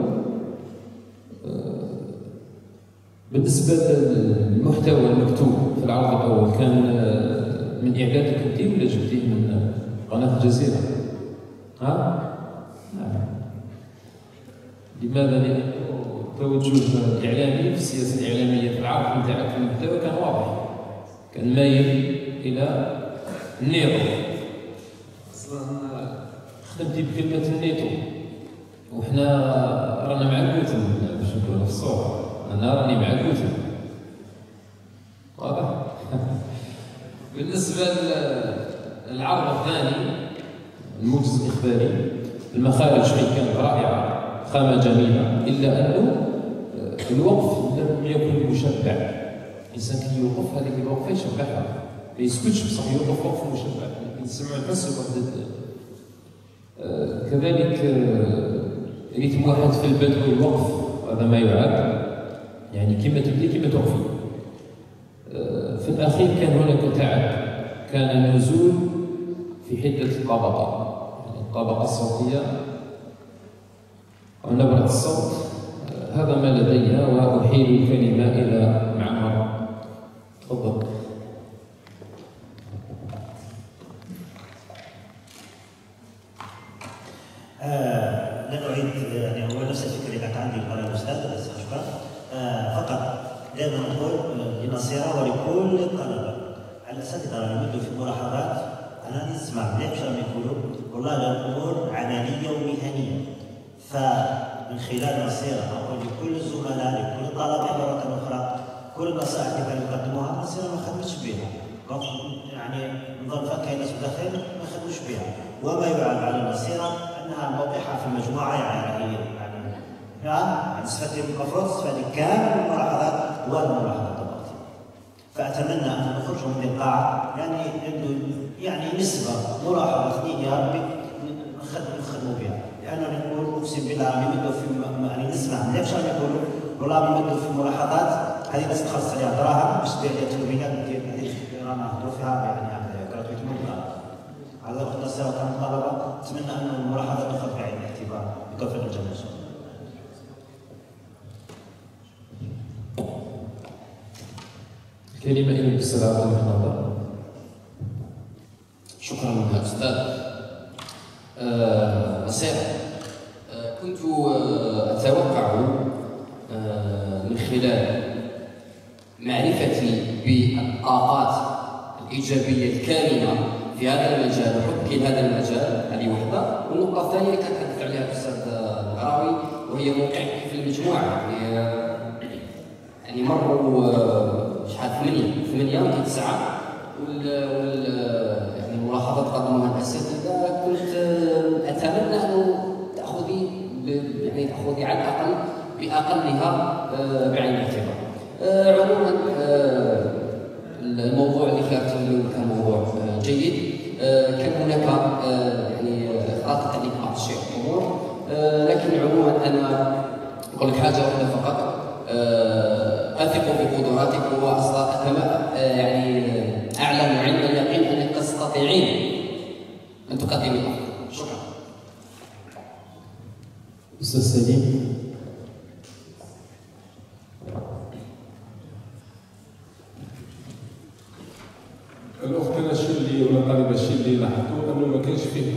بالنسبة للمحتوى المكتوب في العرض الأول كان من إعداد كنتي ولا جبتيه من قناة الجزيرة؟ ها؟ نعم. لماذا؟ لأن التوجه الإعلامي في السياسة الإعلامية في العرض نتاعك في المحتوى كان واضح، كان مايل إلى النيتو. أصلا خدمتي بكلمة النيتو، وحنا رانا مع البوتين باش نكونوا في الصورة، أنا راني مع البوتين. واضح؟ بالنسبة للعرض الثاني الموجز الإخباري، المخارج فيه كانت رائعة، خامة جميلة، إلا أنه الوقف لم يكن مشبع. الإنسان كي يوقف هذيك الوقفة يشبعها، ما يسكتش بصح يوقف وقف مشبع، يسمع الحس وحدة. آه كذلك آه ريتم واحد في البدء والوقف، هذا ما يعاد، يعني كما تبدي كما توقفي. آه في الأخير كان هناك تعب، كان نزول في حدة الطبقة، يعني الطبقة الصوتية أو نبرة الصوت. آه هذا ما لدي، وأحيل الكلمة إلى معمر. تفضل.
آه لن أعيد، يعني هو نفس الفكرة اللي كانت عندي قال الأستاذ، بس شكرا. آه فقط دائما نقول لنصيرة ولكل الطلبة، الأساتذة اللي يمدوا في الملاحظات، أنا نسمع مليح واش راهم يقولوا، والله الأمور عملية ومهنية. فمن خلال نصيرة أقول لكل الزملاء، لكل الطلبة مرة أخرى، كل النصائح اللي كانوا يقدموها نصيرة ما خدمتش بها. يعني نظن كاين ناس متدخلين ما خدموش بها. وما يعاب على نصيرة انها موقعها في المجموعه، يعني يعني يعني استفدت المفروض تستفادي كامل الملاحظات والملاحظات الضبطيه. فاتمنى ان نخرجوا من القاعه يعني يعني نسبه ملاحظه اثنين يا ربي نخدموا بها، لاننا نقول اقسم بالله راهم يمدوا في، يعني نسمع مليح واش راهم يقولوا، والله يمدوا في الملاحظات هذه الناس تخلص عليها دراهم باش تبيع لها تلوينات، هذه رانا نهضروا فيها يعني كراتويتمون. على وقت النصيرة كان الطلبة، أتمنى أن الملاحظات تؤخذ بعين الاعتبار بكافة الجميع.
كلمة إلى الأستاذ عبد الرحمن.
شكرا لك أستاذ. نصير، آه كنت آه أتوقع آه من خلال معرفتي بالطاقات الإيجابية الكامنة في هذا المجال وحبي لهذا المجال، هذه وحده. والنقطه الثانيه اللي كتحدث عليها الاستاذ القراوي وهي موقعك في المجموعه، يعني يعني مروا شحال ثمانيه ثمانيه يمكن تسعه، وال يعني الملاحظات قدموها الاساتذه. كنت اتمنى انه تاخذي يعني تاخذي على الاقل باقلها بعين الاعتبار. عموما الموضوع اللي اخترته اليوم كان موضوع جيد. كان هناك يعني اخراج عليك بعض الشيء الامور، لكن عموما انا اقول لك حاجه واحده فقط، اثق بقدراتك واصلا يعني اعلم علم اليقين انك تستطيعين ان تقدمي الافضل. شكرا.
استاذ سليم.
الاخت انا الشيء اللي ولا الطالبه الشيء اللي لاحظته انه ما كانش فيه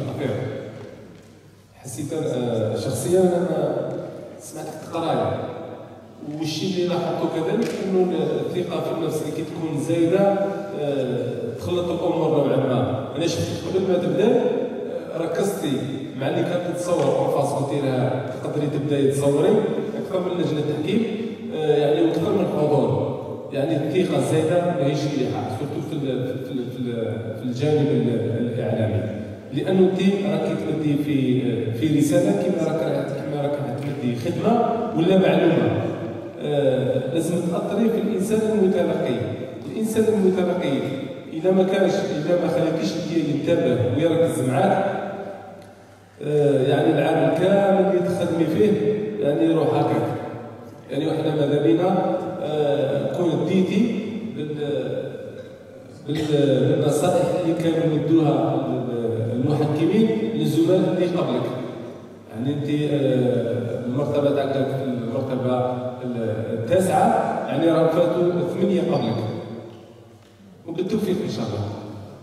شخصيا انا سمعت القرايه، والشيء اللي لاحظته كذلك انه الثقه في النفس اللي كتكون زايده تخلط الامور نوعا ما. انا شفت قبل ما تبدا ركزتي مع اللي كانت تتصور اورفاس قلتي لها تقدري تبداي تصوري اكثر من لجنه تحكيم يعني واكثر من الحضور، يعني الثقه الزايده ماهيش مليحه سورتو في في الجانب الاعلامي، لانه انت راكي تمدي في في رساله كما راك كما راك تمدي خدمه ولا معلومه. آه لازم تاثري في الانسان المتلقي. الانسان المتلقي اذا ما كانش اذا ما خليتيش ينتبه ويركز معاك آه يعني العام كامل اللي تخدمي فيه يعني يروح هكاك. يعني وحنا ماذا بينا آه كون ديتي بالنصائح اللي كانوا يدوها المحكمين للزملاء اللي قبلك. يعني انت المرتبه تاعك في المرتبه التاسعه يعني راه فاتوا ثمانيه قبلك. وبالتوفيق ان شاء الله.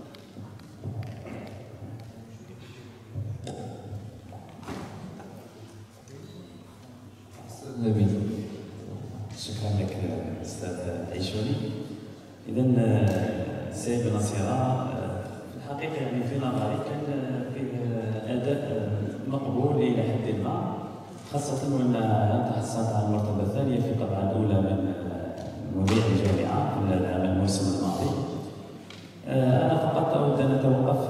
نبيل شكرا لك استاذ عيشوني. اذا سيد نصيره في الحقيقه يعني في نظري كان فيه اداء مقبول الى حد ما، خاصه وان انت حصلت على المرتبه الثانيه في القطعه الاولى من مذيع الجامعه في العام الموسم الماضي. انا فقط اود ان اتوقف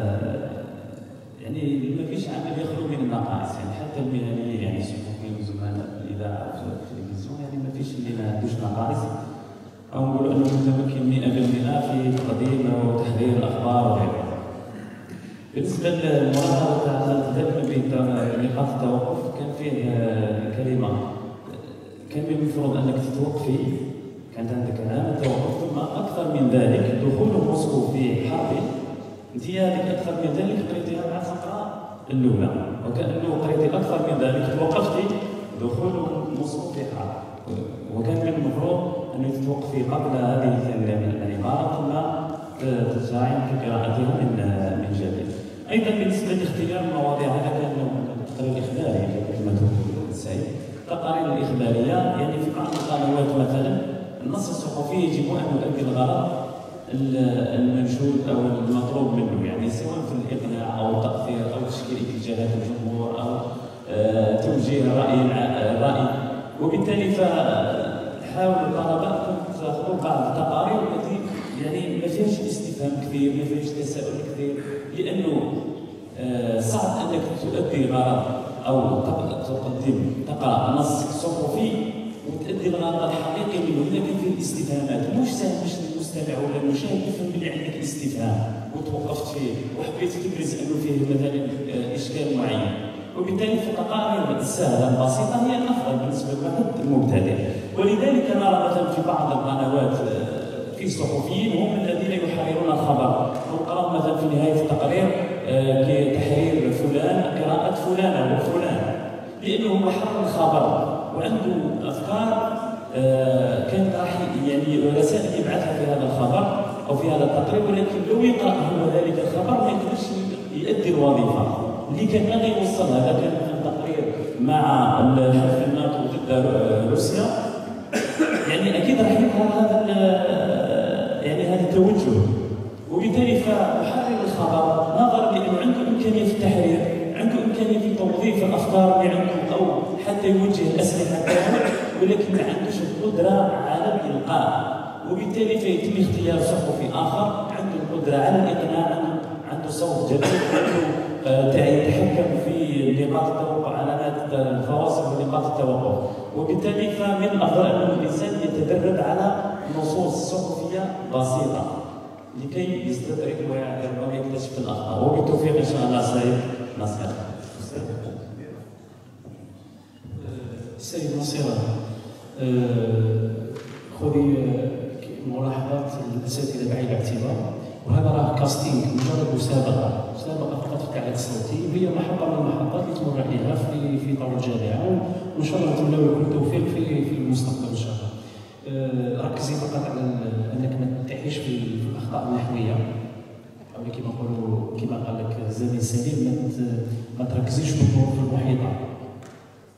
يعني ما فيش عمل يخلو من النقائص، يعني حتى المهنيين يعني الصحفيين وزملاء الاذاعه والتلفزيون يعني ما فيش اللي ما عندوش نقائص، او نقولوا انه متمكن مئة بالمئة في تقديم وتحرير الاخبار وغيرها. بالنسبه للملاحظه تاع الالتزام بنقاط التوقف كان فيه كلمه كان من المفروض انك تتوقفي، كانت عندك عام التوقف، ثم اكثر من ذلك دخول موسكو في حرب انت هذيك اكثر من ذلك قريتيها مع الفقره الاولى، وكانه قريتي اكثر من ذلك توقفتي دخول موسكو في حرب، وكان من المفروض أن تتوقفي قبل هذه العبارة ثم ترجعين في قراءتها من من جديد. أيضا بالنسبة لاختيار المواضيع هذا كان التقرير الإخباري كما تقول السيد. التقارير الإخبارية يعني في بعض القنوات مثلا النص الصحفي يجب أن يؤدي الغرض المنشود أو المطلوب منه، يعني سواء في الإقناع أو التأثير أو تشكيل اتجاهات الجمهور أو توجيه الرأي الرأي، وبالتالي ف حاول الطلبه انكم تاخذوا بعض التقارير التي يعني ما فيهاش استفهام كثير، ما فيهاش تساؤل كثير، لانه آه صعب انك تؤدي غرض او تقدم تقرا نص صحفي وتؤدي الغرض الحقيقي منه، لكن فيه الاستفهامات مش سهل باش المستمع ولا المشاهد يفهم بلي عندك استفهام وتوقفت فيه وحبيت تبرز انه فيه مثلا آه اشكال معين، وبالتالي في التقارير السهله البسيطه هي الافضل بالنسبه لواحد المبتدئ. ولذلك نرى مثلا في بعض القنوات في صحفيين هم الذين يحررون الخبر، نقرا مثلا في نهايه التقرير تحرير فلان قراءه فلان وفلان، لانه هو حرر الخبر وعنده افكار كان راح يعني رسائل يبعثها في هذا الخبر او في هذا التقرير، ولكن لو يقرا هو ذلك الخبر ما يقدرش يؤدي الوظيفه اللي كان باغي يوصلها. هذا كان تقرير مع حلف الناتو ضد روسيا، يعني اكيد راح يظهر هذا يعني هذا التوجه، وبالتالي فمحرر الخبر نظرا لانه عنده امكانيه في التحرير، عنده امكانيه في توظيف الافكار اللي عنده او حتى يوجه الاسلحه تاعو، ولكن ما عندوش القدره على الالقاء، وبالتالي فيتم اختيار صحفي اخر عنده القدره على الاقناع، عنده صوت جديد، عنده يتحكم في نقاط التوقع، علامات الفواصل ونقاط التوقف، وبالتالي فمن الافضل ان الانسان يتدرب على نصوص صحفيه بسيطه لكي يستدرك ويكتشف الاخطاء، وبالتوفيق ان شاء الله سيد نصير.
سيد نصيرة خذي ملاحظات الاساتذه بعين الاعتبار، وهذا راه كاستينغ مجرد مسابقه، مسابقه فقط في التعليق الصوتي، وهي محطه من المحطات اللي تمر عليها في في طور الجامعه، وان شاء الله نتمنى لكم التوفيق في في المستقبل ان شاء الله. ركزي فقط على انك ما تطيحيش في الاخطاء النحويه، او كما نقولوا كما قال لك الزميل سليم، ما تركزيش في الظروف المحيطه،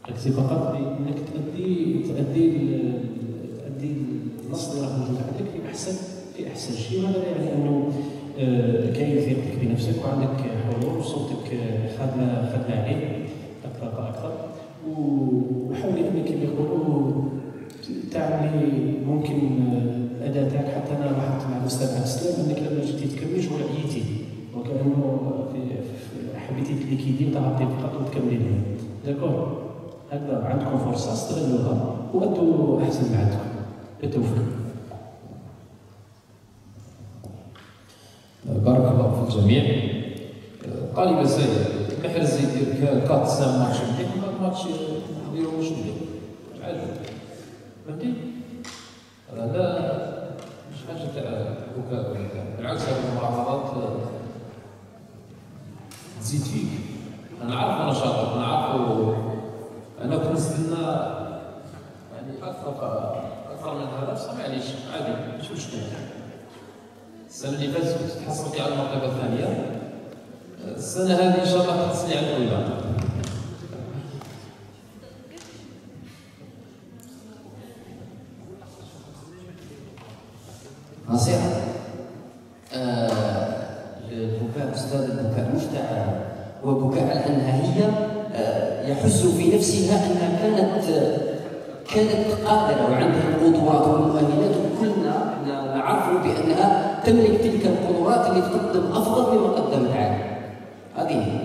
يكفي فقط بانك تأدي تأدي تأدي النص اللي راه موجود عندك في احسن في احسن شيء. وهذا يعني انه كاين ثقتك بنفسك وعندك حضور وصوتك خدمه خدمه عليه اكثر فاكثر. وحاولي انك كما يقولوا تعملي ممكن الاداء تاعك. حتى انا لاحظت مع الاستاذ عبد السلام انك لما جيتي تكملي شغل عييتي وكانه في حبيتي تليكيدي وتعطي فقط وتكملي لهم. داكور هكذا عندكم فرصه استغلوها وادوا احسن ما عندكم. بالتوفيق.
بارك الله في الجميع. طالبه زايده محرز يدير كات سام ماتش مليح ماتش نديرو واش مليح عاجبك فهمتي. هذا مش حاجه تاع بكاء ولا تاع بالعكس. هذه الملاحظات تزيد فيك. انا عارف نشاطك انا عارف. انا كنت نستنى يعني اكثر اكثر من هذا بصح معليش عادي مش مشكل. السنه اللي فاتت كنت تحصلتي على المرتبه الثانيه. السنه هذه ان شاء الله تحصلي على الاولى.
نصيحة آه البكاء أستاذ البكاء مش تاع هو بكاء على أنها هي آه يحس في نفسها أنها كانت كانت قادرة وعندها القدرات والمؤهلات وكلنا نعرف بأنها تملك تلك القدرات اللي تقدم أفضل مما قدمت عليه. هذه هي.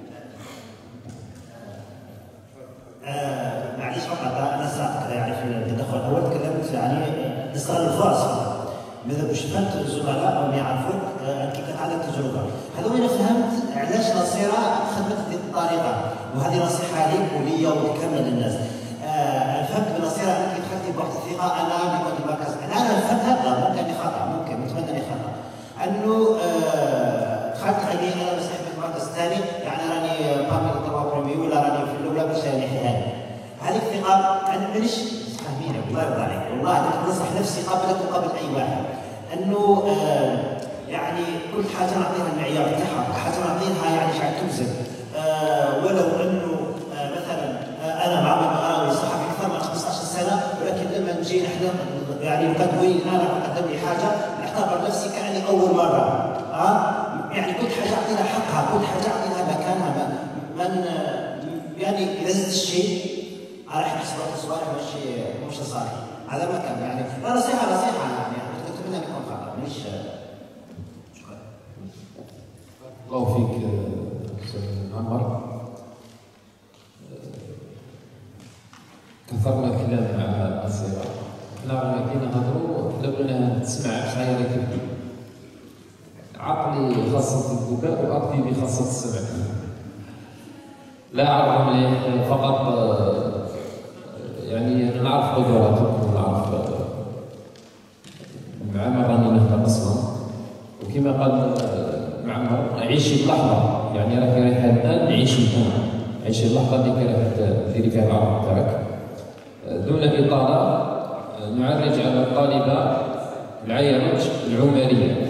آه معليش فقط أنا ساعتك يعني في التدخل الأول تكلمت يعني نستغل الفرص. ماذا باش فهمت الزملاء او يعرفوك انت كانت عندك تجربه. هذا وين فهمت علاش نصيره خدمت هذه الطريقه. وهذه نصيحه ليك وليا ولكامل الناس. آه فهمت بنصيره انك دخلتي بواحد الثقه. انا بكون المركز انا انا فهمت هذا ممكن اني خطا ممكن نتمنى اني خطا انه آه دخلت غادي انا مسيح في المركز الثاني يعني راني بامي الطلبه برومي ولا راني في الاولى باش نحيها. هذه الثقه انا مانيش فاهمينها الله يرضى عليك والله انا ننصح نفسي قبلك وقبل اي واحد انه آه يعني كل حاجه نعطيها المعيار تاعها، كل حاجه نعطيها يعني شحال توزن. آه ولو انه آه مثلا آه انا مع مقراوي صحفي اكثر من خمسطاش سنه ولكن لما نجي نحن يعني نقدم انا نقدم لي حاجه نعتبر نفسي كاني اول مره. اه يعني كل حاجه اعطيها حقها، كل حاجه اعطيها مكانها. من يعني اذا زدت الشيء راح نحسب الصوالح ماشي مش صالح. هذا ما كان يعني لا نصيحه نصيحه يعني نتمنى ان يكون خطا مش شكرا.
الله فيك استاذ عمر. كثرنا الكلام مع الأصدقاء. حنا رانا كي نهضروا حنا بغينا نسمع شحال كيف عقلي خاصة البكاء وأكتيفي خاصة السمع. لا أعرف مليح فقط يعني نعرف قدراتك ونعرف معمر راني نهضر أصلا. وكما قال معمر عيشي اللحظة يعني راكي رايحة الآن عيشي الآن. عيشي اللحظة اللي راح ديري فيها العرض تاعك. دون إطالة نعرج على الطالبة العيرات العمرية.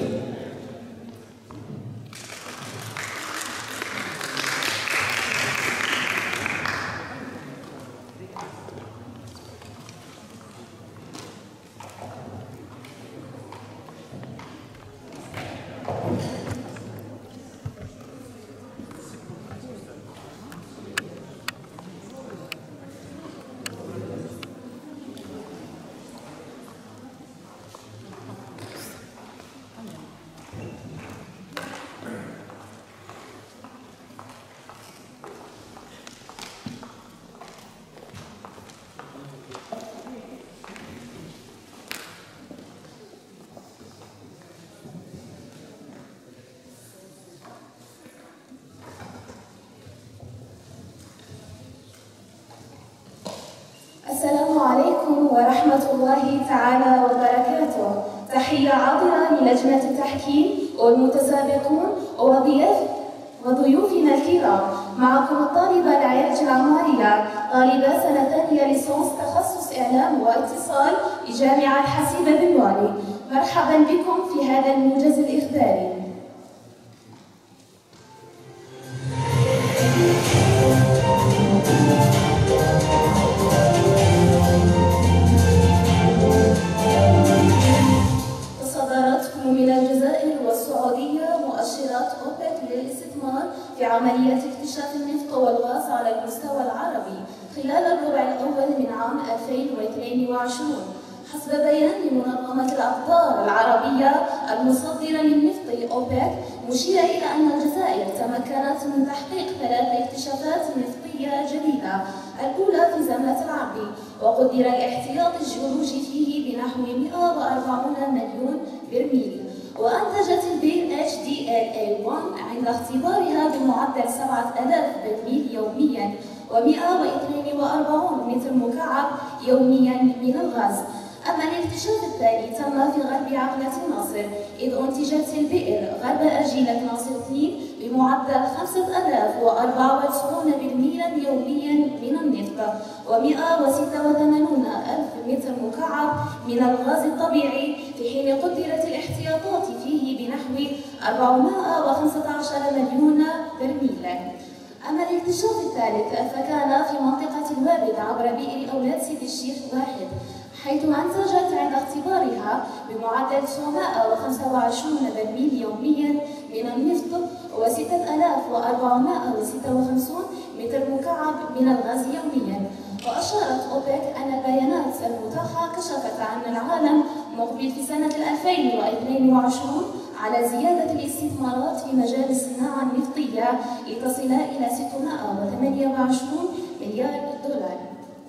السلام عليكم ورحمة الله تعالى وبركاته. تحية عاطرة للجنة التحكيم والمتسابقون وضيوف وضيوفنا الكرام. معكم الطالبة العيرج العمارية طالبة سنة ثانية ليسونس تخصص إعلام واتصال بجامعة حسيبة بن والي. مرحبا بكم في هذا الموجز الإخباري.
خلال الربع الأول من عام ألفين واثنين وعشرين حسب بيان لمنظمة الأقطار العربية المصدرة للنفط أوبك، مشير إلى أن الجزائر تمكنت من تحقيق ثلاث اكتشافات نفطية جديدة، الأولى في زملة العربي، وقدر الاحتياط الجيولوجي فيه بنحو مئة وأربعين مليون برميل. وأنتجت البي اتش دي ال إيه واحد عند اختبارها بمعدل سبعة آلاف برميل يوميا ومئة واثنين وأربعين متر مكعب يوميا من الغاز. أما الاكتشاف الثاني تم في غرب عقلة ناصر، إذ أنتجت البئر غرب أرجيلة ناصر اثنين بمعدل خمسة آلاف وأربعة وتسعين برميلا يوميا من النفط ومئة وستة وثمانين ألف متر مكعب من الغاز الطبيعي، في حين قدرت الاحتياطات فيه بنحو أربعمائة وخمسة عشر مليون برميلا. أما الاكتشاف الثالث فكان في منطقة الوابد عبر بئر أولاد سيدي الشيخ واحد، حيث أنتجت عند اختبارها بمعدل تسعمائة وخمسة وعشرين برميل يوميا من النفط وستة آلاف وأربعمائة وستة وخمسين متر مكعب من الغاز يوميا. وأشارت أوبك أن البيانات المتاحة كشفت أن العالم مقبل في سنة ألفين واثنين وعشرين على زيادة الاستثمارات في مجال الصناعة النفطية لتصل إلى ستمائة وثمانية وعشرين مليار دولار.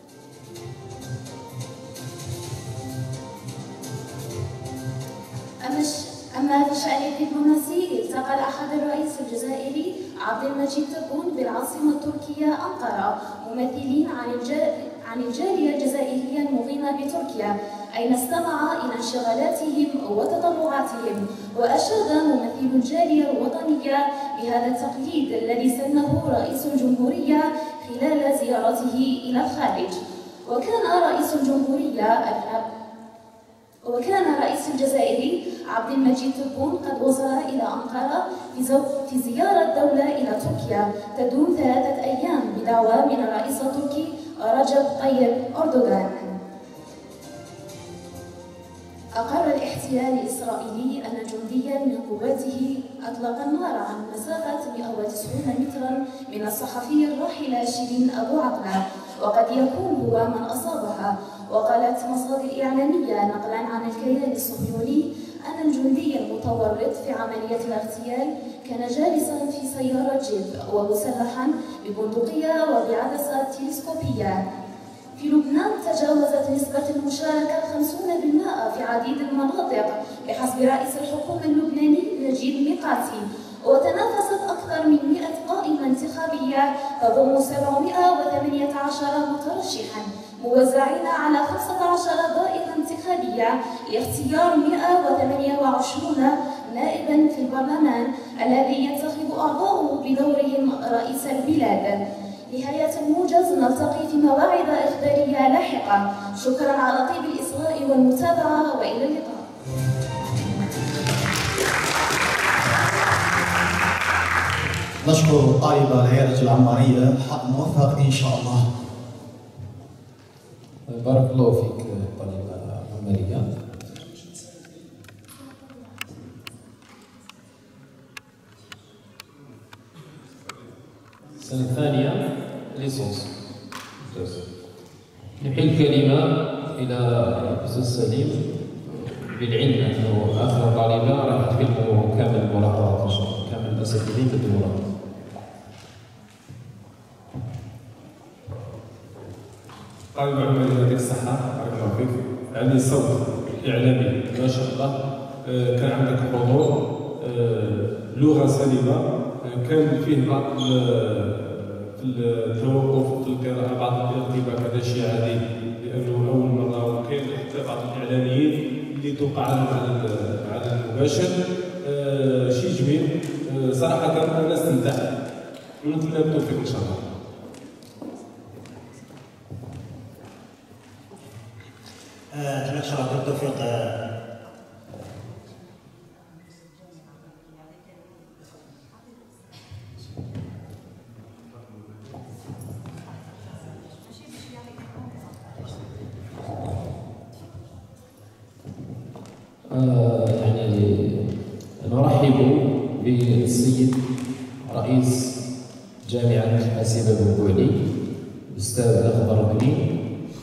أما في الشأن الدبلوماسي، التقى الأحد الرئيس الجزائري عبد المجيد تبون بالعاصمة التركية أنقرة ممثلين عن الجالية الجزائرية المقيمة بتركيا، أين استمع إلى انشغالاتهم وتطلعاتهم، وأشاد ممثل الجالية الوطنية بهذا التقليد الذي سنه رئيس الجمهورية خلال زيارته إلى الخارج. وكان رئيس الجمهورية وكان رئيس الجزائري عبد المجيد تبون قد وصل إلى أنقرة في زيارة دولة إلى تركيا تدوم ثلاثة أيام بدعوة من الرئيس التركي رجب طيب أردوغان. أقر الاحتلال الإسرائيلي أن جنديا من قواته أطلق النار عن مسافة مئة وتسعين مترا من الصحفية الراحلة شيرين أبو عقلة، وقد يكون هو من أصابها. وقالت مصادر إعلامية نقلا عن الكيان الصهيوني أن الجندي المتورط في عملية الاغتيال كان جالسا في سيارة جيب ومسلحا ببندقية وبعدسة تلسكوبية. في لبنان تجاوزت نسبة المشاركة خمسين بالمئة في عديد المناطق بحسب رئيس الحكومة اللبناني نجيب ميقاتي، وتنافست أكثر من مئة قائمة انتخابية تضم سبعمائة وثمانية عشر مترشحا موزعين على خمسة عشر دائرة انتخابية لاختيار مئة وثمانية وعشرين نائبا في البرلمان الذي ينتخب أعضاؤه بدورهم رئيس البلاد. نهاية الموجز، نلتقي في مواعيد إخبارية لاحقة. شكرا على طيب الإصغاء والمتابعة وإلى اللقاء.
نشكر الطالبة العيادة العمارية، حق موفق إن شاء الله.
بارك الله فيك طالبة عمارية. السنة الثانية ليسونس. نحيل الكلمة إلى الأستاذ سليم بالعلم أنه آخر طالبة راح تكلموا كامل الملاحظات إن شاء الله، كامل الأساتذة بالدورة.
طالب عمري يعطيك الصحة، بارك الله فيك. يعني صوت إعلامي ما شاء الله، كان عندك حضور، لغة سليمة، كان فيه بعض في التوقف في القراءة، بعض الارتباك، هذا شيء عادي لأنه أول مرة، وكاين حتى بعض الإعلاميين اللي توقع على على المباشر. شيء جميل صراحة، أنا استمتعت ونتمنى بالتوفيق إن شاء الله.
أتمنى إن شاء الله بالتوفيق.
آه يعني نرحب بالسيد رئيس جامعة حاسبة بن بوعلي الأستاذ أخضر بني.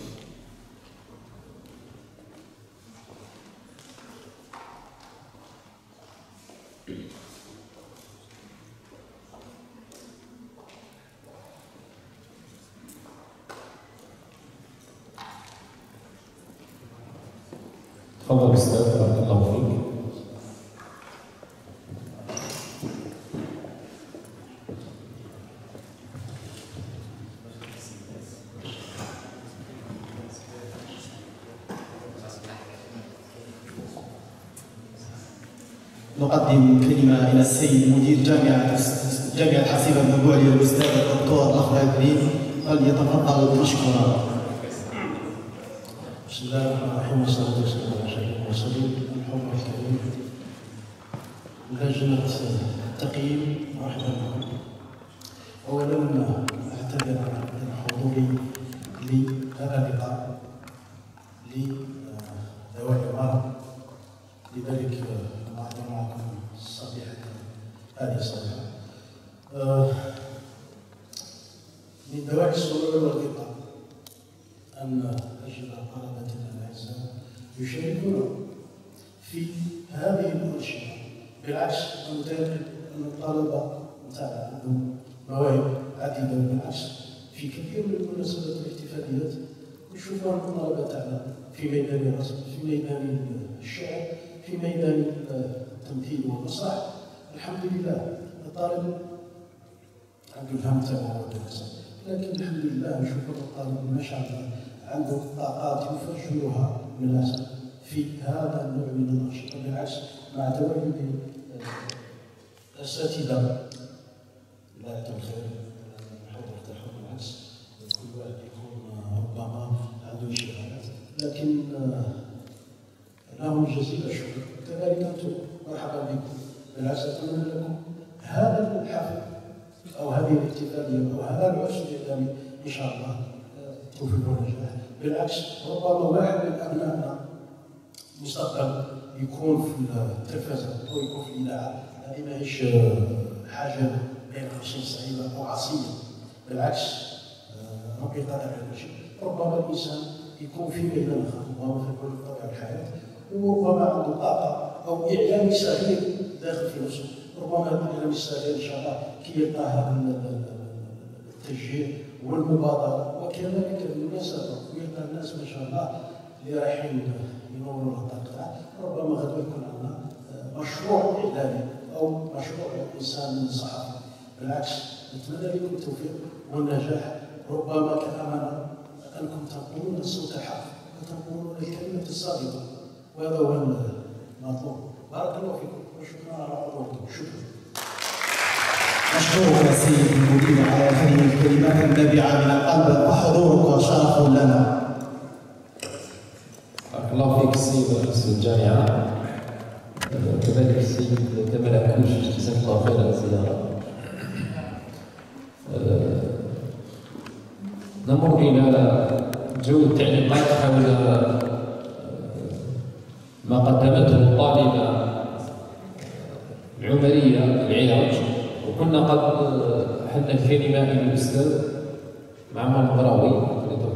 تفضل أستاذ، بارك الله فيك.
نقدم كلمة إلى السيد مدير جامعة جامعة حسيبة بن بعلي الأستاذ الدكتور أخضر بني، فليتفضل مشكورا.
بسم الله الرحمن الرحيم، والصلاة والسلام على أشرف المرسلين. الحضور الكريم، لجنة التقييم، مرحبا بكم. أولا أعتذر عن حضوري لهذا اللقاء لدواعي المرض، لذلك أحضر معكم الصبيحة هذه الصبيحة. من دواعي السرور والرضا أن أجل قرابتنا الأعزاء يشاركونا في هذه الأنشطة. بالعكس أنا متأكد أن الطلبة نتاعنا عندهم مواهب عديدة، بالعكس في كثير من المناسبات والاحتفاليات نشوفوا الطلبة تاعنا في ميدان الرسم، في ميدان الشعر، في ميدان التمثيل والمسرح. الحمد لله الطالب عنده الهم تاعو والدراسة، لكن الحمد لله نشوفوا الطالب ما شاء الله عنده طاقات يفجرها من في هذا النوع من الأنشطة. بالعكس مع تواجد الأساتذة لا يعطيهم الخير الحضور تاعهم، بالعكس كل واحد يكون ربما عنده شهادات، لكن لهم جزيل الشكر. كذلك أنتم مرحبا بكم، بالعكس أتمنى لكم هذا الحفل أو هذه الاحتفالية أو هذا العرس الإعلامي إن شاء الله توفيق ونجاح. بالعكس ربما واحد من أبنائنا مستقبل يكون في التلفزة أو يكون في الإذاعة، هذه ماهيش حاجة بين قوسين صعيبة أو عصية، بالعكس ربي قادر على كل شيء. ربما الإنسان يكون في ميدان آخر، ربما في كل طبيعة الحياة، وربما عنده طاقة أو إعلامي صغير داخل في نفسه، ربما هذا الإعلامي الصغير إن شاء الله كي يلقى هذا التشجيع والمبادرة وكذلك المناسبة ويلقى الناس ما شاء الله اللي رايحين ينوروا الطاقة، ربما غدا يكون عندنا مشروع إعلامي أو مشروع إنسان صحفي. بالعكس نتمنى لكم التوفيق والنجاح، ربما كأمانة أنكم تقولون الصوت الحق وتقولون الكلمة الصادقة، وهذا هو المطلوب. بارك الله فيكم وشكرا على حضوركم. شكرا.
مشكورك السيد المدير على هذه الكلمات النابعة من القلب، وحضورك شرف لنا.
بارك الله فيك السيد رئيس الجامعة، كذلك السيد كمال عكوش، جزاك الله خير على الزيارة. نمر إلى جو التعليقات حول ما قدمته الطالبة العمرية العراج، وكنا قد حل الكلمة إلى الأستاذ معمر الغراوي.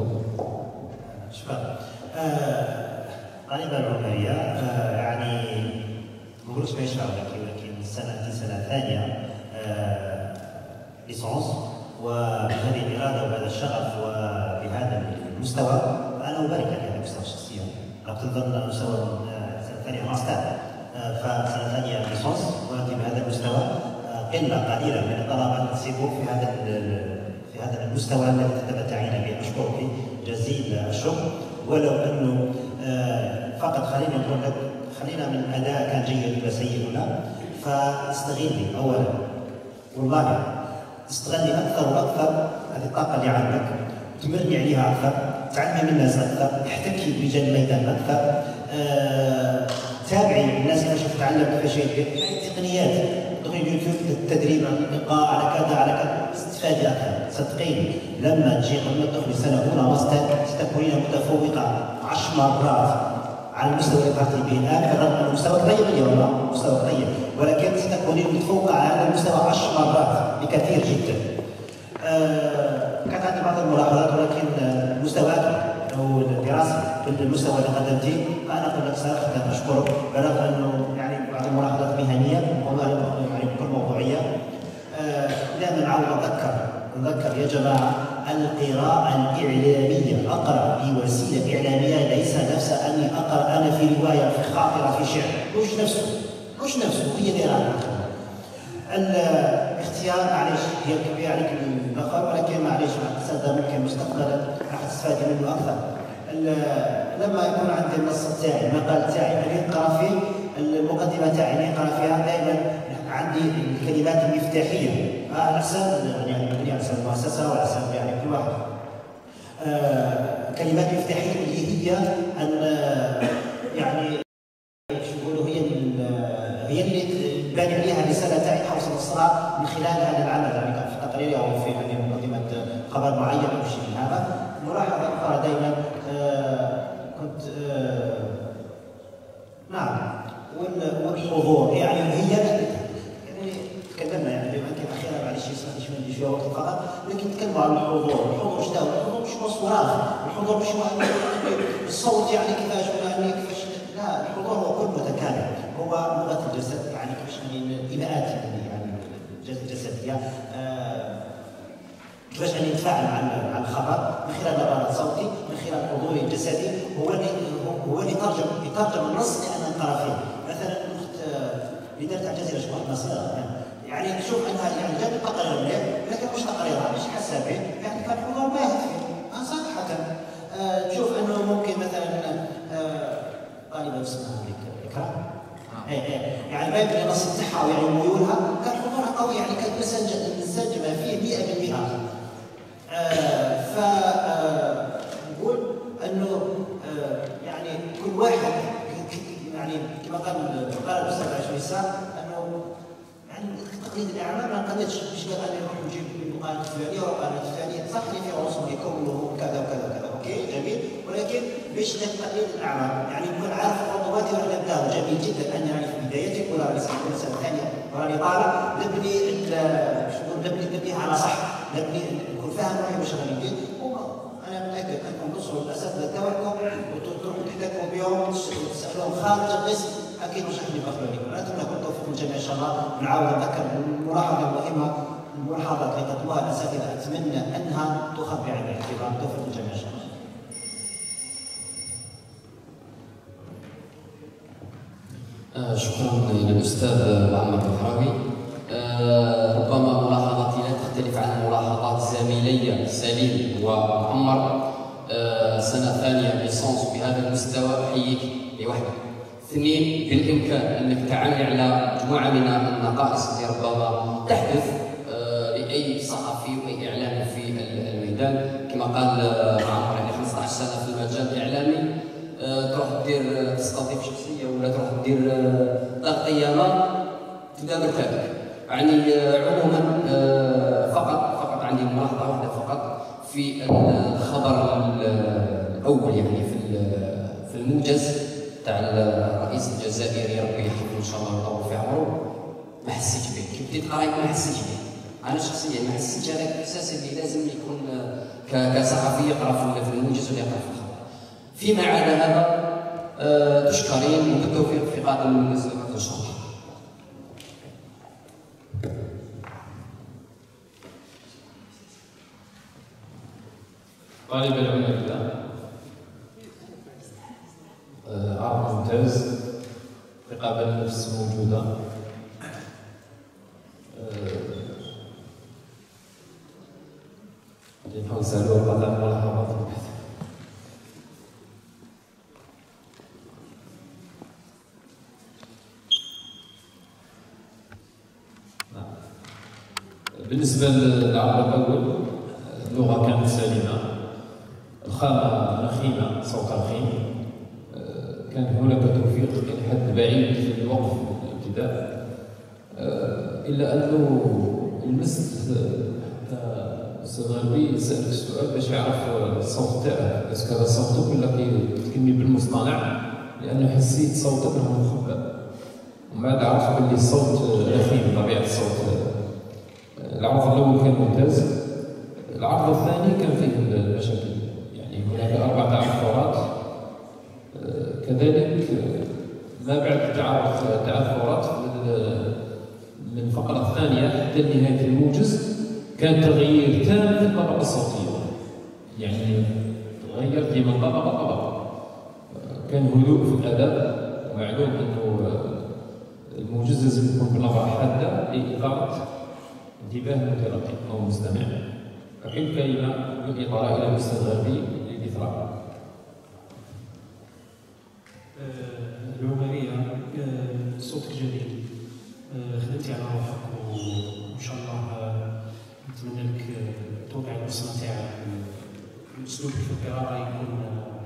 شكرا. طالبة العمرية يعني ما نقولش ما يشعر، لكن السنة في سنة ثانية ليسونس، وبهذه الإرادة وبهذا الشغف وبهذا المستوى أنا أبارك لهذا المستوى شخصيا. أنا كنت أظن أن مستوى سنة ثانية ماستر، فسنة ثانية ليسونس وأنت بهذا المستوى. قلة قليلة من الطلبة تصيبوا في هذا في هذا المستوى الذي تتمتعين به. أشكرك جزيل الشكر، ولو أنه فقط خلينا نقول لك، خلينا من الأداء كان جيد ولا سيء هنا، فاستغلي أولا والله استغلي أكثر وأكثر هذه الطاقة اللي عندك، تمرني عليها أكثر، تعلمي من الناس أكثر، احتكي برجال الميدان أكثر، أه... تابعي الناس اللي شفت تعلم كيف شيء تقنيات يوتيوب للتدريب على الإلقاء على كذا على كذا، استفادي أكثر. صدقيني لما تجي قبل ما تدخلي سنة أولى ماستر ستكونين متفوقة عشر مرات على المستوى اللي طلعتي به الآن، بالرغم أن المستوى طيب اليوم، مستوى طيب، ولكن ستكونين متفوقة على هذا المستوى عشر مرات بكثير جدا. أه كانت عندي بعض الملاحظات ولكن مستواك او الدراسه بالمستوى اللي قدمتيه فانا قلت لك صراحه اشكرك بلغ انه يعني بعض الملاحظات مهنيه يعني بكل موضوعيه. آه دائما نعاود نذكر نذكر يا جماعه القراءه الاعلاميه اقرا في وسيله اعلاميه ليس نفس اني اقرا انا في روايه في خاطره في شعر مش نفسه مش نفسه هي القراءه. الاختيار معلش هي كبيره عليك الاخر ولكن معلش مع الاساتذه ممكن مستقبلا راح تستفادي منه اكثر. لما يكون عندي النص تاعي المقال تاعي اللي نقرا فيه المقدمه تاعي اللي نقرا فيها دائما عندي الكلمات المفتاحيه على حسب يعني على حسب المؤسسه وعلى حسب يعني كل واحد. آه كلمات مفتاحيه اللي هي ان يعني شو نقولوا هي هي اللي بان عليها الرساله تاعي حوصل الصراع من خلال هذا العمل يعني كان في تقريري او في يعني مقدمه خبر معين او شيء من هذا. ملاحظه اخرى دائما آه كنت آه نعم والحضور يعني هي يعني تكلمنا يعني بما انت اخيرا معلش يسمح لي شويه شويه وقت فقط لكن تكلموا عن الحضور. الحضور شنو هو؟ الحضور مش مصورات، الحضور مش الصوت يعني كيفاش ولا كيفاش لا الحضور هو كل متكامل هو لغه الجسد يعني كيفاش يعني الايماءات يعني الجسديه آه كيفاش يعني نتفاعل مع مع الخبر من خلال نبرات صوتي من خلال حضوري الجسدي هو اللي هو اللي يترجم يترجم النص اللي انا نقرا فيه. مثلا الاخت اللي دارت على الجزيره شكون نصيره يعني نشوف انها يعني جابت تقرير مليح لكن مش تقريرها مش حاسه به يعني كان حضور باهت فيه صراحه. آه تشوف انه ممكن مثلا آه طالبه اسمها هذيك اكرام ايه ايه يعني باين من النص تاعها ويعني ميولها كان حضورها قوي يعني كانت منسجمه فيه مئة بالمئة. آه ف نقول انه آه يعني كل واحد يعني كما قال قال الاستاذ عشويسا انه يعني تقليد الاعمال ما قدرتش باش قال انا نروح نجيب المقالات الفلانيه والمقالات الفلانيه صح اللي فيها رسوم يكونوا كذا وكذا وكذا اوكي جميل ولكن باش تقليد الاعمال يعني نكون عارف خطواتي وانا نبداها جميل جدا اني راني في بدايتي ولا راني كل سنه ثانيه وراني طالع نبني شنو نبني نبنيها على صح نبني نكون فاهم روحي واش راني ندير. انا متاكد انكم توصلوا الاساتذه تاعكم وتروحوا تحتكوا بهم وتسالوهم خارج القسم اكيد مش راح يبخلوا لكم. اتمنى لكم التوفيق للجميع ان شاء الله. نعاود نذكر الملاحظه المهمه الملاحظات اللي قدموها الاساتذه اتمنى انها تؤخذ بعين الاعتبار. التوفيق للجميع ان شاء الله.
آه شكرا للاستاذ محمد الحراوي. آه ربما ملاحظتي لا تختلف عن ملاحظات زميلي سليم ومعمر. آه سنه ثانيه ليسونس بهذا المستوى احييك لوحدك. اثنين بالامكان انك تعمل على مجموعه من النقائص اللي ربما تحدث آه لاي صحفي واي اعلامي في الميدان كما قال معمر يعني خمسة عشر سنه في المجال الاعلامي آه تروح دير تستضيف شخصيه ولا تروح دير تغطيه ما تبدا مرتبك يعني عموما فقط فقط عندي ملاحظه واحده فقط في الخبر الاول يعني في في الموجز تاع الرئيس الجزائري ربي يحفظه ان شاء الله ويطول في عمره ما حسيتش به كي بديت قرايت ما حسيتش به انا شخصيا ما حسيتش هذاك الاحساس اللي لازم يكون كصحفي يقرا في الموجز ولا يقرا في الخبر. فيما عدا هذا تشكرين وبالتوفيق في قادم المناسبات ان شاء الله.
طالب العمدة عرض ممتاز رقابة النفس موجودة نحاول نسألوه بعض الملاحظات البحث. بالنسبة للعرض الأول اللغة كانت سليمة الخامة رخيمة صوت رخيم كان هناك توفيق إلى حد بعيد في الوقف والابتداء إلا أنه لمست حتى الأستاذ غربي سألك السؤال باش يعرف الصوت تاعك اسكو هذا صوتك ولا كيتكلمي بالمصطنع لأنه حسيت صوتك أنه مخبى ومن بعد عرفت بلي الصوت رخيم طبيعة الصوت. العرض الأول كان ممتاز العرض الثاني كان فيه المشاكل، يعني هناك أربع تعثرات، كذلك ما بعد تعثرات من الفقرة الثانية حتى نهاية الموجز كان تغيير تام في الطبقة الصوتية، يعني تغير ديما طبقة طبقة، كان هدوء في الأداء. ومعلوم أنه الموجز لازم يكون بلغة حادة لإثارة انتباه المتلقي أو المستمع. أحب كلمة بالإطارة إلى الأستاذ غربي للإثراء.
العمرية صوتك جميل، خدمتي على روحك وإن شاء الله نتمنى لك توقع البصمة تاعك، أسلوبك في القراءة يكون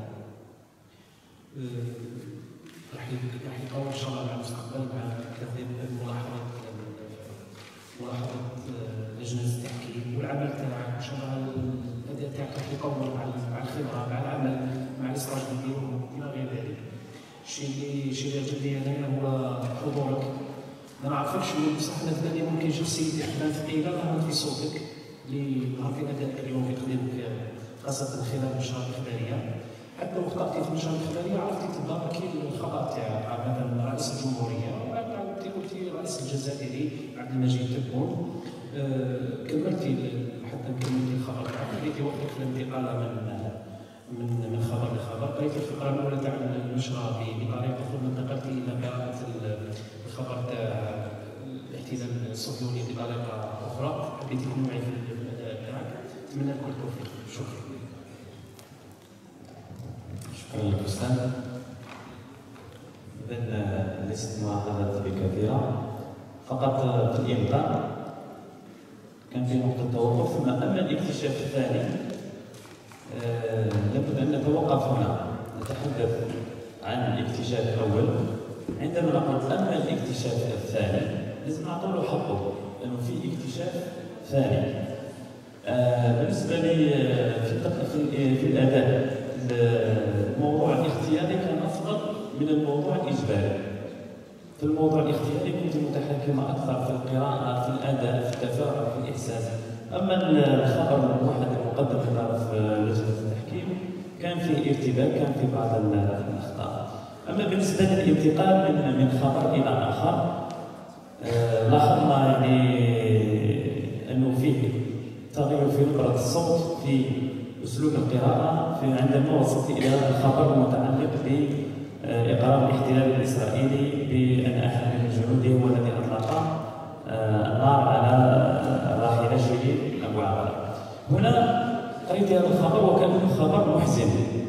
راح راح يتطور إن شاء الله مع المستقبل مع كثير من ملاحظة ملاحظة لجنة التحكيم والعمل تاعك. إن شاء الله الأداء تاعك راح يتطور مع مع الخبرة مع العمل مع الإصرار اللي نديروه إلى غير ذلك. الشيء اللي الشيء اللي عجبني أنايا هو حضورك. ما نعرفكش بصح أنا ثاني ممكن يجي سيدي حبان ثقيلة ظهرت في صوتك اللي ظهر في أدائك اليوم في تقديمك خاصة خلال النشرات الإخبارية. حتى وقت في النشرات الإخبارية عرفتي تداركي الخبر تاع مثلا رئيس الجمهورية، وبعد عاودتي قلتي الرئيس الجزائري عبد المجيد تبون. أه كملتي حتى كملتي الخبر تاعك، خليتي وقتك في الانتقال من من من خبر لخبر. قريتي الفقرة الأولى تاع النشرة بطريقة ثم انتقلتي إلى قراءة الخبر تاع الاحتلال الصهيوني بطريقة أخرى. حبيتي تكون معي في الأداء تاعك. أتمنى لك التوفيق. شكرا.
شكرا لك أستاذ. إذن ليست ملاحظات بكثيرة، فقط في الإمضاء كان في نقطة توقف. ثم أما الاكتشاف الثاني آه لابد أن نتوقف هنا، نتحدث عن الاكتشاف الأول. عندما نقول أما الاكتشاف الثاني لازم نعطوا له حقه، لأنه في اكتشاف ثاني. آه بالنسبة لي في في الأداء الموضوع الاختياري كان أفضل من الموضوع الإجباري. في الموضوع الاختياري كنت متحكمة أكثر في القراءة، في الأداء، في التفاعل، في الإحساس. أما الخبر الموحد المقدم من طرف لجنة التحكيم كان فيه ارتباك، كان فيه بعض الأخطاء. أما بالنسبة للانتقال من من خبر إلى آخر آه لاحظنا يعني أنه فيه تغير في نبرة الصوت، في أسلوب القراءة، في عندما وصلت إلى الخبر المتعلق بإقرار الاحتلال الإسرائيلي بأن أحد من جنوده هو الذي أطلق النار على راحلة شيرين أبو عقل. هنا قريت هذا الخبر وكأنه خبر محزن.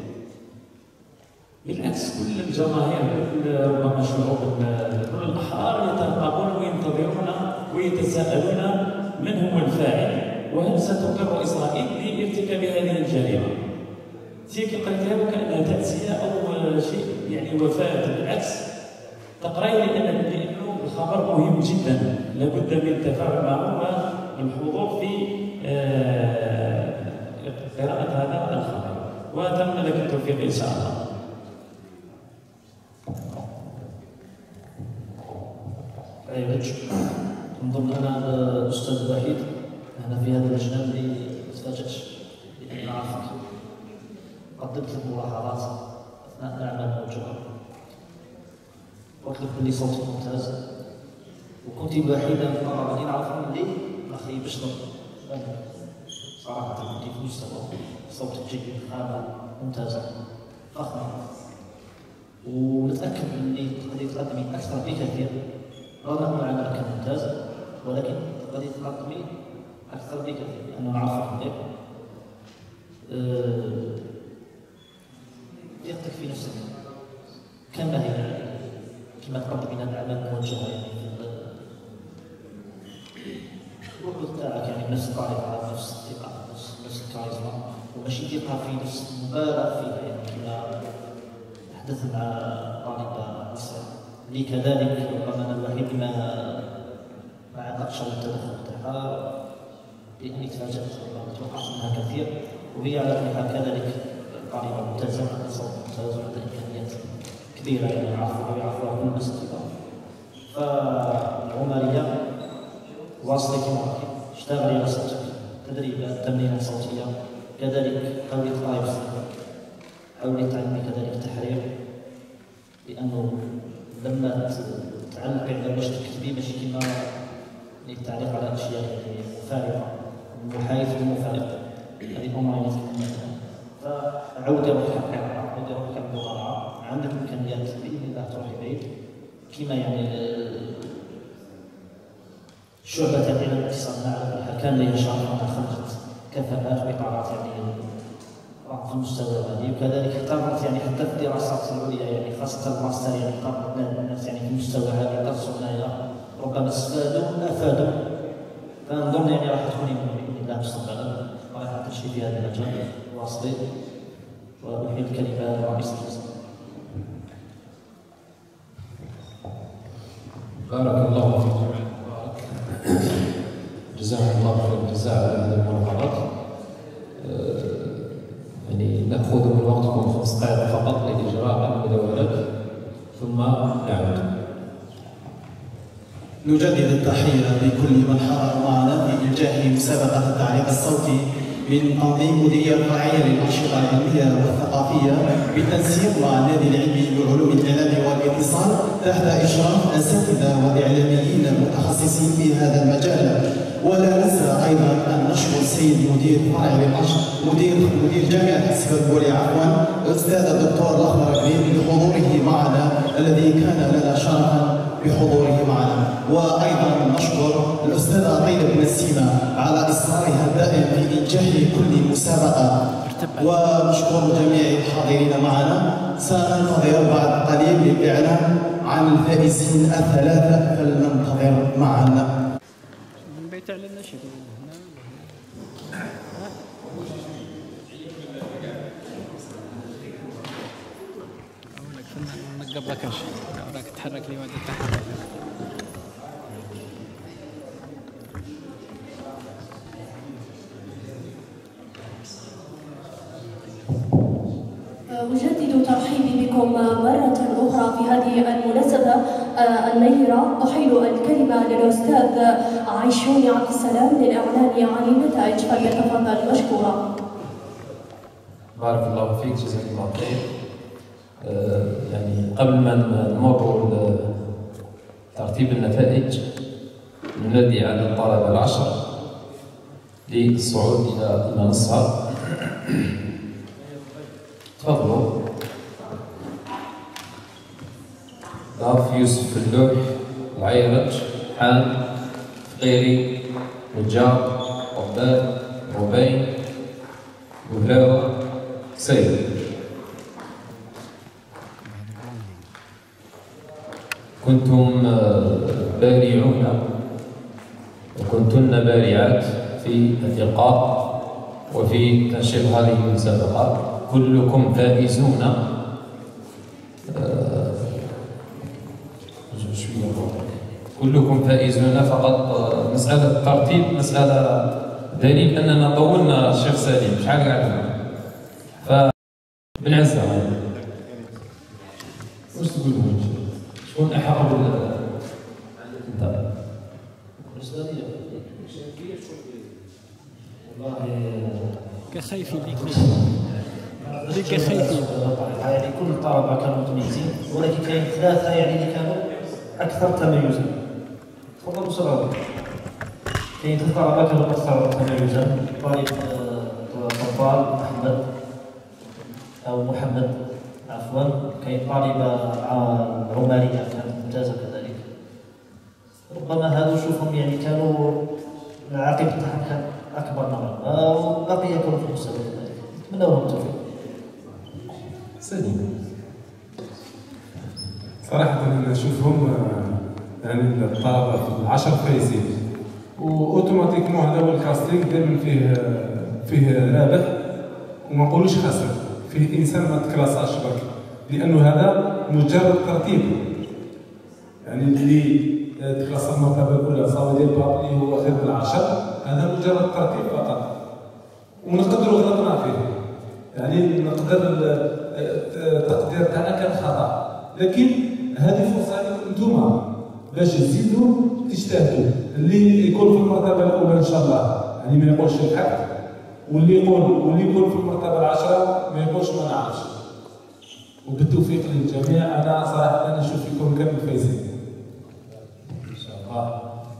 بالعكس كل الجماهير كل ربما شعوب كل الأحرار يترقبون وينتظرون ويتساءلون من هو الفاعل وهل ستقر إسرائيل بارتكاب هذه الجريمة. تيك قريتها وكأنها تعزية أو شيء يعني وفاة. بالعكس تقرأي لأن لأنه الخبر مهم جدا، لابد من التفاعل معه والحضور في قراءة هذا الخبر. وأتمنى لك التوفيق إن شاء الله.
نظن أنا الأستاذ الوحيد أنا في هذا اللجنة اللي تفاجأت بأني نعرفك. قدمت لك ملاحظات أثناء الأعمال الموجودة، قلت لك بلي صوتك ممتاز، وكنت الوحيدة في المرة اللي نعرفهم اللي ما خيبش ظني. صراحة كنت في مستوى صوتك جيد، خامة ممتازة فخمة، ونتأكد أني تقدري تقدمي أكثر بكثير. رغم أن العمل كان ممتاز ولكن تقدري تقدمي أكثر بكثير، لأنه نعرفك مليح. ثقتك في نفسك كما هي كما تقدمين الأعمال الموجهة يعني في الوقت تاعك يعني بنفس الطريقة، نفس الثقة، نفس نفس الكاريزما، وماشي ثقة في نفس مبالغ فيها يعني كما حدث مع طالبة نساء اللي كذلك ربما أنا الوحيد ما ما عقدتش على التدخل تاعها لأني تفاجأت ربما توقعت منها كثير، وهي على كل حال كذلك طالبة ممتازة عندها صوت ممتاز وعندها إمكانيات كبيرة يعني يعرفوها ويعرفوها كل الناس الكبار. فالعمرية واصلة كما اشتغلي على صوتك تدريبات تمرينات صوتيه، كذلك حاولي تقراي بزاف، حاولي تعلمي كذلك تحرير، لانه لما تعلقي على باش تكتبي ماشي كيما التعليق على اشياء يعني فارغه، محايد ومفارقه، هذه الامور اللي تكون فعودي روحك على القراءه، عودي روحك على المطالعه، عندك امكانيات باذن الله تروحي بعيد، كيما يعني شعبة إلى الاتصال مع كان لي شرف أن خرجت كفاءات وإطارات يعني في المستوى هذه، وكذلك اختارت يعني حتى في الدراسات العليا يعني خاصة الماستر يعني قابلنا الناس يعني في المستوى هذا درسوا معايا ربما استفادوا أفادوا، فنظن يعني راح تكوني بإذن الله مستقبلا راح تمشي في هذا المجال واصلي، وأحيي الكلمة لرئيس الوزراء.
بارك الله فيك جميعا. جزاكم الله خير الجزاء على هذه الملاحظات. يعني ناخذ من وقتكم خمس دقائق فقط لاجراء المداولات ثم نعود.
نجدد التحية لكل من حضر معنا في إنجاح مسابقة التعليق الصوتي من تنظيم مديرية الفرعية للأنشطة العلمية والثقافية بالتنسيق مع النادي العلمي لعلوم الإعلام والاتصال تحت إشراف أساتذة وإعلاميين متخصصين في هذا المجال. ولا ننسى أيضا أن نشكر السيد مدير فرع للأنشطة مدير مدير جامعة حسب البولي عفوا الأستاذ الدكتور الأخضر كريم بحضوره معنا الذي كان لنا شرفا بحضوره معنا. وأيضا نشكر الأستاذة طيلة بن السيما على إصرارها الدائم في إنجاح كل مسابقة، ونشكر جميع الحاضرين معنا. سننتظر بعد قليل للإعلان عن الفائزين الثلاثة، فلننتظر معنا.
بيت على النشيد هنا قبلك راك تحرك لي وانت تحرك.
أجدد ترحيبي بكم مرة أخرى في هذه المناسبة النيرة. أحيل الكلمة للأستاذ عيشوني عبد السلام للإعلان عن النتائج، فليتفضل مشكورا.
بارك الله فيك جزاك الله خير. آه يعني قبل ما نمر ترتيب النتائج ننادي على الطلبة العشر للصعود إلى المنصة. تفضلوا. ضاف يوسف اللوح، العيرج، حان، فقيري، نجار، عباد، ربين، بهلاوة، سيد. كنتم بارعون وكنتن بارعات في اللقاء وفي تنشيط هذه المسابقات، كلكم فائزون. كلكم فائزون، فقط مسألة الترتيب مسألة دليل أننا طولنا الشيخ سليم شحال قعدنا. ف بالعزة واش تقول لهم؟ شكون أحق بال انت؟ بالنسبة لي والله
كخايفين ليك ليك كخايفين.
يعني كل الطلبة كانوا متميزين، ولكن كاين ثلاثة يعني اللي كانوا أكثر تميزا. تفضل بسرعة. كاين ثلاث طلبة كانوا أكثر تميزا، طالب طبال أحمد أو محمد عفوا، كاين طالبة عمالية كانت ممتازة كذلك. ربما هذو شوفهم يعني كانوا العاقبة تاعهم كان أكبر نوعا، والبقية كانوا في المستوى كذلك. نتمنى لهم التوفيق.
سليم.
صراحة أنا نشوفهم يعني الطلبة في العشر فايزين، واوتوماتيكمون هذا هو الكاستينغ دائما فيه فيه رابح وما نقولوش خاسر، فيه انسان ما تكلاساش برك، لانه هذا مجرد ترتيب. يعني اللي تكلاسا المرتبه الاولى صافي ديال باطلي هو خير من العشر، هذا مجرد ترتيب فقط، ونقدروا غلطنا فيه، يعني نقدر التقدير تاعنا كان خطا، لكن هذه فرصه لكم انتم باش تزيدوا تجتهدوا. اللي يكون في المرتبه الاولى ان شاء الله يعني ما يقولش لحقت، واللي يقول واللي يقول في المرتبه العشره ما يقولش ما نعرفش. وبالتوفيق للجميع. انا صراحه انا نشوف فيكم كامل فايزين ان شاء الله.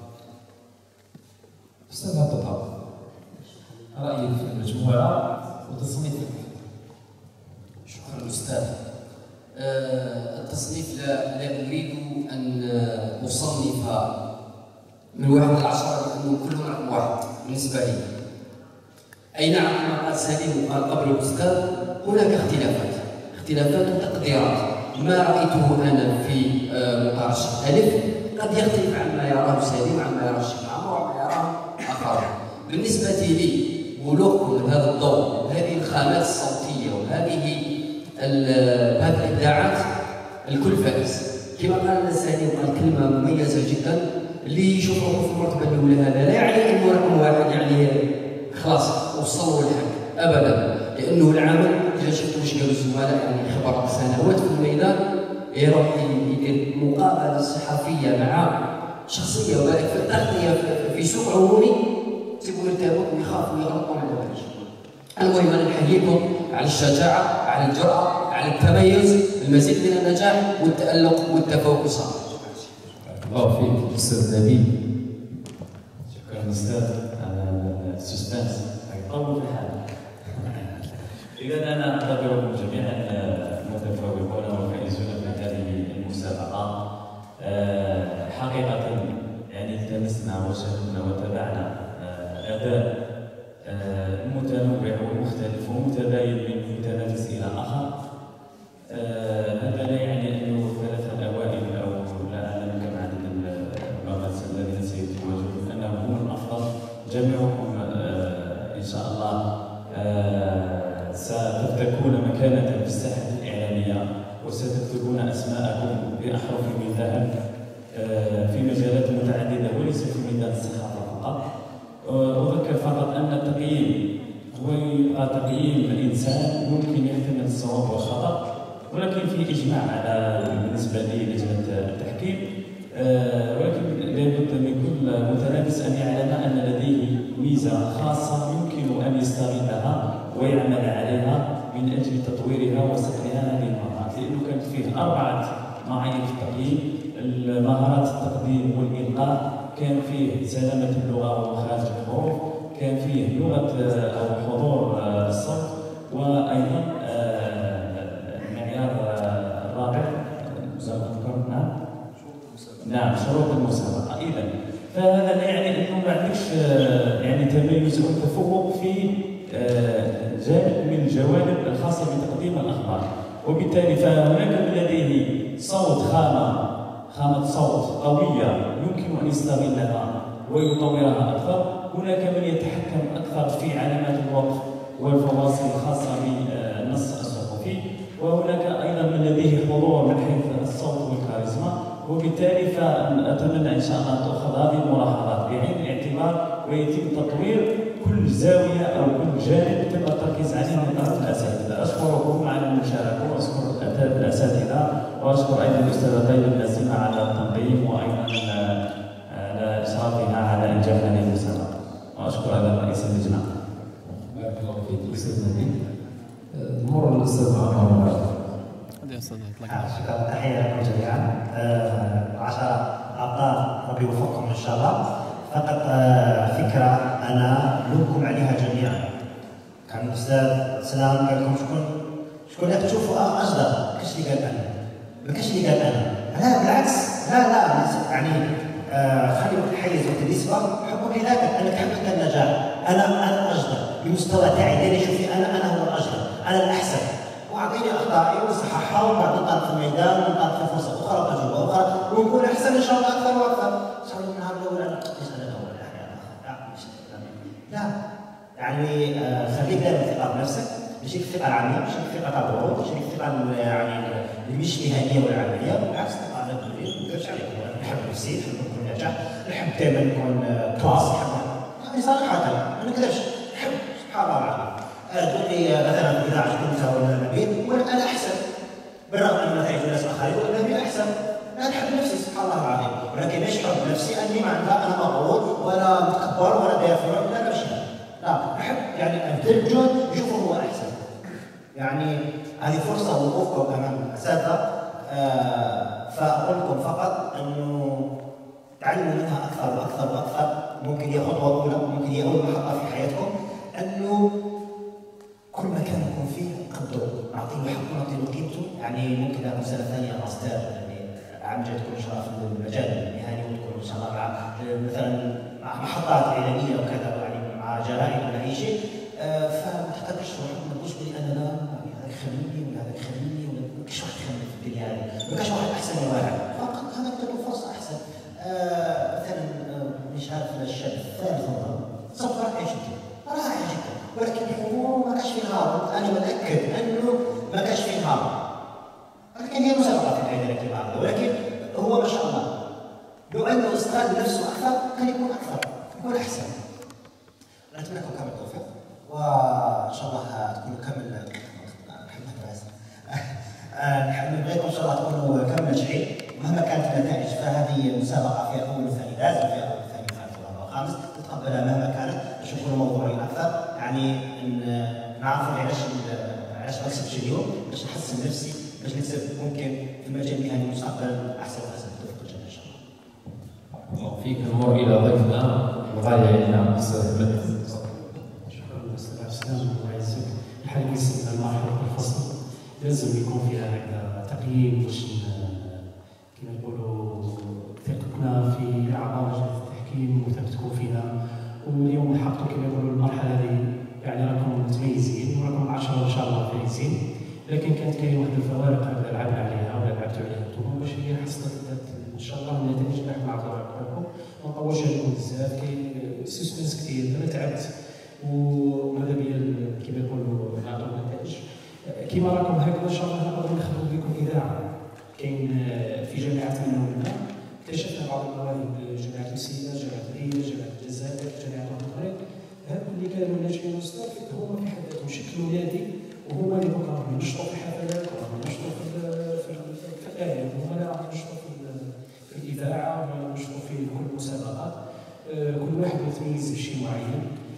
استاذ عبد الطاهر، رايك في المجموعه وتصنيفك؟
شكرا أستاذ. أه التصنيف لا, لا أريد أن أصنف من واحد إلى عشرة لأنه كلهم رقم واحد بالنسبة لي. أي نعم كما قال سليم وقال قبل الأستاذ هناك اختلافات اختلافات وتقديرات. ما رأيته أنا في مقارشة ألف قد يختلف عما يراه سليم وعما يراه الشيخ عمرو وعما يراه آخرون. بالنسبة لي بلوغكم هذا الضوء وهذه الخامات الصوتية وهذه هذه الإبداعات الكل فائز. كما قال سليم قال كلمة مميزة جدا، اللي يشوفه في المرتبة الأولى هذا لا يعني أنه رقم واحد يعني خلاص وصلوا للحق أبدا، لأنه العمل إذا شفتوا واش قالوا الزملاء يعني خبرات سنوات في الميدان يروح يدير مقابلة صحفية مع شخصية وذلك في التغطية في سوق عمومي تبغوا يرتابوا ويخافوا ويغلطوا على بالك. المهم أنا نحييكم على الشجاعة، على الجرأة، على التميز، المزيد من النجاح والتألق والتفوق الصامت.
الله فيك أستاذ نبيل.
شكرا أستاذ على السسبانس طول في الحال. إذا أنا أعتبركم جميعا متفوقون وفائزون في هذه المسابقة. حقيقة يعني التمسنا وشاهدنا وتابعنا أداء متنوع ومختلف ومتباين من متنافس إلى آخر. هذا لا يعني أنه الثلاثة الأوائل أو لا أعلم كم عدد المرات الذين سيتواجدون أنهم هم الأفضل. جميعكم إن شاء الله ستفتكون مكانة في الساحة الإعلامية وستكتبون أسماءكم بأحرف من ذهب في مجالات متعددة وليس في ميدان الصحافة فقط. أذكر فقط أن التقييم هو يبقى تقييم الإنسان ممكن يحتمل الصواب والخطأ، ولكن في إجماع على بالنسبة للجنة التحكيم. ولكن لابد من كل متنافس أن يعلم أن لديه ميزة خاصة يمكن أن يستغلها ويعمل عليها من أجل تطويرها وصقلها هذه المهارات، لأنه كانت فيه أربعة معايير في التقييم: مهارات التقديم والإلقاء، كان فيه سلامة اللغة ومخارج الحروف، كان فيه لغة أو حضور الصوت، وأيضا المعيار الرابع نعم نعم شروط المسابقة. إذا فهذا لا يعني أنه ما عندكش يعني تميز أو تفوق في جانب من الجوانب الخاصة بتقديم الأخبار، وبالتالي فهناك من لديه صوت خامة خامة صوت قوية يمكن أن يستغلها ويطورها أكثر. هناك من يتحكم أكثر في علامات الوقف والفواصل الخاصة بالنص الصحفي، وهناك أيضا من لديه حضور من حيث الصوت والكاريزما. وبالتالي فأتمنى إن شاء الله أن تؤخذ هذه الملاحظات بعين الاعتبار ويتم تطوير كل زاوية أو كل جانب تم التركيز عليه من طرف الأساتذة. أشكركم على المشاركة وأشكر الأساتذة وأشكر أيضا الأستاذة طيبة النسيمة على التنظيم وأيضا على إشرافها على إنجاح هذه المسابقة، وأشكر أيضا رئيس اللجنة.
بارك الله فيك أستاذ نبيل. نمر للأستاذ عمر.
شكرا، تحية لكم جميعا. عشرة أبطال ربي يوفقكم إن شاء الله. فقط فكرة أنا نلومكم عليها جميعا. كان الأستاذ سلام قال لكم شكون شكون اللي تشوفوا أجدر، ما كاش اللي قال أنا، ما كاش اللي قال أنا، لا بالعكس، لا لا يعني خلي وقت الحيز وقت النسبة حبوا لذاك أنا تحققت النجاح. أنا أنا أجدر بمستوى تاعي ديري شوفي أنا أنا هو الأجدر، أنا الأحسن. وأعطيني أخطائي وصححها وبعد نطلق في الميدان ونطلق في فرصة أخرى وتجربة أخرى ونكون أحسن إن شاء الله أكثر وأكثر. إن شاء الله من النهار الأول أنا ليش أنا الأول لا يعني آه خليك دائما ثقة بنفسك، مش الثقة العامية، مش الثقة تاع الضغوط، مش الثقة يعني اللي مش مهنية ولا عملية، بالعكس الثقة أنا ما نكذبش عليك، نحب نفسي، نحب نكون ناجح، نحب دائما نكون كلاس، نحب يعني صراحة ما نكذبش، نحب سبحان الله العظيم. تقول لي مثلا اذا عجبتك ولا نبيل ولا انا احسن، بالرغم ان نتائج الناس الاخرين ولا نبيل احسن، انا احب نفسي سبحان الله العظيم، ولكن ليش احب نفسي؟ اني ما عندها انا مغرور ولا متكبر ولا دافع ولا لا شيء. يدرجون يشوفوا هو احسن. يعني هذه فرصه وقوفكم امام الاساتذه. آه فاقول لكم فقط انه تعلموا منها اكثر واكثر واكثر. ممكن هي خطوه اولى، ممكن هي اول محطه في حياتكم، انه كل مكان نكون فيه قدروا، نعطيه حقه نعطيه قيمته. يعني ممكن اكون سنه ثانيه ماستر، يعني عام جاي تكون ان شاء الله في المجال المهني، وتكون ان شاء الله مع مثلا مع محطات اعلاميه وكذا، يعني مع جرائد ولا اي شيء. آه فما تحتاجش ما تقولش لي انا لا هذا يخليني ولا هذا يخليني ولا ما كاش واحد يخلي في الدنيا هذه، ما كاش واحد احسن من واحد، فقط هذا له فرصه احسن. آه مثلا آه مش عارف الشاب الثالث صف رائع جدا رائع جدا، ولكن هو ما كاش فيه هابط. انا متاكد انه ما كاش فيه هابط، ولكن هي مسابقه في النهايه الاعتبار، ولكن هو ما شاء الله لو انه استغل نفسه اكثر كان يكون اكثر، يكون احسن. نتمنى لكم كامل التوفيق، وان شاء الله تكونوا كامل نبغيكم ان شاء الله تكونوا كامل ناجحين مهما كانت النتائج. فهذه مسابقه فيها اول وثاني لازم فيها اول وثاني وثالث ورابع وخامس، تتقبلها مهما كانت، نشوفوا موضوعين اكثر. يعني نعرفوا علاش علاش بكسب اليوم، باش نحسن نفسي، باش نكسب ممكن في المجال المهني المستقبل احسن واحسن. توفيق الجميع ان شاء الله.
فيك نمر الى ضيفنا الغالي علينا استاذ مدحت.
شكرا استاذ عبد السلام، الله يعزك. الحقيقه استثناء مرحله الفصل لازم يكون فيها هكذا تقييم باش كما نقولوا ثقتنا في اعضاء لجنه التحكيم وثبتكم فيها. واليوم لحقتوا كما يقولوا المرحله هذه، يعني راكم متميزين وراكم عشرة ان شاء الله فايزين، لكن كانت كاين واحد الفوارق هكذا لعبنا عليها ولا لعبتوا عليها انتم باش هي حصلت ان شاء الله النتائج اللي راح نعطيوها لكم. ما نطولش عليكم بزاف، كاين سسبنس كثير، انا تعبت وماذا بيا كما يقولوا نعطيو النتائج. كما راكم هكذا ان شاء الله نقدر نخدموا بكم اذاعه. كاين في جامعات منهم اكتشفنا بعض المواهب، جامعه السيده، جامعه الرياض، جامعه الجزائر، جامعه المغرب، هذو اللي كانوا ناجحين وصلوا هما في حد ذاتهم شكلوا نادي، وهما اللي دوكا راهم ينشطوا في الحفلات وراهم ينشطوا في في الاعلام، هما اللي راهم ينشطوا في الاذاعه، وراهم ينشطوا في كل المسابقات. كل واحد متميز بشيء معين.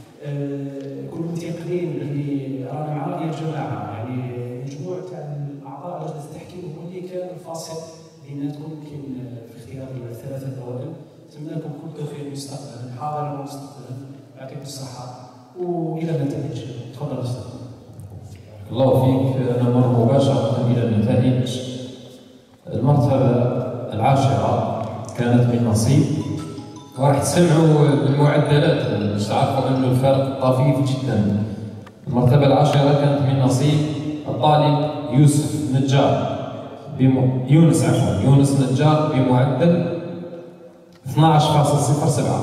كل متيقنين اللي رانا مع رأي الجماعه، يعني مجموع تاع الاعضاء لجنه التحكيم هو اللي كان الفاصل بيناتكم يمكن في اختيار الثلاثه الاوائل. نتمنى لكم كل التوفيق مستقبلا حاضرا ومستقبلا، يعطيكم الصحه والى النتائج. تفضل استاذ.
الله فيك. نمر مباشره الى النتائج. المرتبه العاشره كانت من نصيب، وراح تسمعوا بالمعدلات باش تعرفوا انه الفرق طفيف جدا. المرتبه العاشره كانت من نصيب الطالب يوسف نجار بم... يونس عفوا يونس نجار بمعدل اثناعش فاصلة صفر سبعة.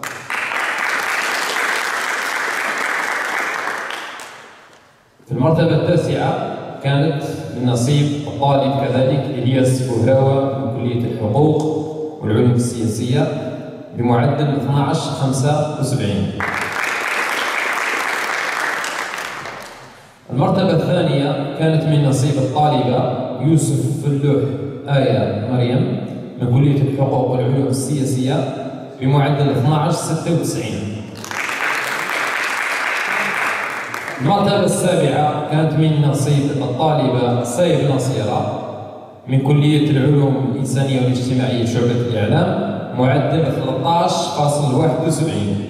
في المرتبه التاسعه كانت من نصيب الطالب كذلك الياس بوهراوه من كليه الحقوق والعلوم السياسيه بمعدل اثناعش خمسة وسبعين. المرتبة الثانية كانت من نصيب الطالبة يوسف فلوح آية مريم من كلية الحقوق والعلوم السياسية بمعدل اثناعش ستة وتسعين. المرتبة السابعة كانت من نصيب الطالبة سيف نصيرة من كلية العلوم الإنسانية والاجتماعية شعبة الإعلام معدل ثلاثة عشر فاصلة واحد وسبعين.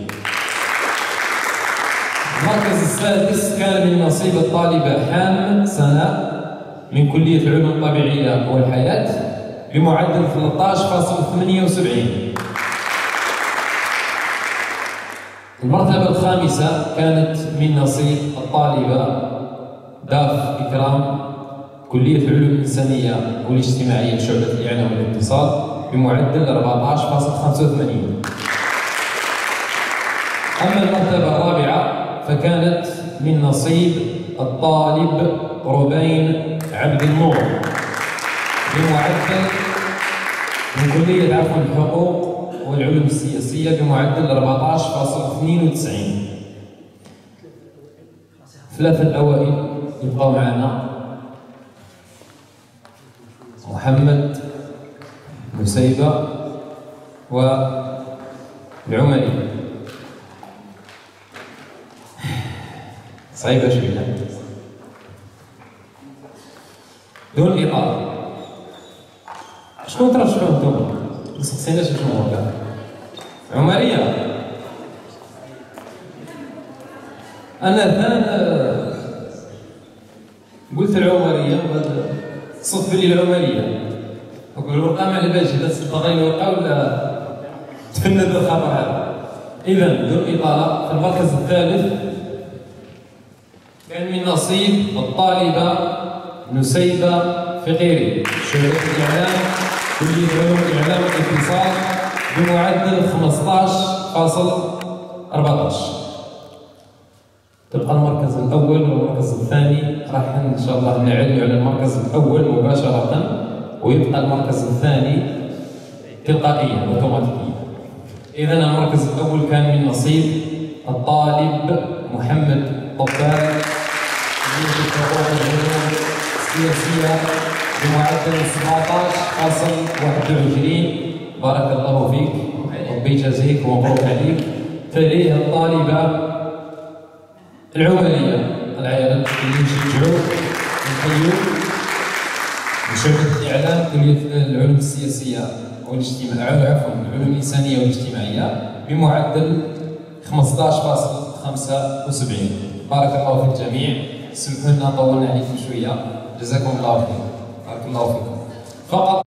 المركز السادس كان من نصيب الطالبة حام سناء من كلية العلوم الطبيعية والحياة بمعدل ثلاثة عشر فاصلة ثمانية وسبعين. المرتبة الخامسة كانت من نصيب الطالبة داف إكرام كلية العلوم الإنسانية والاجتماعية شعبة الإعلام والاتصال بمعدل أربعة عشر فاصلة خمسة وثمانين. أما المرتبة الرابعة فكانت من نصيب الطالب ربين عبد النور بمعدل من كلية عفوا الحقوق والعلوم السياسية بمعدل أربعة عشر فاصلة اثنين وتسعين. ثلاثة الأوائل يبقوا معنا محمد نسيبة والعمري. صعيبة شوية دون إطالة. شكون ترشحوه نتوما؟ ما سقسيناش شنو هو كاع. عمرية. أنا الآن قلت العمرية صدف لي العمرية. نقول الورقة ما على باليش إذا تبغي الورقة ولا تفند الخبر هذا. إذا دون إطالة في المركز الثالث كان من نصيب الطالبة نسيبة فقيري شهادة الإعلام كلية علوم الإعلام والاتصال بمعدل خمسطاش فاصل أربعطاش. تبقى المركز الأول والمركز الثاني راح إن شاء الله نعلن على المركز الأول مباشرة، ويبقى المركز الثاني تلقائيا أوتوماتيكيا. إذا المركز الأول كان من نصيب الطالب محمد طبال كلية الحقوق والعلوم السياسية بمعدل سبعطاش فاصل واحد وعشرين. بارك الله فيك ربي يجازيك ومبروك عليك. تليه الطالبة العمرية العيالات اللي نشجعوا ونحيوا شعبة الإعلام كلية العلوم السياسية والاجتماعية عفوا العلوم الإنسانية والاجتماعية بمعدل خمسطاش فاصل خمسة وسبعين. بارك الله في الجميع. سمحوا لنا طولنا عليكم شوية، جزاكم الله خير. بارك الله فيكم. فقط